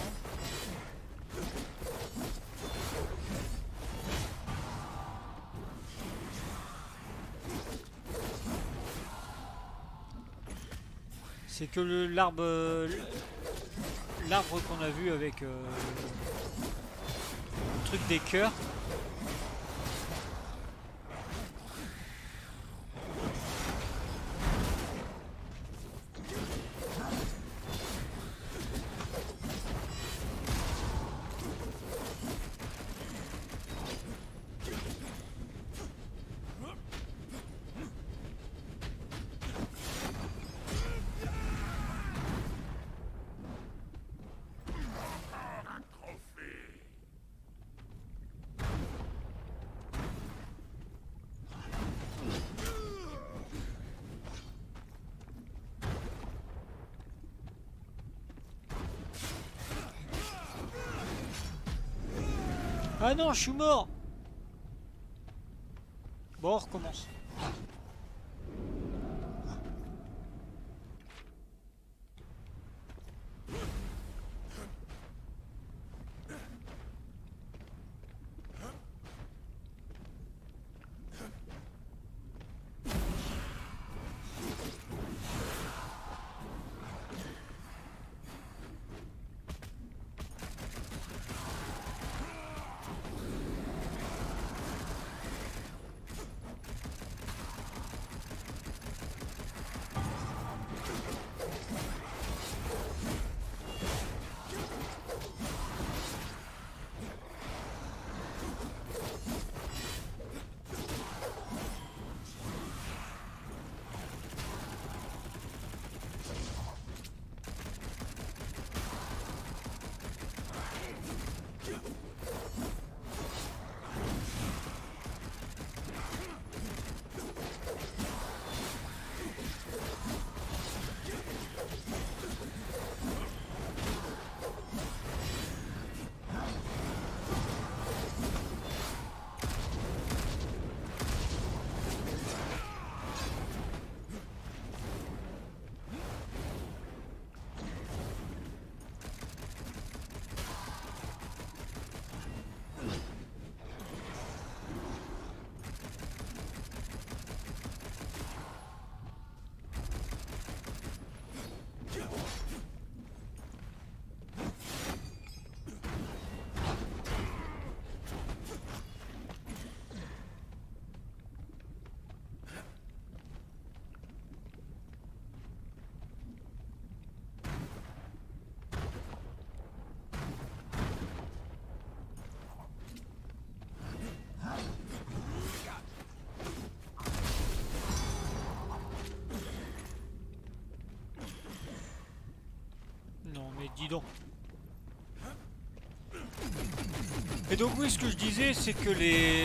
C'est que le l'arbre... L'arbre qu'on a vu avec... Euh, le truc des cœurs. Ah non, je suis mort. Bon, on recommence. Dis donc. Et donc oui, ce que je disais, c'est que les...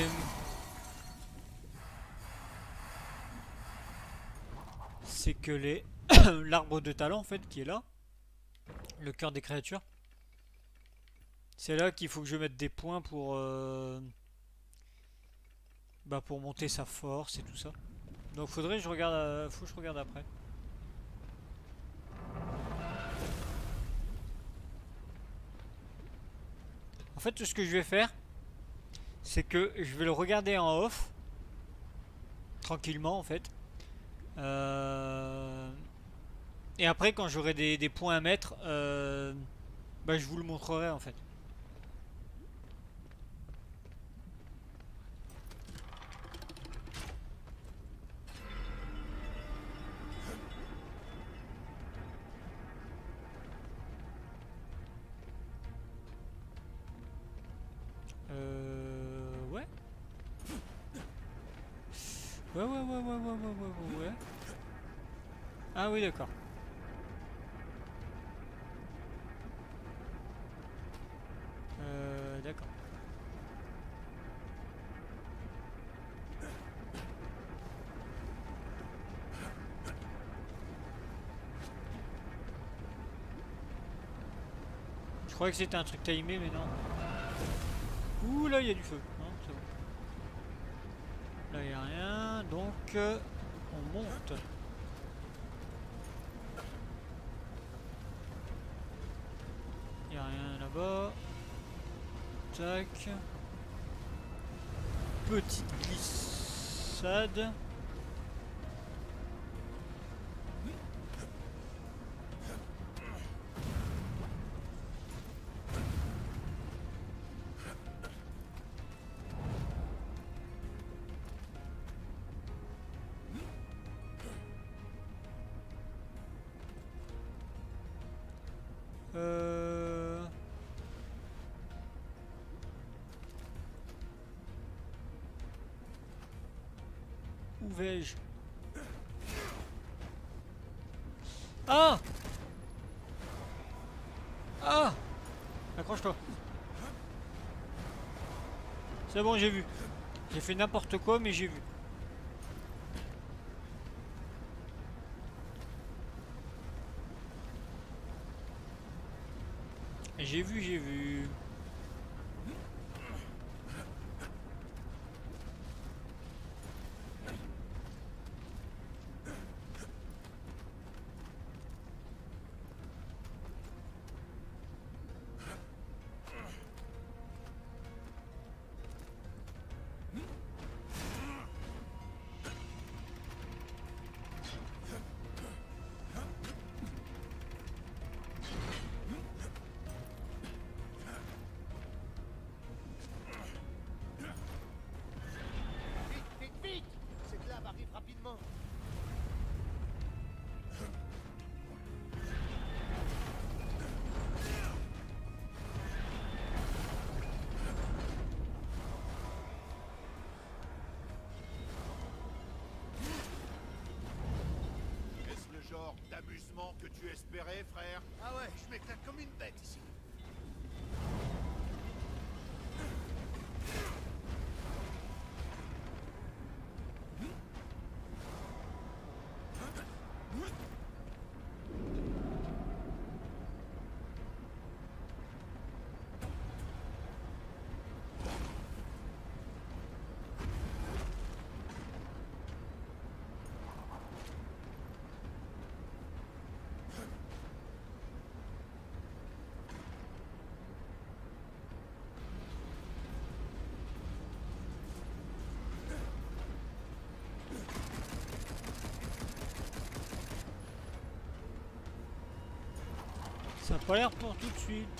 C'est que les... L'arbre de talent, en fait, qui est là. Le cœur des créatures. C'est là qu'il faut que je mette des points pour... Euh... Bah, pour monter sa force et tout ça. Donc faudrait que je regarde... Euh... Faut que je regarde après. En fait, ce que je vais faire, c'est que je vais le regarder en off, tranquillement en fait. Euh... Et après, quand j'aurai des, des points à mettre, euh... bah, je vous le montrerai en fait. Euh... Ouais. Ouais, ouais, ouais, ouais, ouais, ouais, ouais, ouais. Ah oui, d'accord. Euh... D'accord. Je croyais que c'était un truc timé, mais non. Ouh, là, il y a du feu. Non, c'est bon. Là, il n'y a rien. Donc, euh, on monte. Il n'y a rien là-bas. Tac. Petite glissade. Euh... Où vais-je? Ah! Ah! Accroche-toi. C'est bon, j'ai vu. J'ai fait n'importe quoi, mais j'ai vu. J'ai vu, j'ai vu. tu espérais, frère? Ah ouais, je m'éclate comme une bête ici. Ça n'a pas l'air pour tout de suite.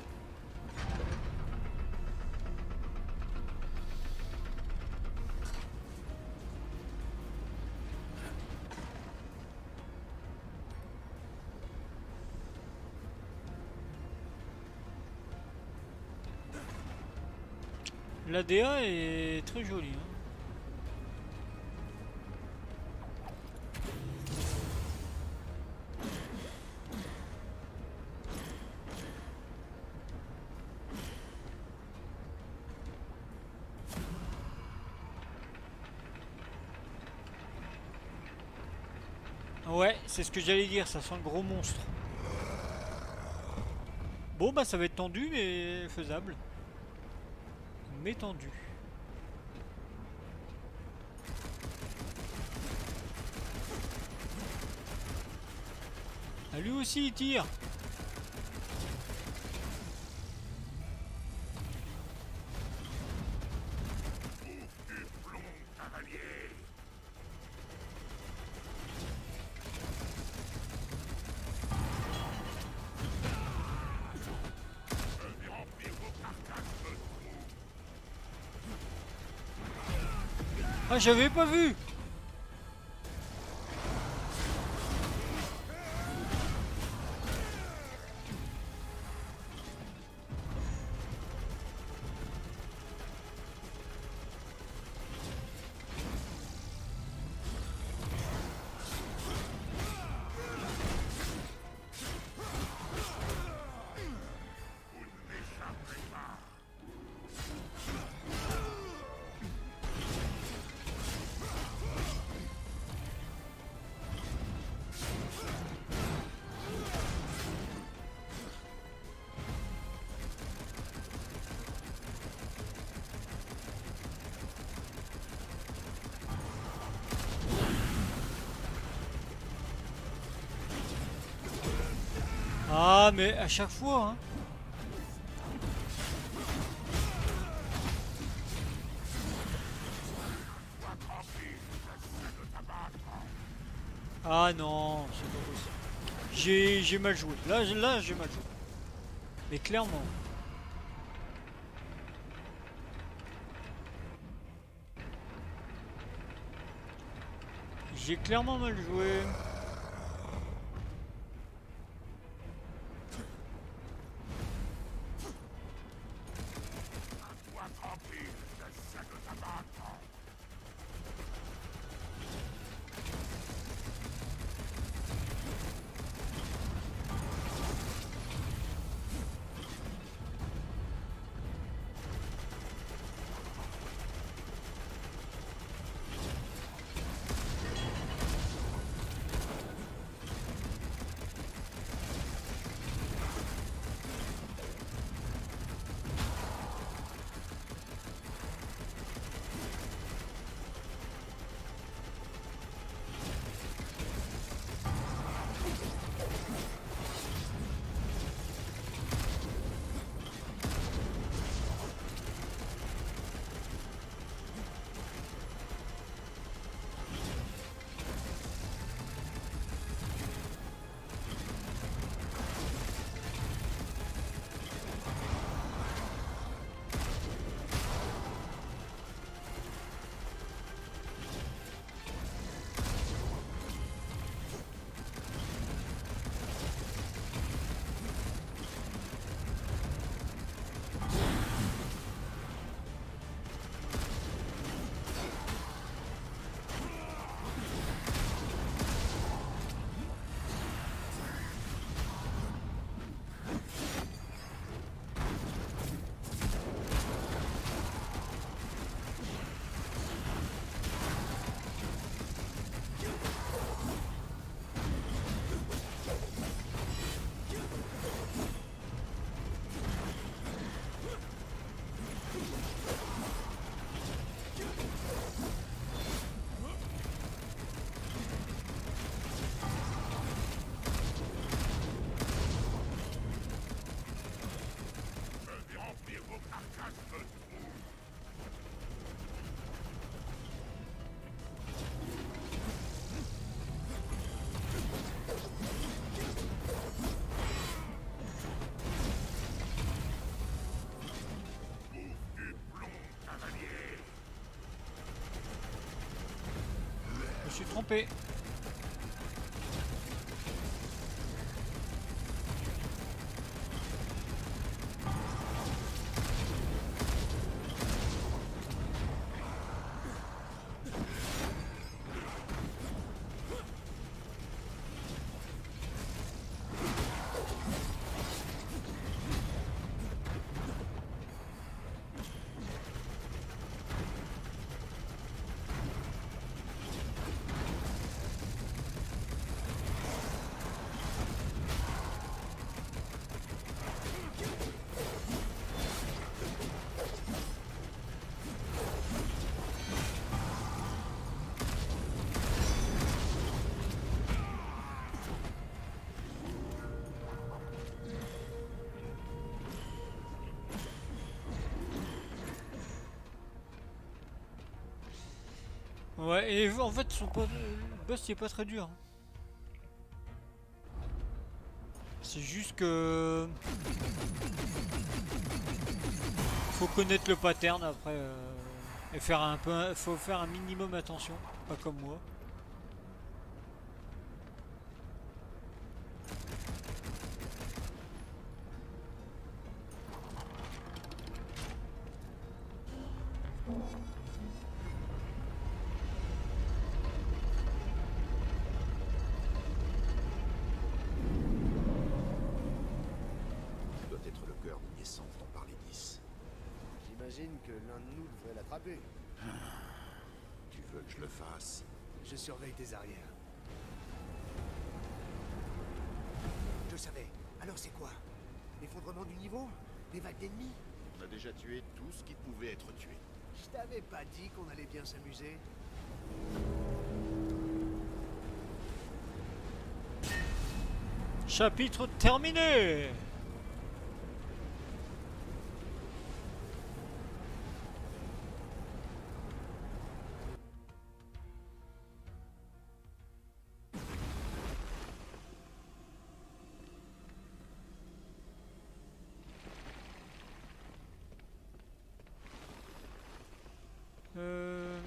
L'A D A est très jolie. Hein. Ouais, c'est ce que j'allais dire, ça sent le gros monstre. Bon bah ça va être tendu mais faisable. Mais tendu. Ah lui aussi il tire. Ah, j'avais pas vu. Ah mais à chaque fois hein. Ah non, c'est pas possible. J'ai j'ai mal joué. Là, là j'ai mal joué. Mais clairement. J'ai clairement mal joué. suis trompé. Ouais, et en fait, son pas... le boss il est pas très dur. C'est juste que... faut connaître le pattern après. Euh... Et faire un peu... faut faire un minimum attention. Pas comme moi. J'imagine que l'un de nous devrait l'attraper. Tu veux que je le fasse? Je surveille tes arrières. Je savais. Alors c'est quoi? L'effondrement du niveau? Des vagues d'ennemis? On a déjà tué tout ce qui pouvait être tué. Je t'avais pas dit qu'on allait bien s'amuser? Chapitre terminé. Euh...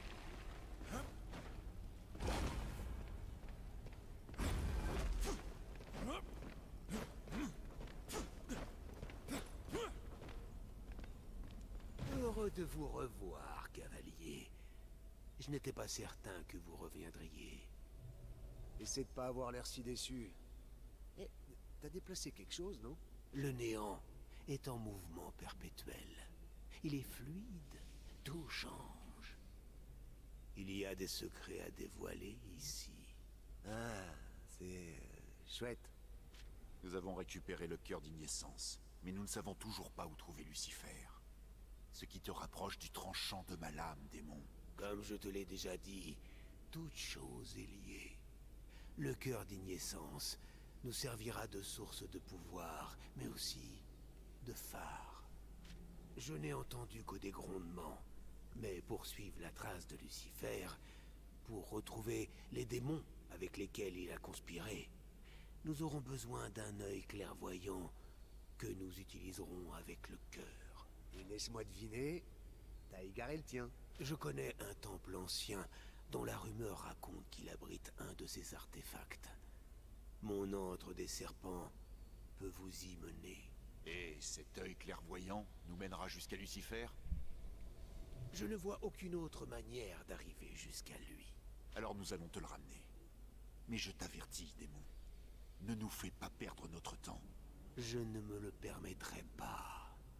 Heureux de vous revoir, cavalier. Je n'étais pas certain que vous reviendriez. Essaie de pas avoir l'air si déçu. Eh, t'as déplacé quelque chose, non? Le néant est en mouvement perpétuel. Il est fluide. Tout change. Il y a des secrets à dévoiler ici. Ah, c'est euh, chouette. Nous avons récupéré le cœur d'Ignescence, mais nous ne savons toujours pas où trouver Lucifer. Ce qui te rapproche du tranchant de ma lame, démon. Comme je te l'ai déjà dit, toute chose est liée. Le cœur d'Ignescence nous servira de source de pouvoir, mais aussi de phare. Je n'ai entendu que des grondements, mais pour suivre la trace de Lucifer, pour retrouver les démons avec lesquels il a conspiré, nous aurons besoin d'un œil clairvoyant que nous utiliserons avec le cœur. Et laisse-moi deviner, t'as égaré le tien. Je connais un temple ancien dont la rumeur raconte qu'il abrite un de ces artefacts. Mon antre des serpents peut vous y mener. Et cet œil clairvoyant nous mènera jusqu'à Lucifer? Je ne vois aucune autre manière d'arriver jusqu'à lui. Alors nous allons te le ramener. Mais je t'avertis, démon. Ne nous fais pas perdre notre temps. Je ne me le permettrai pas.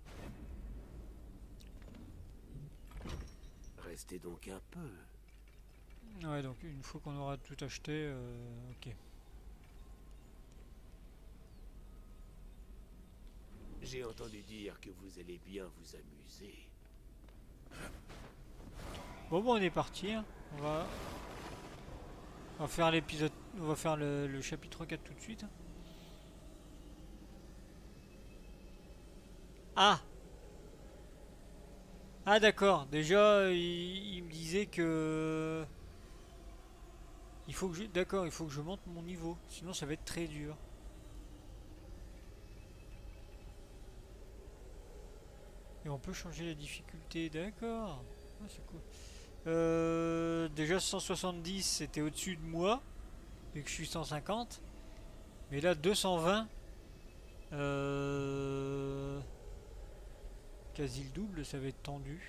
Restez donc un peu. Ouais, donc une fois qu'on aura tout acheté, euh, ok. J'ai entendu dire que vous allez bien vous amuser. Bon, bon, on est parti. Hein. On va, on va faire l'épisode, on va faire le, le chapitre quatre tout de suite. Ah. Ah d'accord. Déjà, il, il me disait que il faut que je, d'accord, il faut que je monte mon niveau, sinon ça va être très dur. Et on peut changer la difficulté, d'accord. Ah, c'est cool. Euh, déjà cent soixante-dix c'était au-dessus de moi, vu que je suis cent cinquante. Mais là deux cent vingt, euh, quasi le double, ça va être tendu.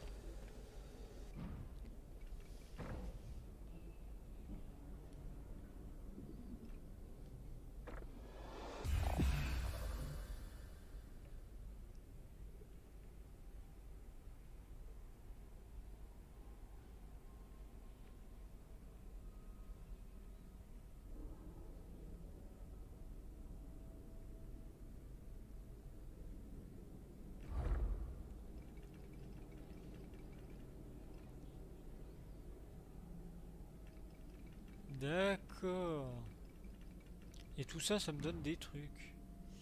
D'accord. Et tout ça, ça me donne des trucs.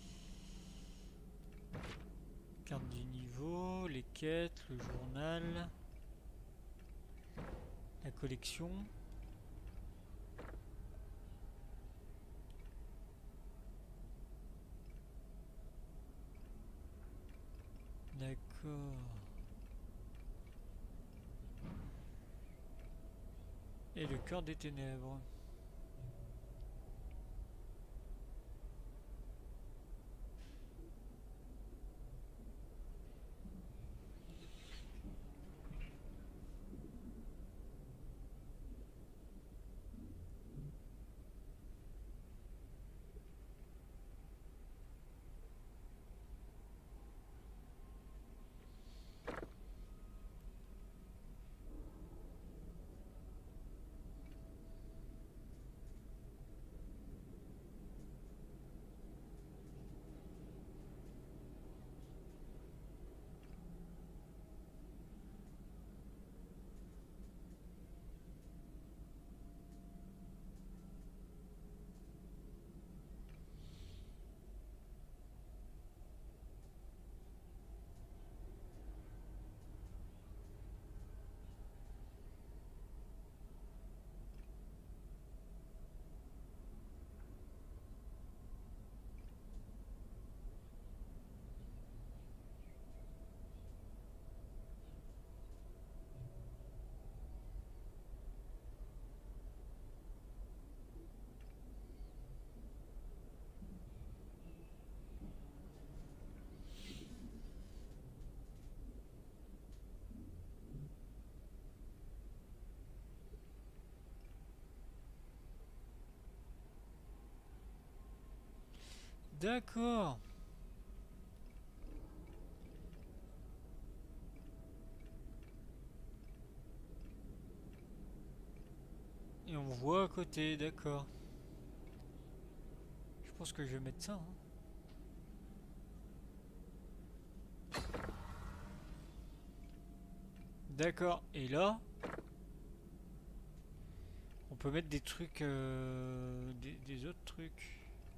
Carte du niveau, les quêtes, le journal, la collection. D'accord. Et le cœur des ténèbres. D'accord. Et on voit à côté, d'accord. Je pense que je vais mettre ça. Hein. D'accord. Et là, on peut mettre des trucs, euh, des, des autres trucs.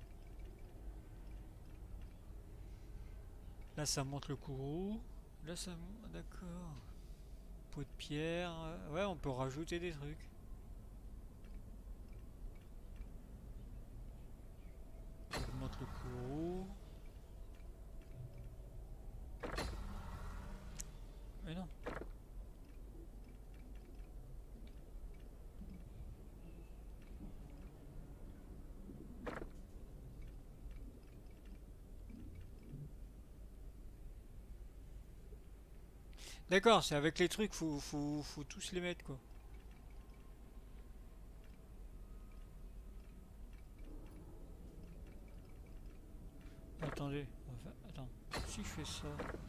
Là, ça monte le courroux. Là, ça monte. D'accord. Pot de pierre. Ouais, on peut rajouter des trucs. On monte le courroux. Mais non. D'accord, c'est avec les trucs, faut, faut, faut tous les mettre quoi. Attendez, enfin, attends, si je fais ça.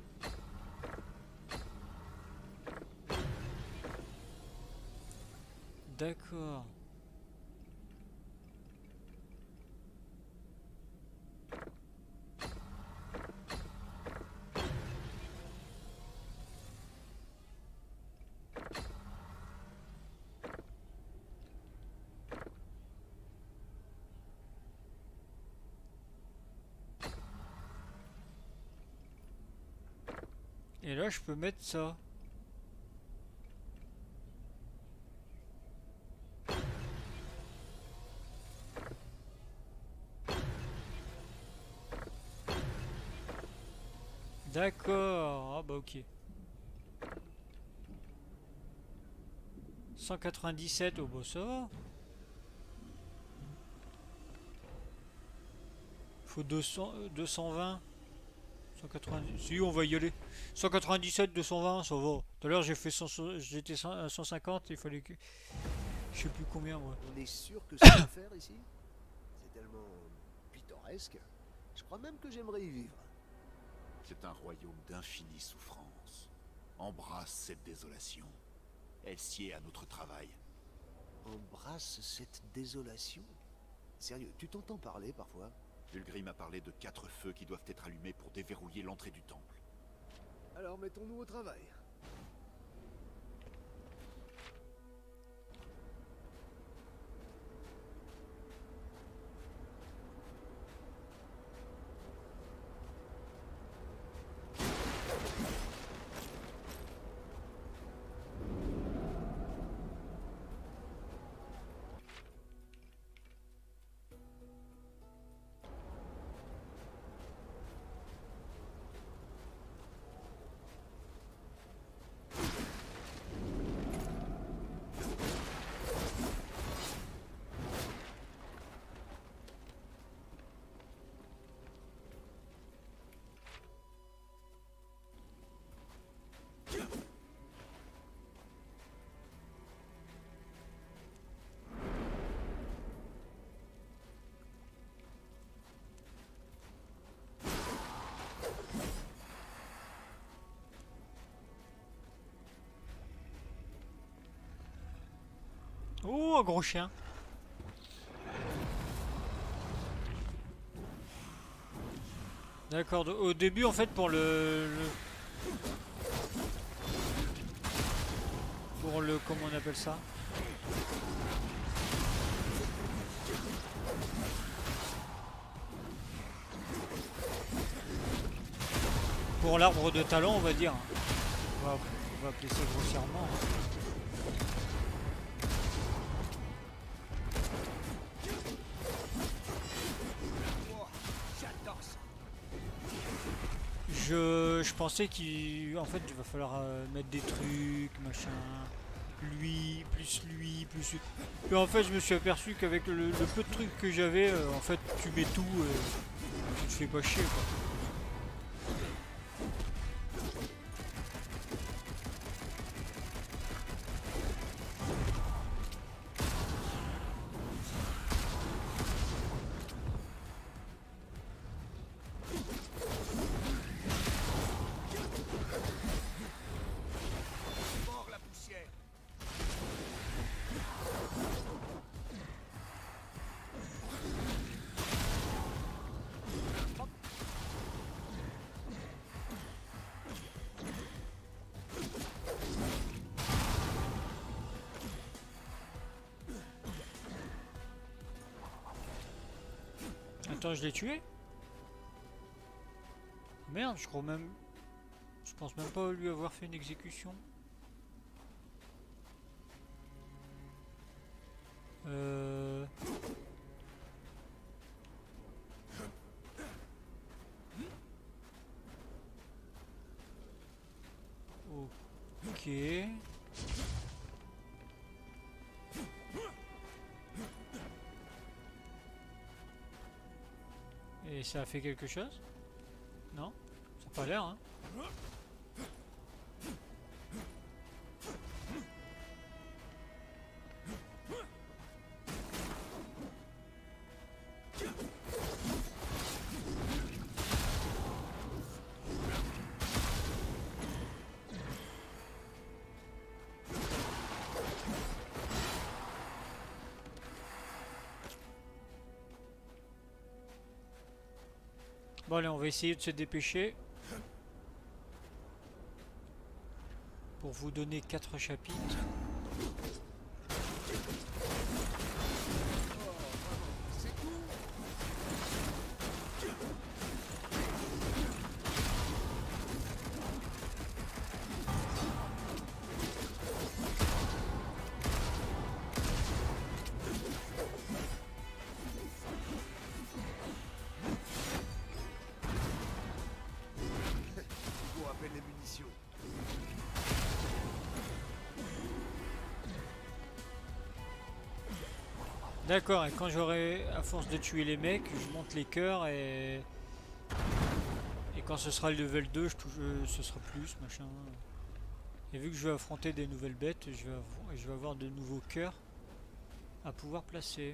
D'accord. Et là, je peux mettre ça. D'accord. Ah bah ok. cent quatre-vingt-dix-sept, oh bah ça va. Faut deux cents, deux cent vingt. cent quatre-vingt-dix. Si, on va y aller. cent quatre-vingt-dix-sept, deux cent vingt, ça va. Tout à l'heure j'ai fait cent, j'étais à cent cinquante, il fallait que. Je sais plus combien moi. On est sûr que ça va faire ici? C'est tellement pittoresque. Je crois même que j'aimerais y vivre. C'est un royaume d'infinie souffrance. Embrasse cette désolation. Elle sied à notre travail. Embrasse cette désolation? Sérieux, tu t'entends parler parfois? Vulgrim m'a parlé de quatre feux qui doivent être allumés pour déverrouiller l'entrée du temple. Alors mettons-nous au travail. Oh, un gros chien. D'accord, au début en fait pour le, le... Pour le... comment on appelle ça? Pour l'arbre de talent on va dire. On va, on va appeler ça grossièrement. Je, je pensais qu'il en fait il va falloir euh, mettre des trucs, machin, lui, plus lui, plus lui. Puis en fait je me suis aperçu qu'avec le, le peu de trucs que j'avais, euh, en fait tu mets tout et tu te fais pas chier quoi. Attends, je l'ai tué? Merde, je crois même... Je pense même pas lui avoir fait une exécution. Euh... Ok... Et ça a fait quelque chose? Non? Ça n'a pas l'air, hein? Bon allez, on va essayer de se dépêcher pour vous donner quatre chapitres. D'accord, et quand j'aurai, à force de tuer les mecs, je monte les cœurs et... Et quand ce sera le level deux, je touche, euh, ce sera plus, machin. Et vu que je vais affronter des nouvelles bêtes, je vais avoir, je vais avoir de nouveaux cœurs à pouvoir placer.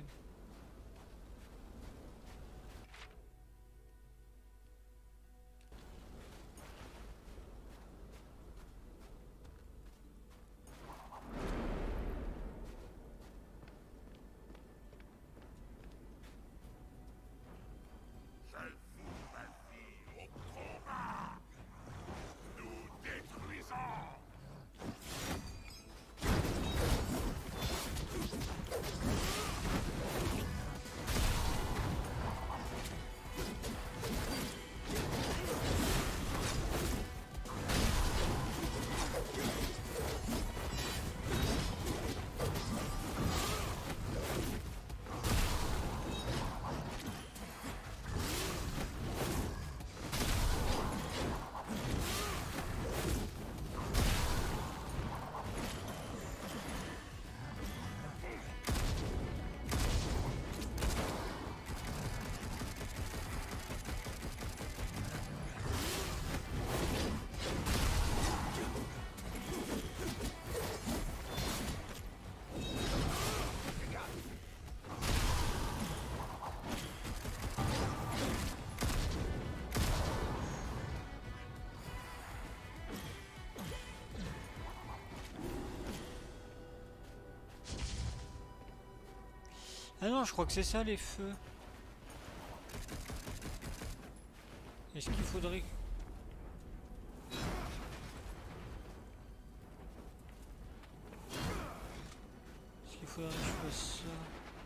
Ah non, je crois que c'est ça les feux. Est-ce qu'il faudrait... Est-ce qu'il faudrait que je fasse ça?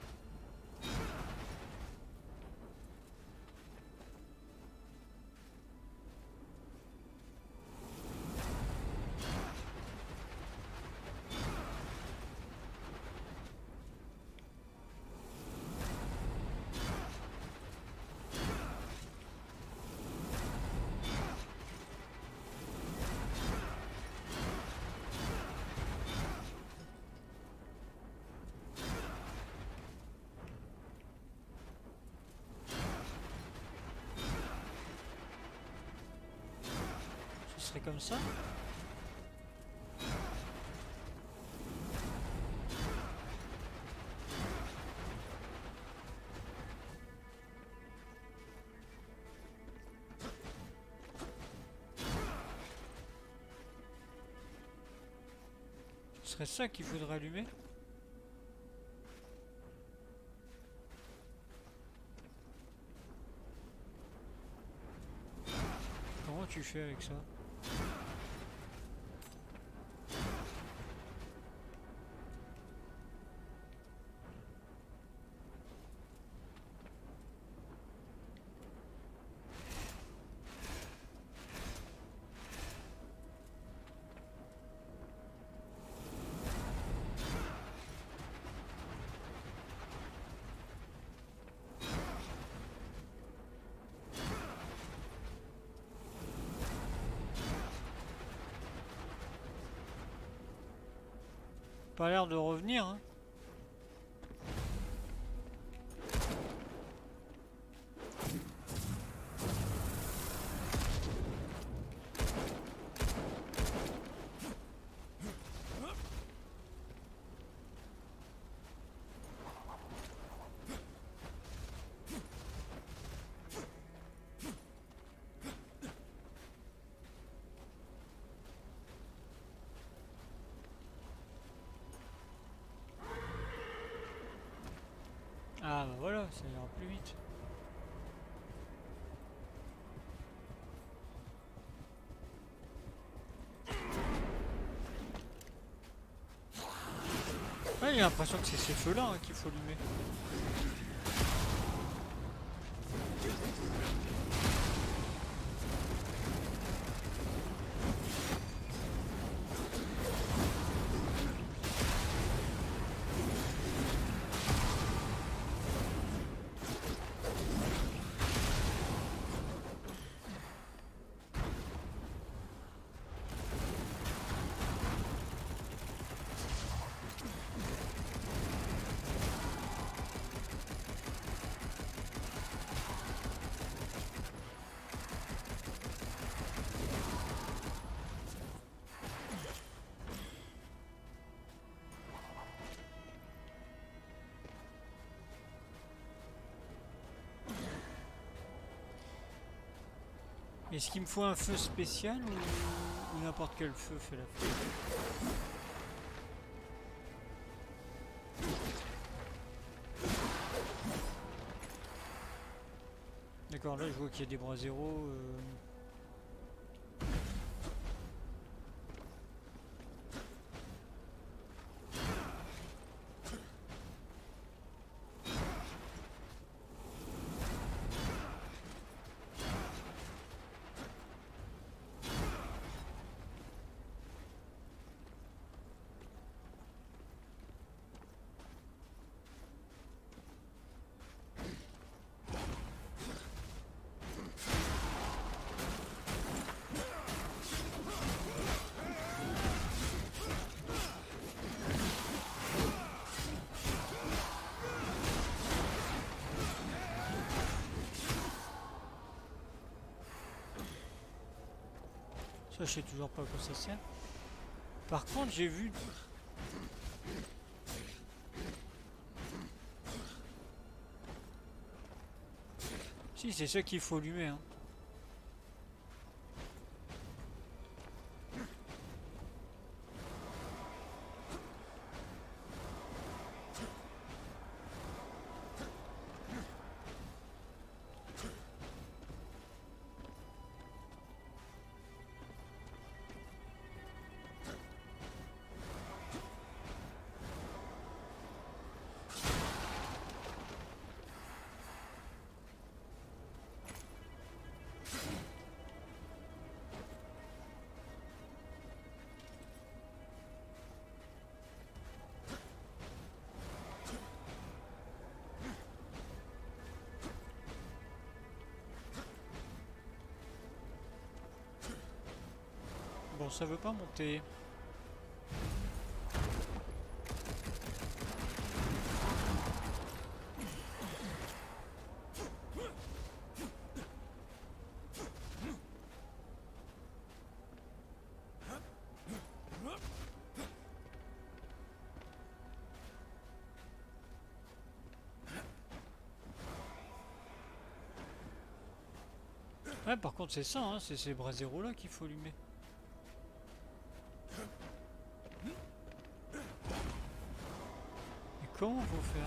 Ce serait comme ça? Ce serait ça qu'il faudrait allumer? Comment tu fais avec ça? Pas l'air de revenir, hein. Ah bah voilà, ça ira plus vite. Ouais, j'ai l'impression que c'est ces feux-là hein, qu'il faut allumer. Est-ce qu'il me faut un feu spécial ou, ou n'importe quel feu fait l'affaire? D'accord, là je vois qu'il y a des bras zéro. Euh... Ça, je sais toujours pas à quoi ça sert. Par contre, j'ai vu... Si, c'est ça qu'il faut allumer, hein. Bon, ça veut pas monter. Ouais, par contre c'est ça, hein, c'est ces bras zéro là qu'il faut allumer. Et comment faut faire?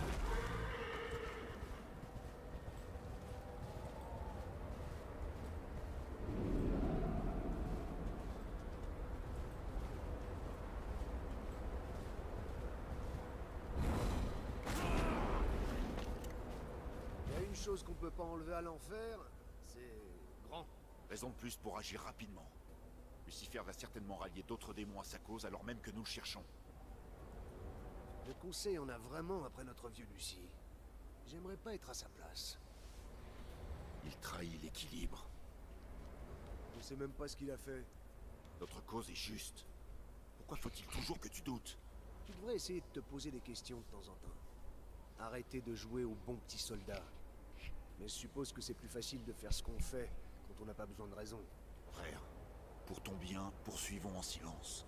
Il y a une chose qu'on peut pas enlever à l'enfer, c'est grand. Raison de plus pour agir rapidement. Lucifer va certainement rallier d'autres démons à sa cause alors même que nous le cherchons. Le conseil en a vraiment après notre vieux Lucie. J'aimerais pas être à sa place. Il trahit l'équilibre. On sait même pas ce qu'il a fait. Notre cause est juste. Pourquoi faut-il toujours que tu doutes? Tu devrais essayer de te poser des questions de temps en temps. Arrêter de jouer au bon petit soldat. Mais je suppose que c'est plus facile de faire ce qu'on fait quand on n'a pas besoin de raison. Frère, pour ton bien, poursuivons en silence.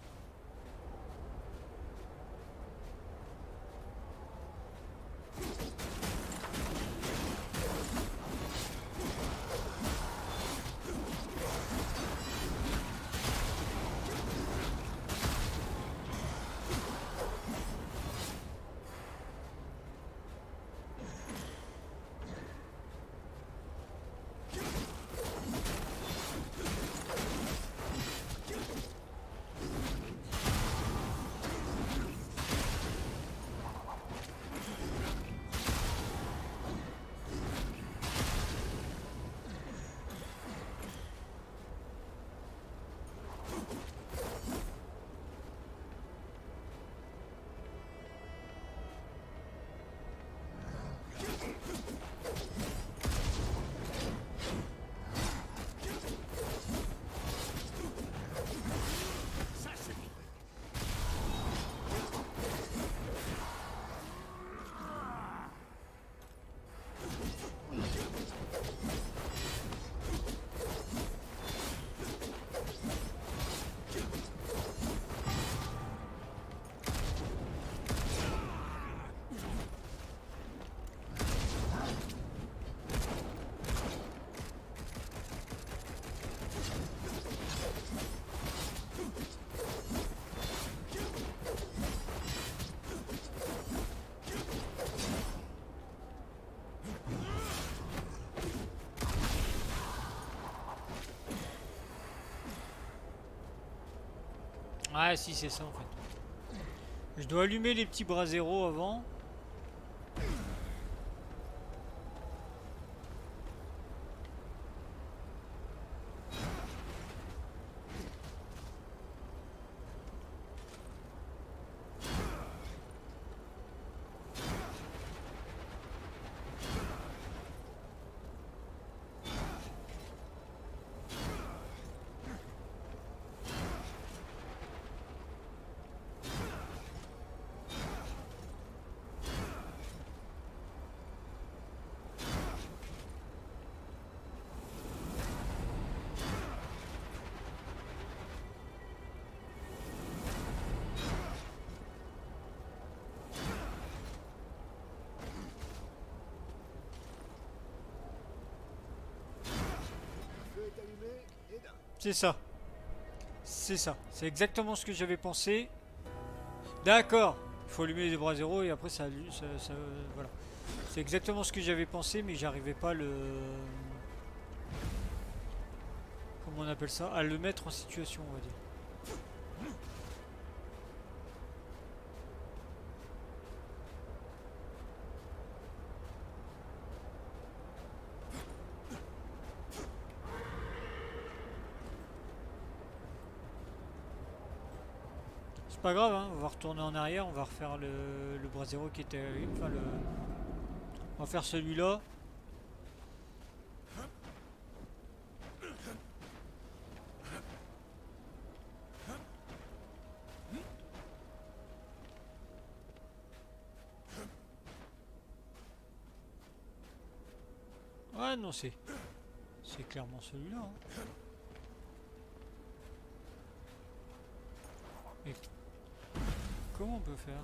Ah si c'est ça en fait. Je dois allumer les petits bras zéro avant. C'est ça. C'est ça. C'est exactement ce que j'avais pensé. D'accord. Il faut allumer les bras zéro et après ça... ça, ça voilà. C'est exactement ce que j'avais pensé, mais j'arrivais pas à le... Comment on appelle ça? À le mettre en situation, on va dire. Pas grave, hein, on va retourner en arrière, on va refaire le, le bras zéro qui était... Enfin le... On va faire celui-là. Ouais non c'est... C'est clairement celui-là. Hein. Et... Comment on peut faire?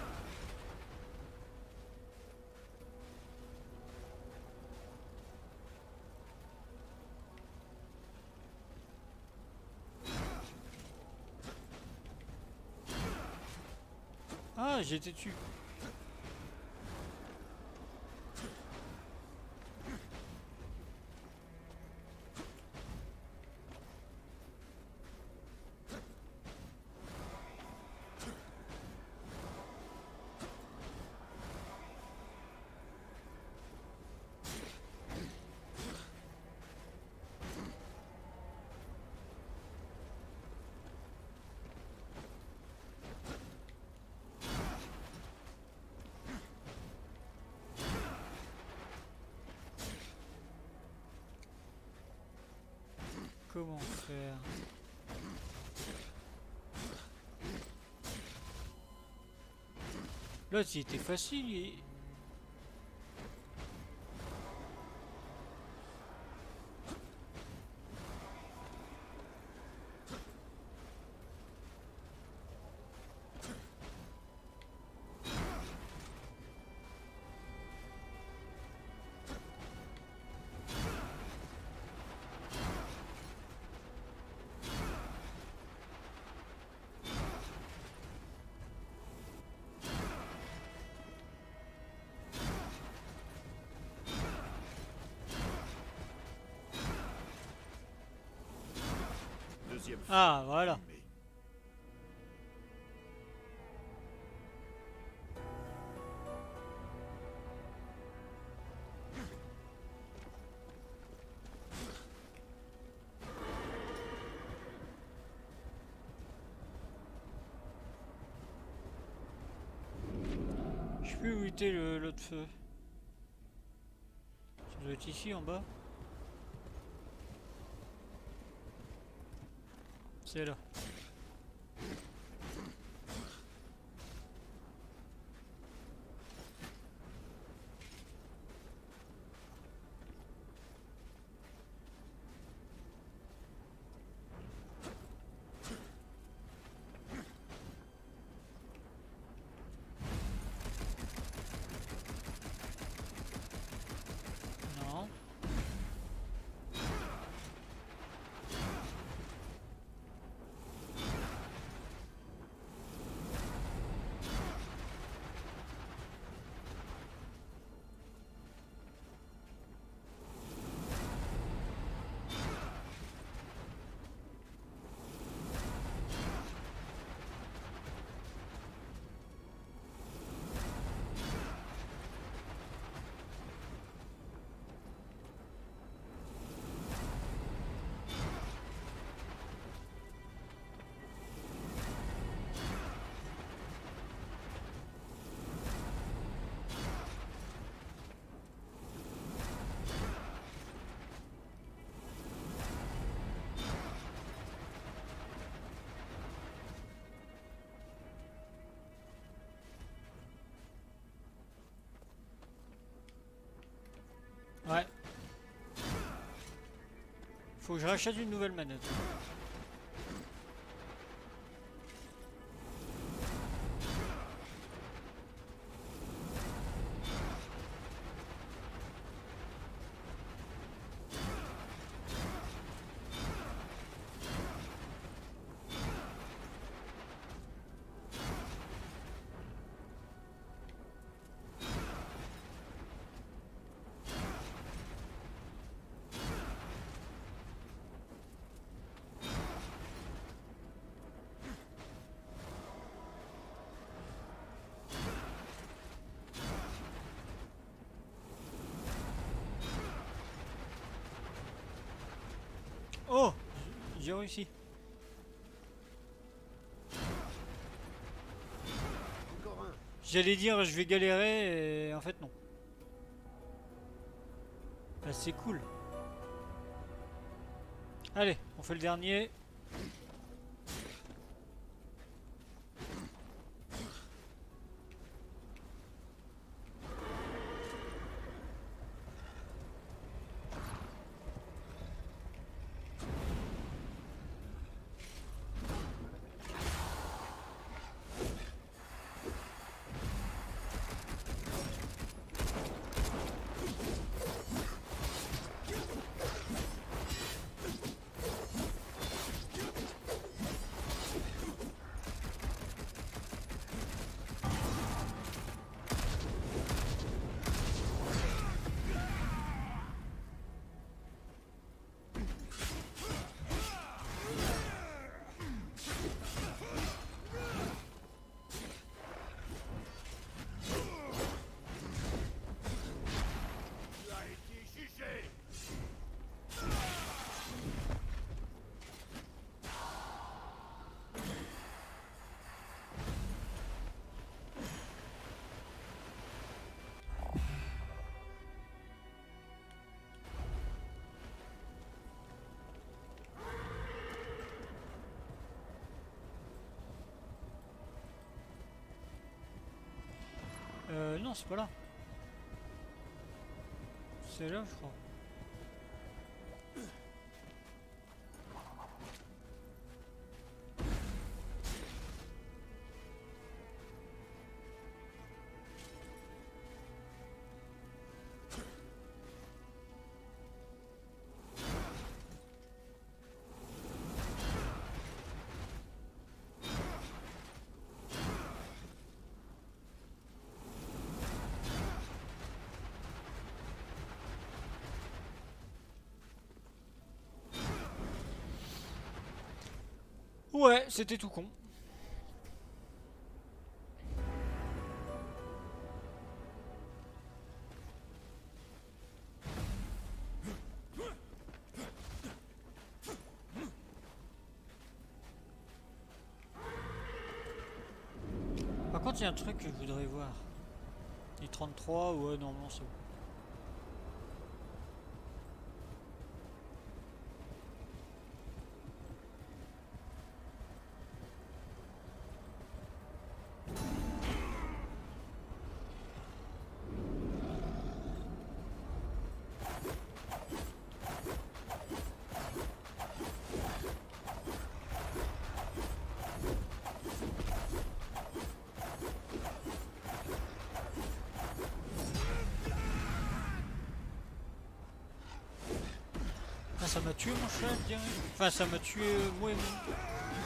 Ah, j'étais dessus. Comment faire? Là, c'était facile. Et... Ah, voilà. Je sais plus où était l'autre feu. Ça doit être ici en bas. C'est là. Non. Faut que je rachète une nouvelle manette. Oh, j'ai réussi. J'allais dire je vais galérer et en fait non. Bah, c'est cool. Allez, on fait le dernier. Euh, non, c'est pas là. C'est là, je crois. Ouais, c'était tout con. Par contre, il y a un truc que je voudrais voir. Les trente-trois, ouais, non, non, c'est bon. Ah, ça m'a tué mon chat, je dirais. Enfin, ça m'a tué euh, moi et moi.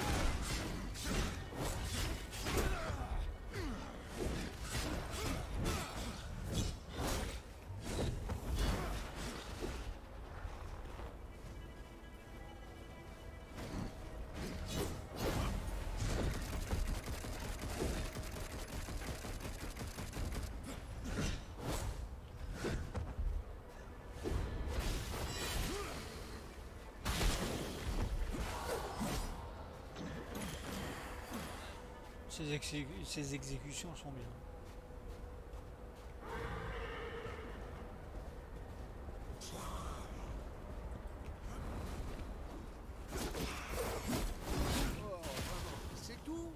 Ces, exé ces exécutions sont bien. C'est tout?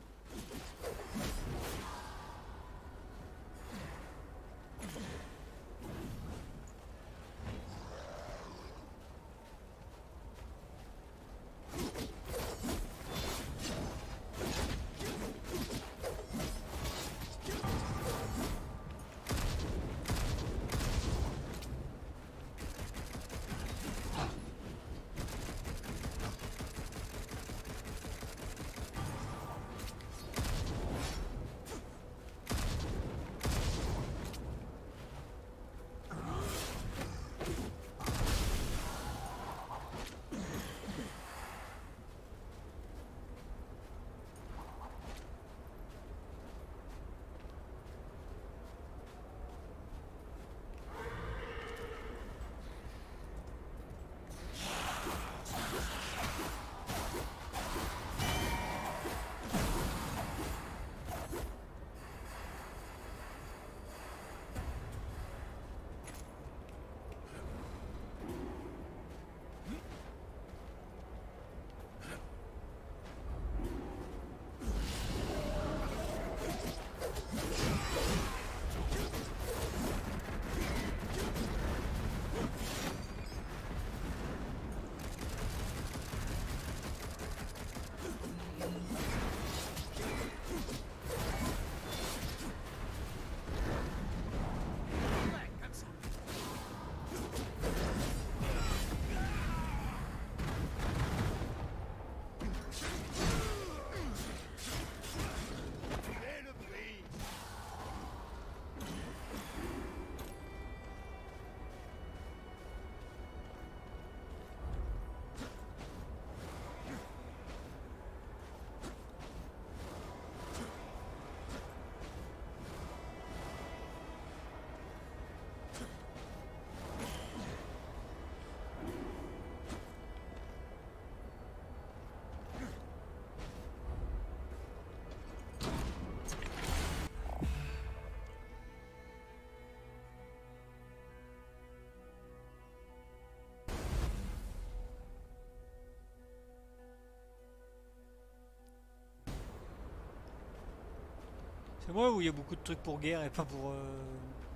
C'est moi où il y a beaucoup de trucs pour guerre et pas pour... Euh...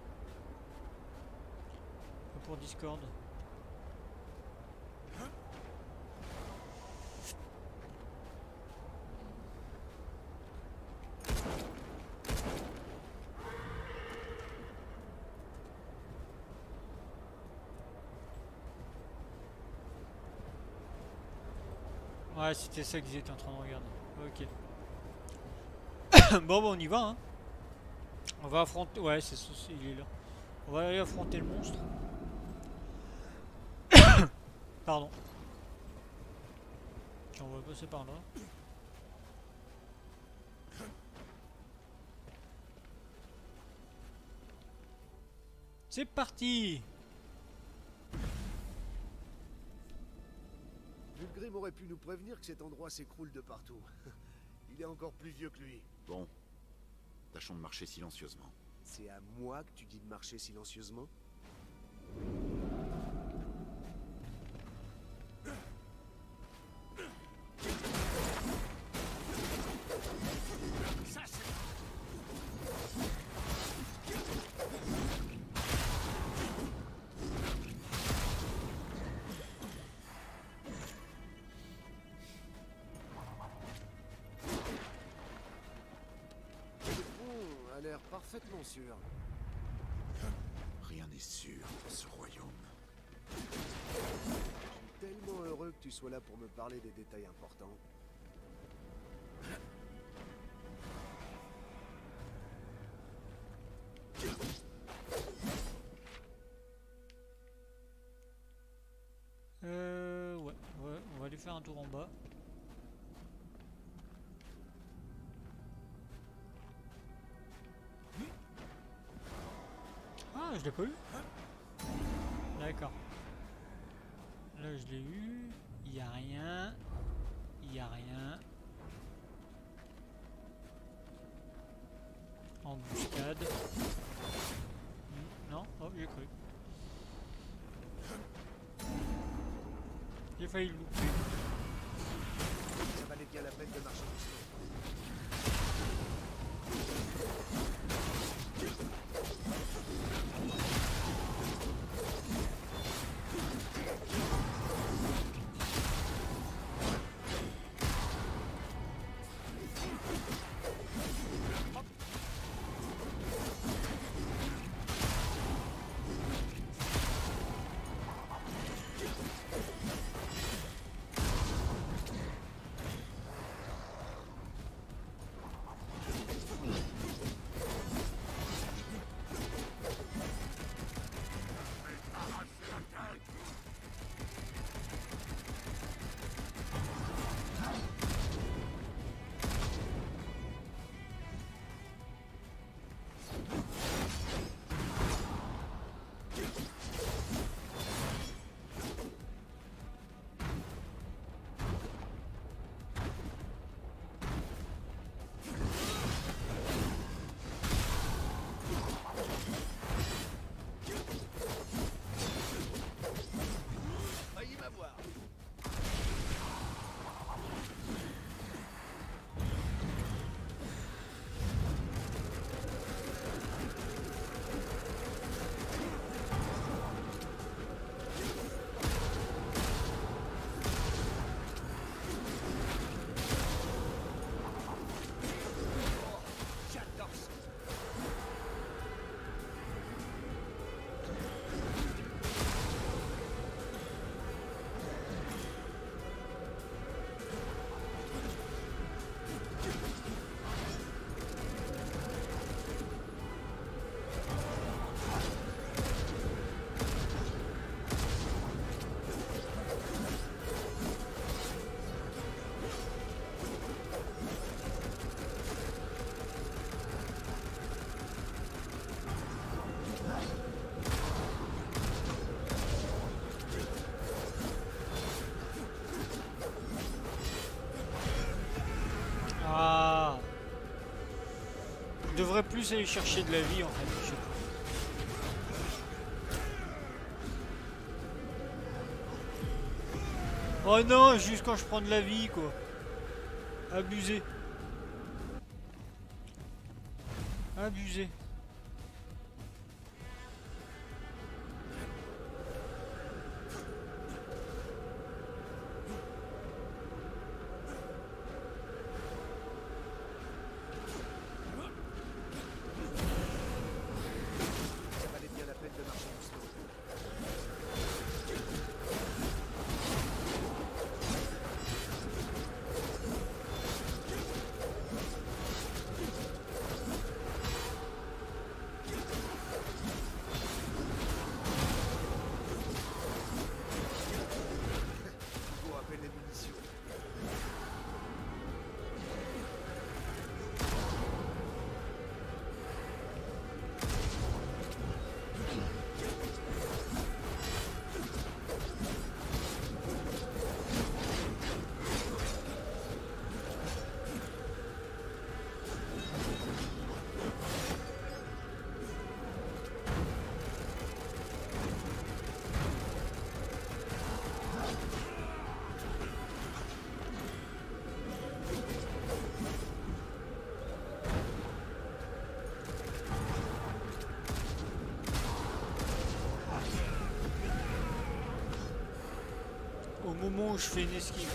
Pas pour Discord. Ouais, c'était ça qu'ils étaient en train de regarder. Ok. Bon, bah on y va, hein. On va affronter... Ouais, c'est ça, il est là. On va aller affronter le monstre. Pardon. On va passer par là. C'est parti. Vulgrim aurait pu nous prévenir que cet endroit s'écroule de partout. Il est encore plus vieux que lui. Bon, tâchons de marcher silencieusement. C'est à moi que tu dis de marcher silencieusement? Parfaitement sûr. Rien n'est sûr dans ce royaume. Je suis tellement heureux que tu sois là pour me parler des détails importants. Euh... Ouais, ouais, on va aller faire un tour en bas. Ah, je l'ai pas eu. D'accord. Là, je l'ai eu. Il n'y a rien. Il n'y a rien. Embuscade. Non? Oh, j'ai cru. J'ai failli le louper. Ça valait bien la peine de marcher doucement. Je devrais plus aller chercher de la vie en fait. Je sais pas. Oh non, juste quand je prends de la vie quoi. Abusé. Abusé. Ça valait bien la peine de marcher doucement. Il faut à peine les munitions. Au moment où je fais une esquive.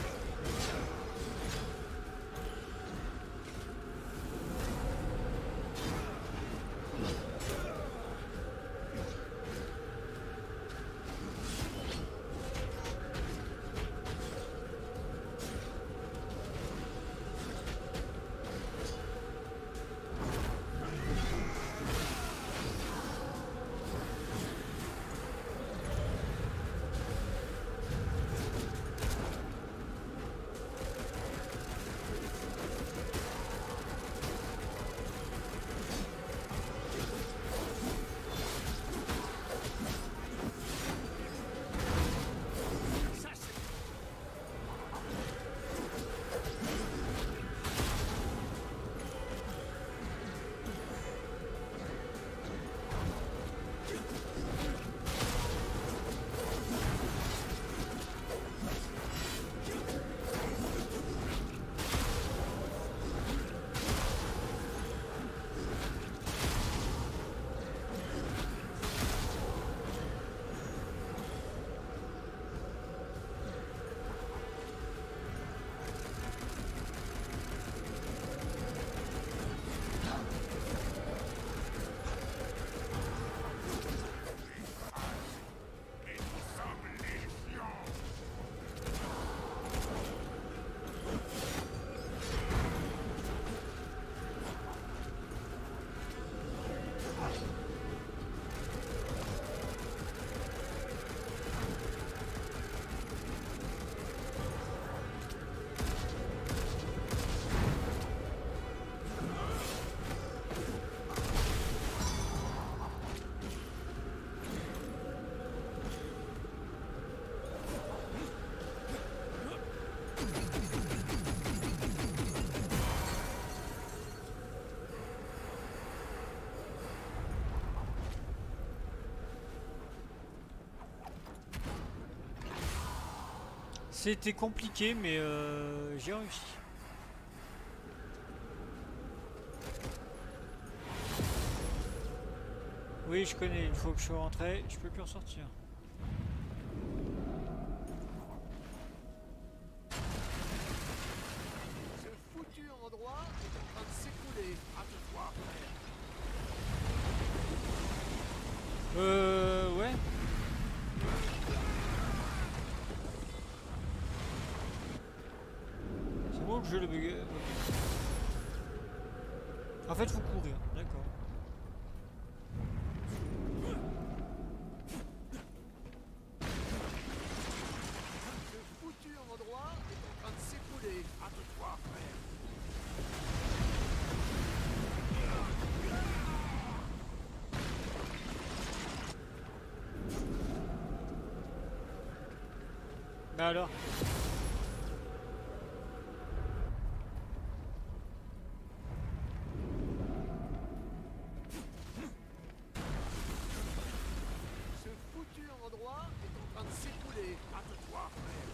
C'était compliqué, mais euh, j'ai réussi. Oui, je connais, une fois que je suis rentré, je peux plus ressortir. Ce foutu endroit est en train de s'écrouler. Hâte-toi, frère. Euh, ouais. C'est bon que je le bug. En fait, faut courir, d'accord. Ce foutu endroit est en train de s'écrouler. Hâte-toi, frère. Bah alors. Ce foutu endroit est en train de s'écrouler. Hâte-toi, frère.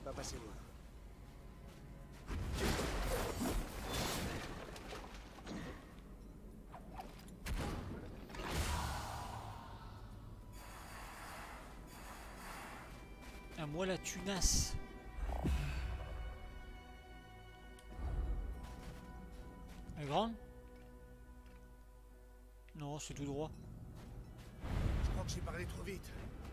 pas passer loin. À moi la tunasse. Elle est grande? Non, c'est tout droit. Je crois que j'ai parlé trop vite.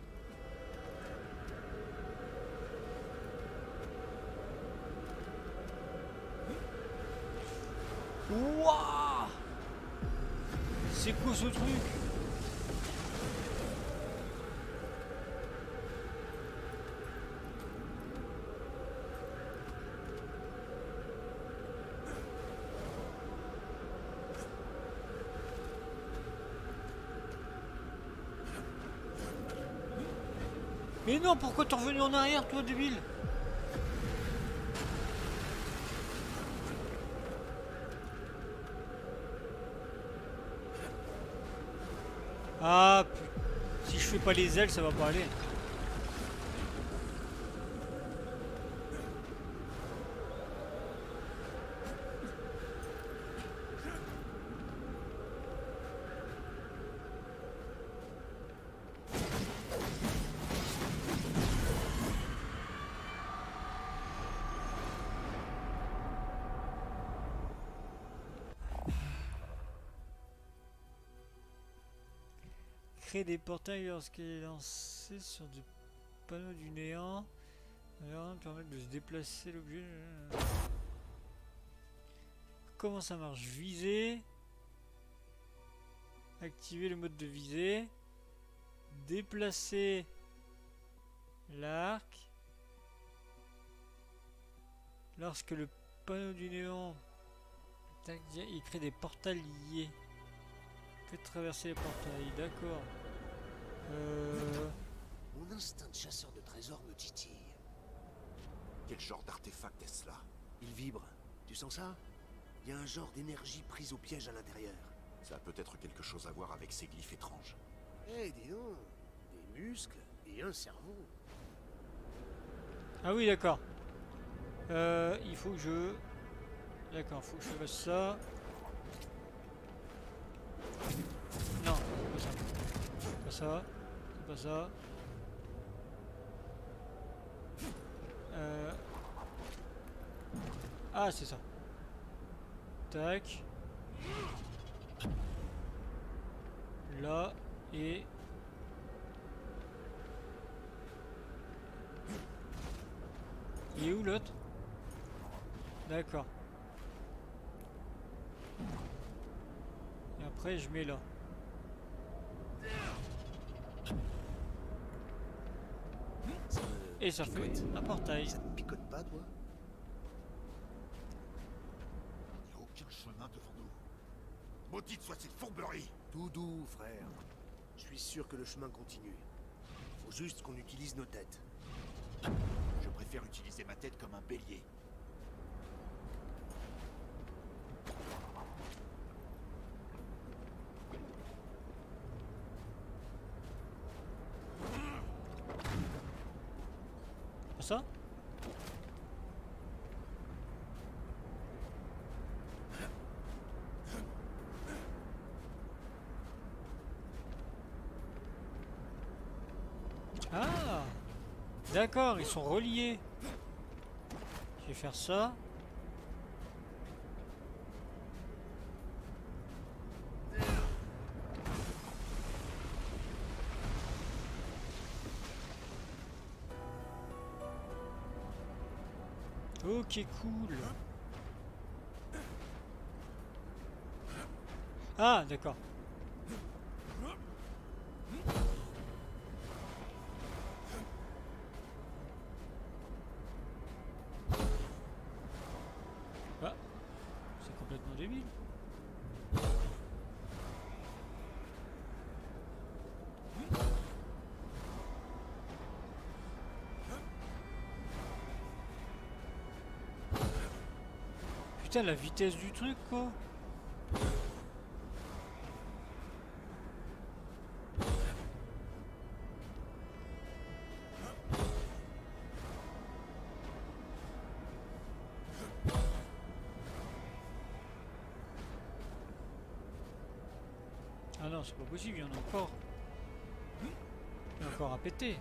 Wouah! C'est quoi ce truc? Mais non, pourquoi t'es revenu en arrière, toi, débile? Ah, putain. Si je fais pas les ailes, ça va pas aller. Créer des portails lorsqu'il est lancé sur des panneaux du néant. Permettre de se déplacer l'objet. Comment ça marche? Viser. Activer le mode de visée. Déplacer l'arc. Lorsque le panneau du néant il crée des portails liés. Faites traverser les portails, d'accord. Euh... Mon instinct de chasseur de trésors me titille. Quel genre d'artefact est-ce là? Il vibre. Tu sens ça? Il y a un genre d'énergie prise au piège à l'intérieur. Ça a peut-être quelque chose à voir avec ces glyphes étranges. Eh, hey, dis donc, des muscles et un cerveau. Ah oui, d'accord. Euh, il faut que je... D'accord, faut que je fasse ça. Non, c'est pas ça. C'est pas ça. C'est pas ça. Euh... Ah, c'est ça. Tac. Là et... Il est où l'autre? D'accord. Et après je mets là. Ça et ça picote. fait un portail. Ça te picote pas, toi? Il n'y a aucun chemin devant nous. Maudite soit cette fourberie! Tout doux, frère. Je suis sûr que le chemin continue. Faut juste qu'on utilise nos têtes. Je préfère utiliser ma tête comme un bélier. Ça? Ah, d'accord, ils sont reliés. Je vais faire ça. Ok, cool. Ah, d'accord. Ah, c'est complètement débile. Putain, la vitesse du truc, quoi. c'est pas possible, il y en a encore. Il y en a encore à péter.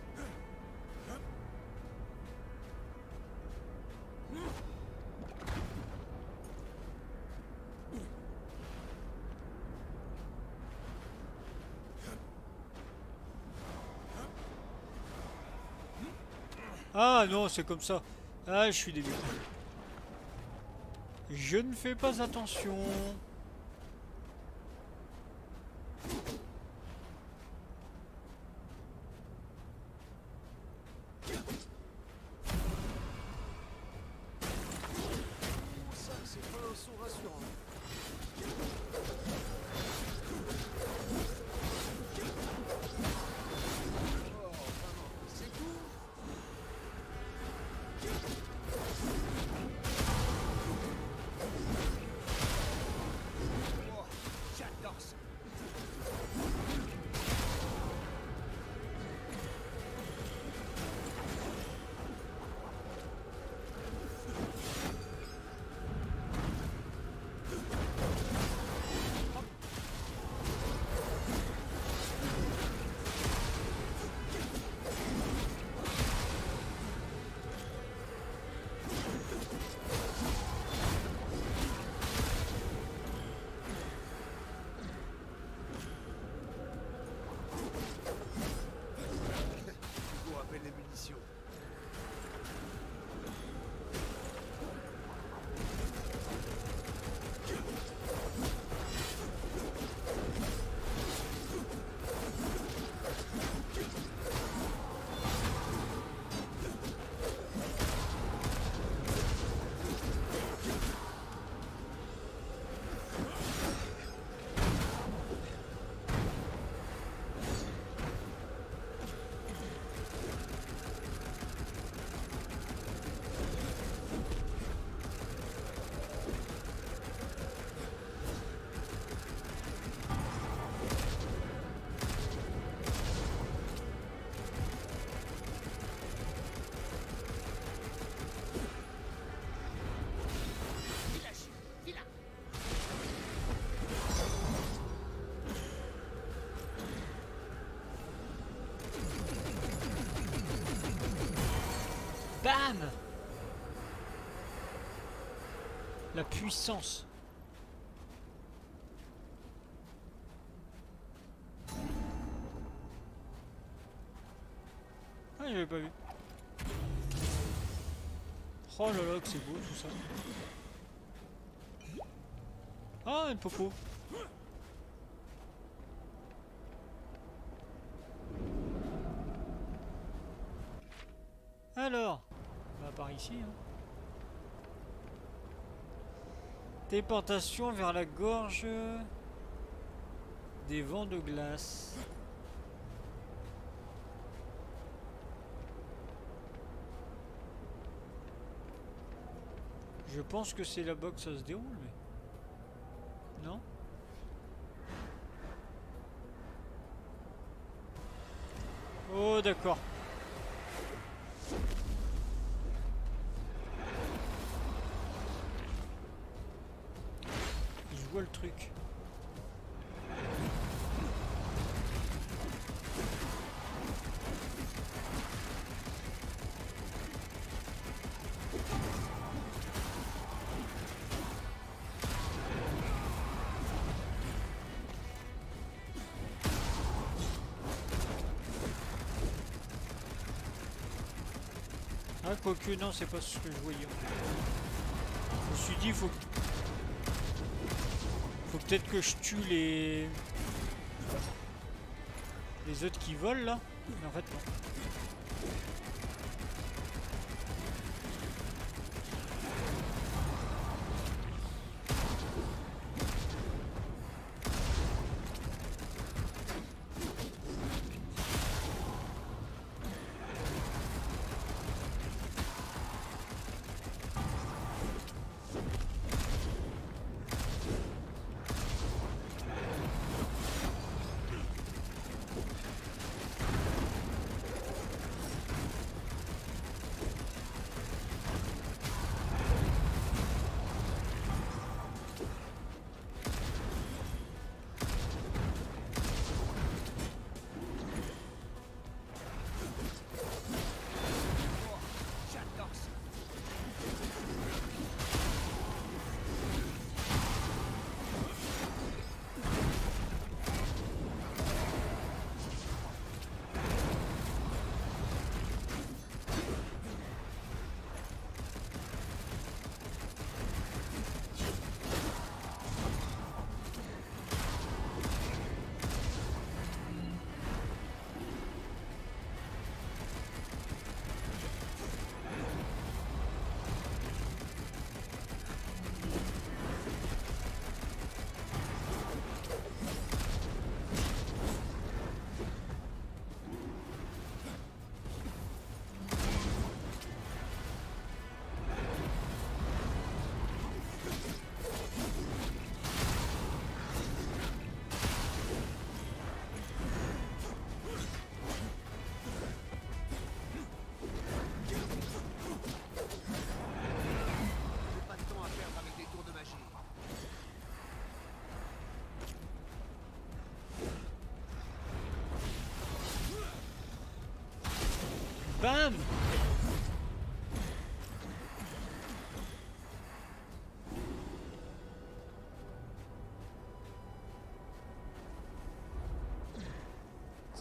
Ah non, c'est comme ça. Ah, je suis débile. Je ne fais pas attention. Ça, c'est pas un son rassurant. Bam! La puissance. Ah, j'avais pas vu. Oh là là, que c'est beau tout ça. Ah, une popo. Alors, on va par ici. Hein. Téléportation vers la gorge des vents de glace. Je pense que c'est là-bas que ça se déroule, mais... Non? Oh, d'accord. Je vois le truc. Ah, quoique, non, c'est pas ce que je voyais. Je me suis dit, faut que... Faut peut-être que je tue les... Les autres qui volent, là. Mais en fait, non.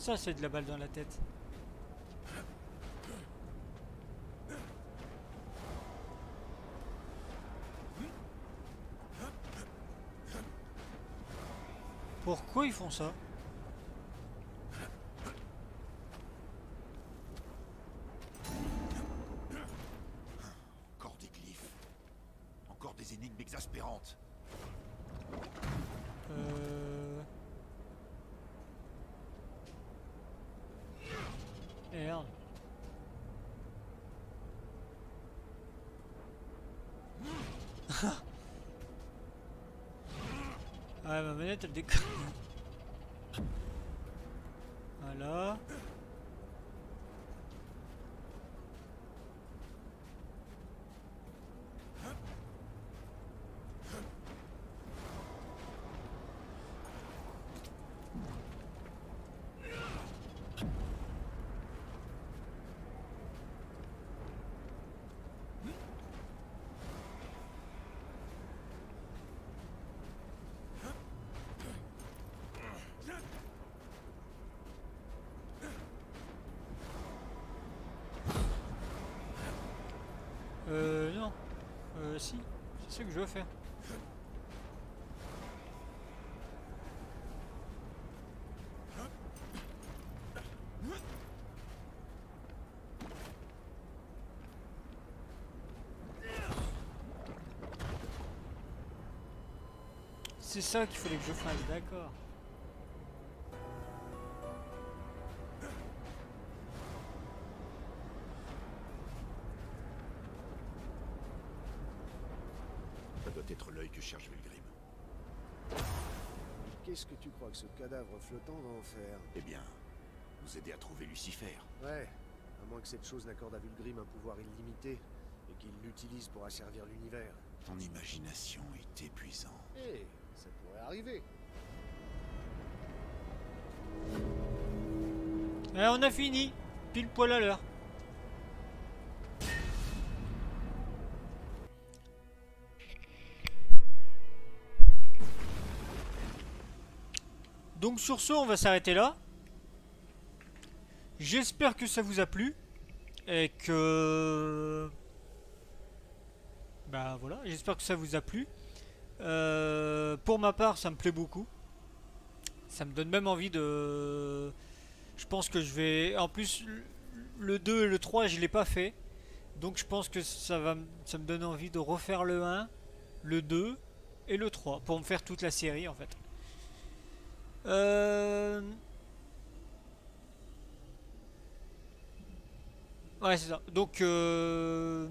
Ça, c'est de la balle dans la tête. Pourquoi ils font ça? Encore des glyphes. Encore des énigmes exaspérantes. Euh... Merde. Ah, ma manette elle déconne. Voilà. Euh, non. Euh, si. C'est ça que je veux faire. C'est ça qu'il fallait que je fasse, d'accord. Ça doit être l'œil que cherche Vulgrim. Qu'est-ce que tu crois que ce cadavre flottant va en faire? Eh bien, nous aider à trouver Lucifer. Ouais, à moins que cette chose n'accorde à Vulgrim un pouvoir illimité et qu'il l'utilise pour asservir l'univers. Ton imagination est épuisante. Eh, ça pourrait arriver. Eh, on a fini. Pile poil à l'heure. Donc sur ce, on va s'arrêter là. J'espère que ça vous a plu. Et que... Bah voilà, j'espère que ça vous a plu. Euh, pour ma part, ça me plaît beaucoup. Ça me donne même envie de... Je pense que je vais... En plus, le deux et le trois, je l'ai pas fait. Donc je pense que ça va, ça me donne envie de refaire le un, le deux et le trois. Pour me faire toute la série, en fait. Euh... Ouais, c'est ça. Donc... Euh...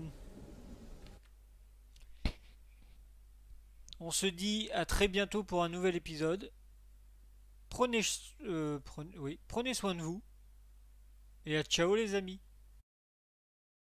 On se dit à très bientôt pour un nouvel épisode. Prenez, euh, prenez, oui, prenez soin de vous. Et à ciao les amis.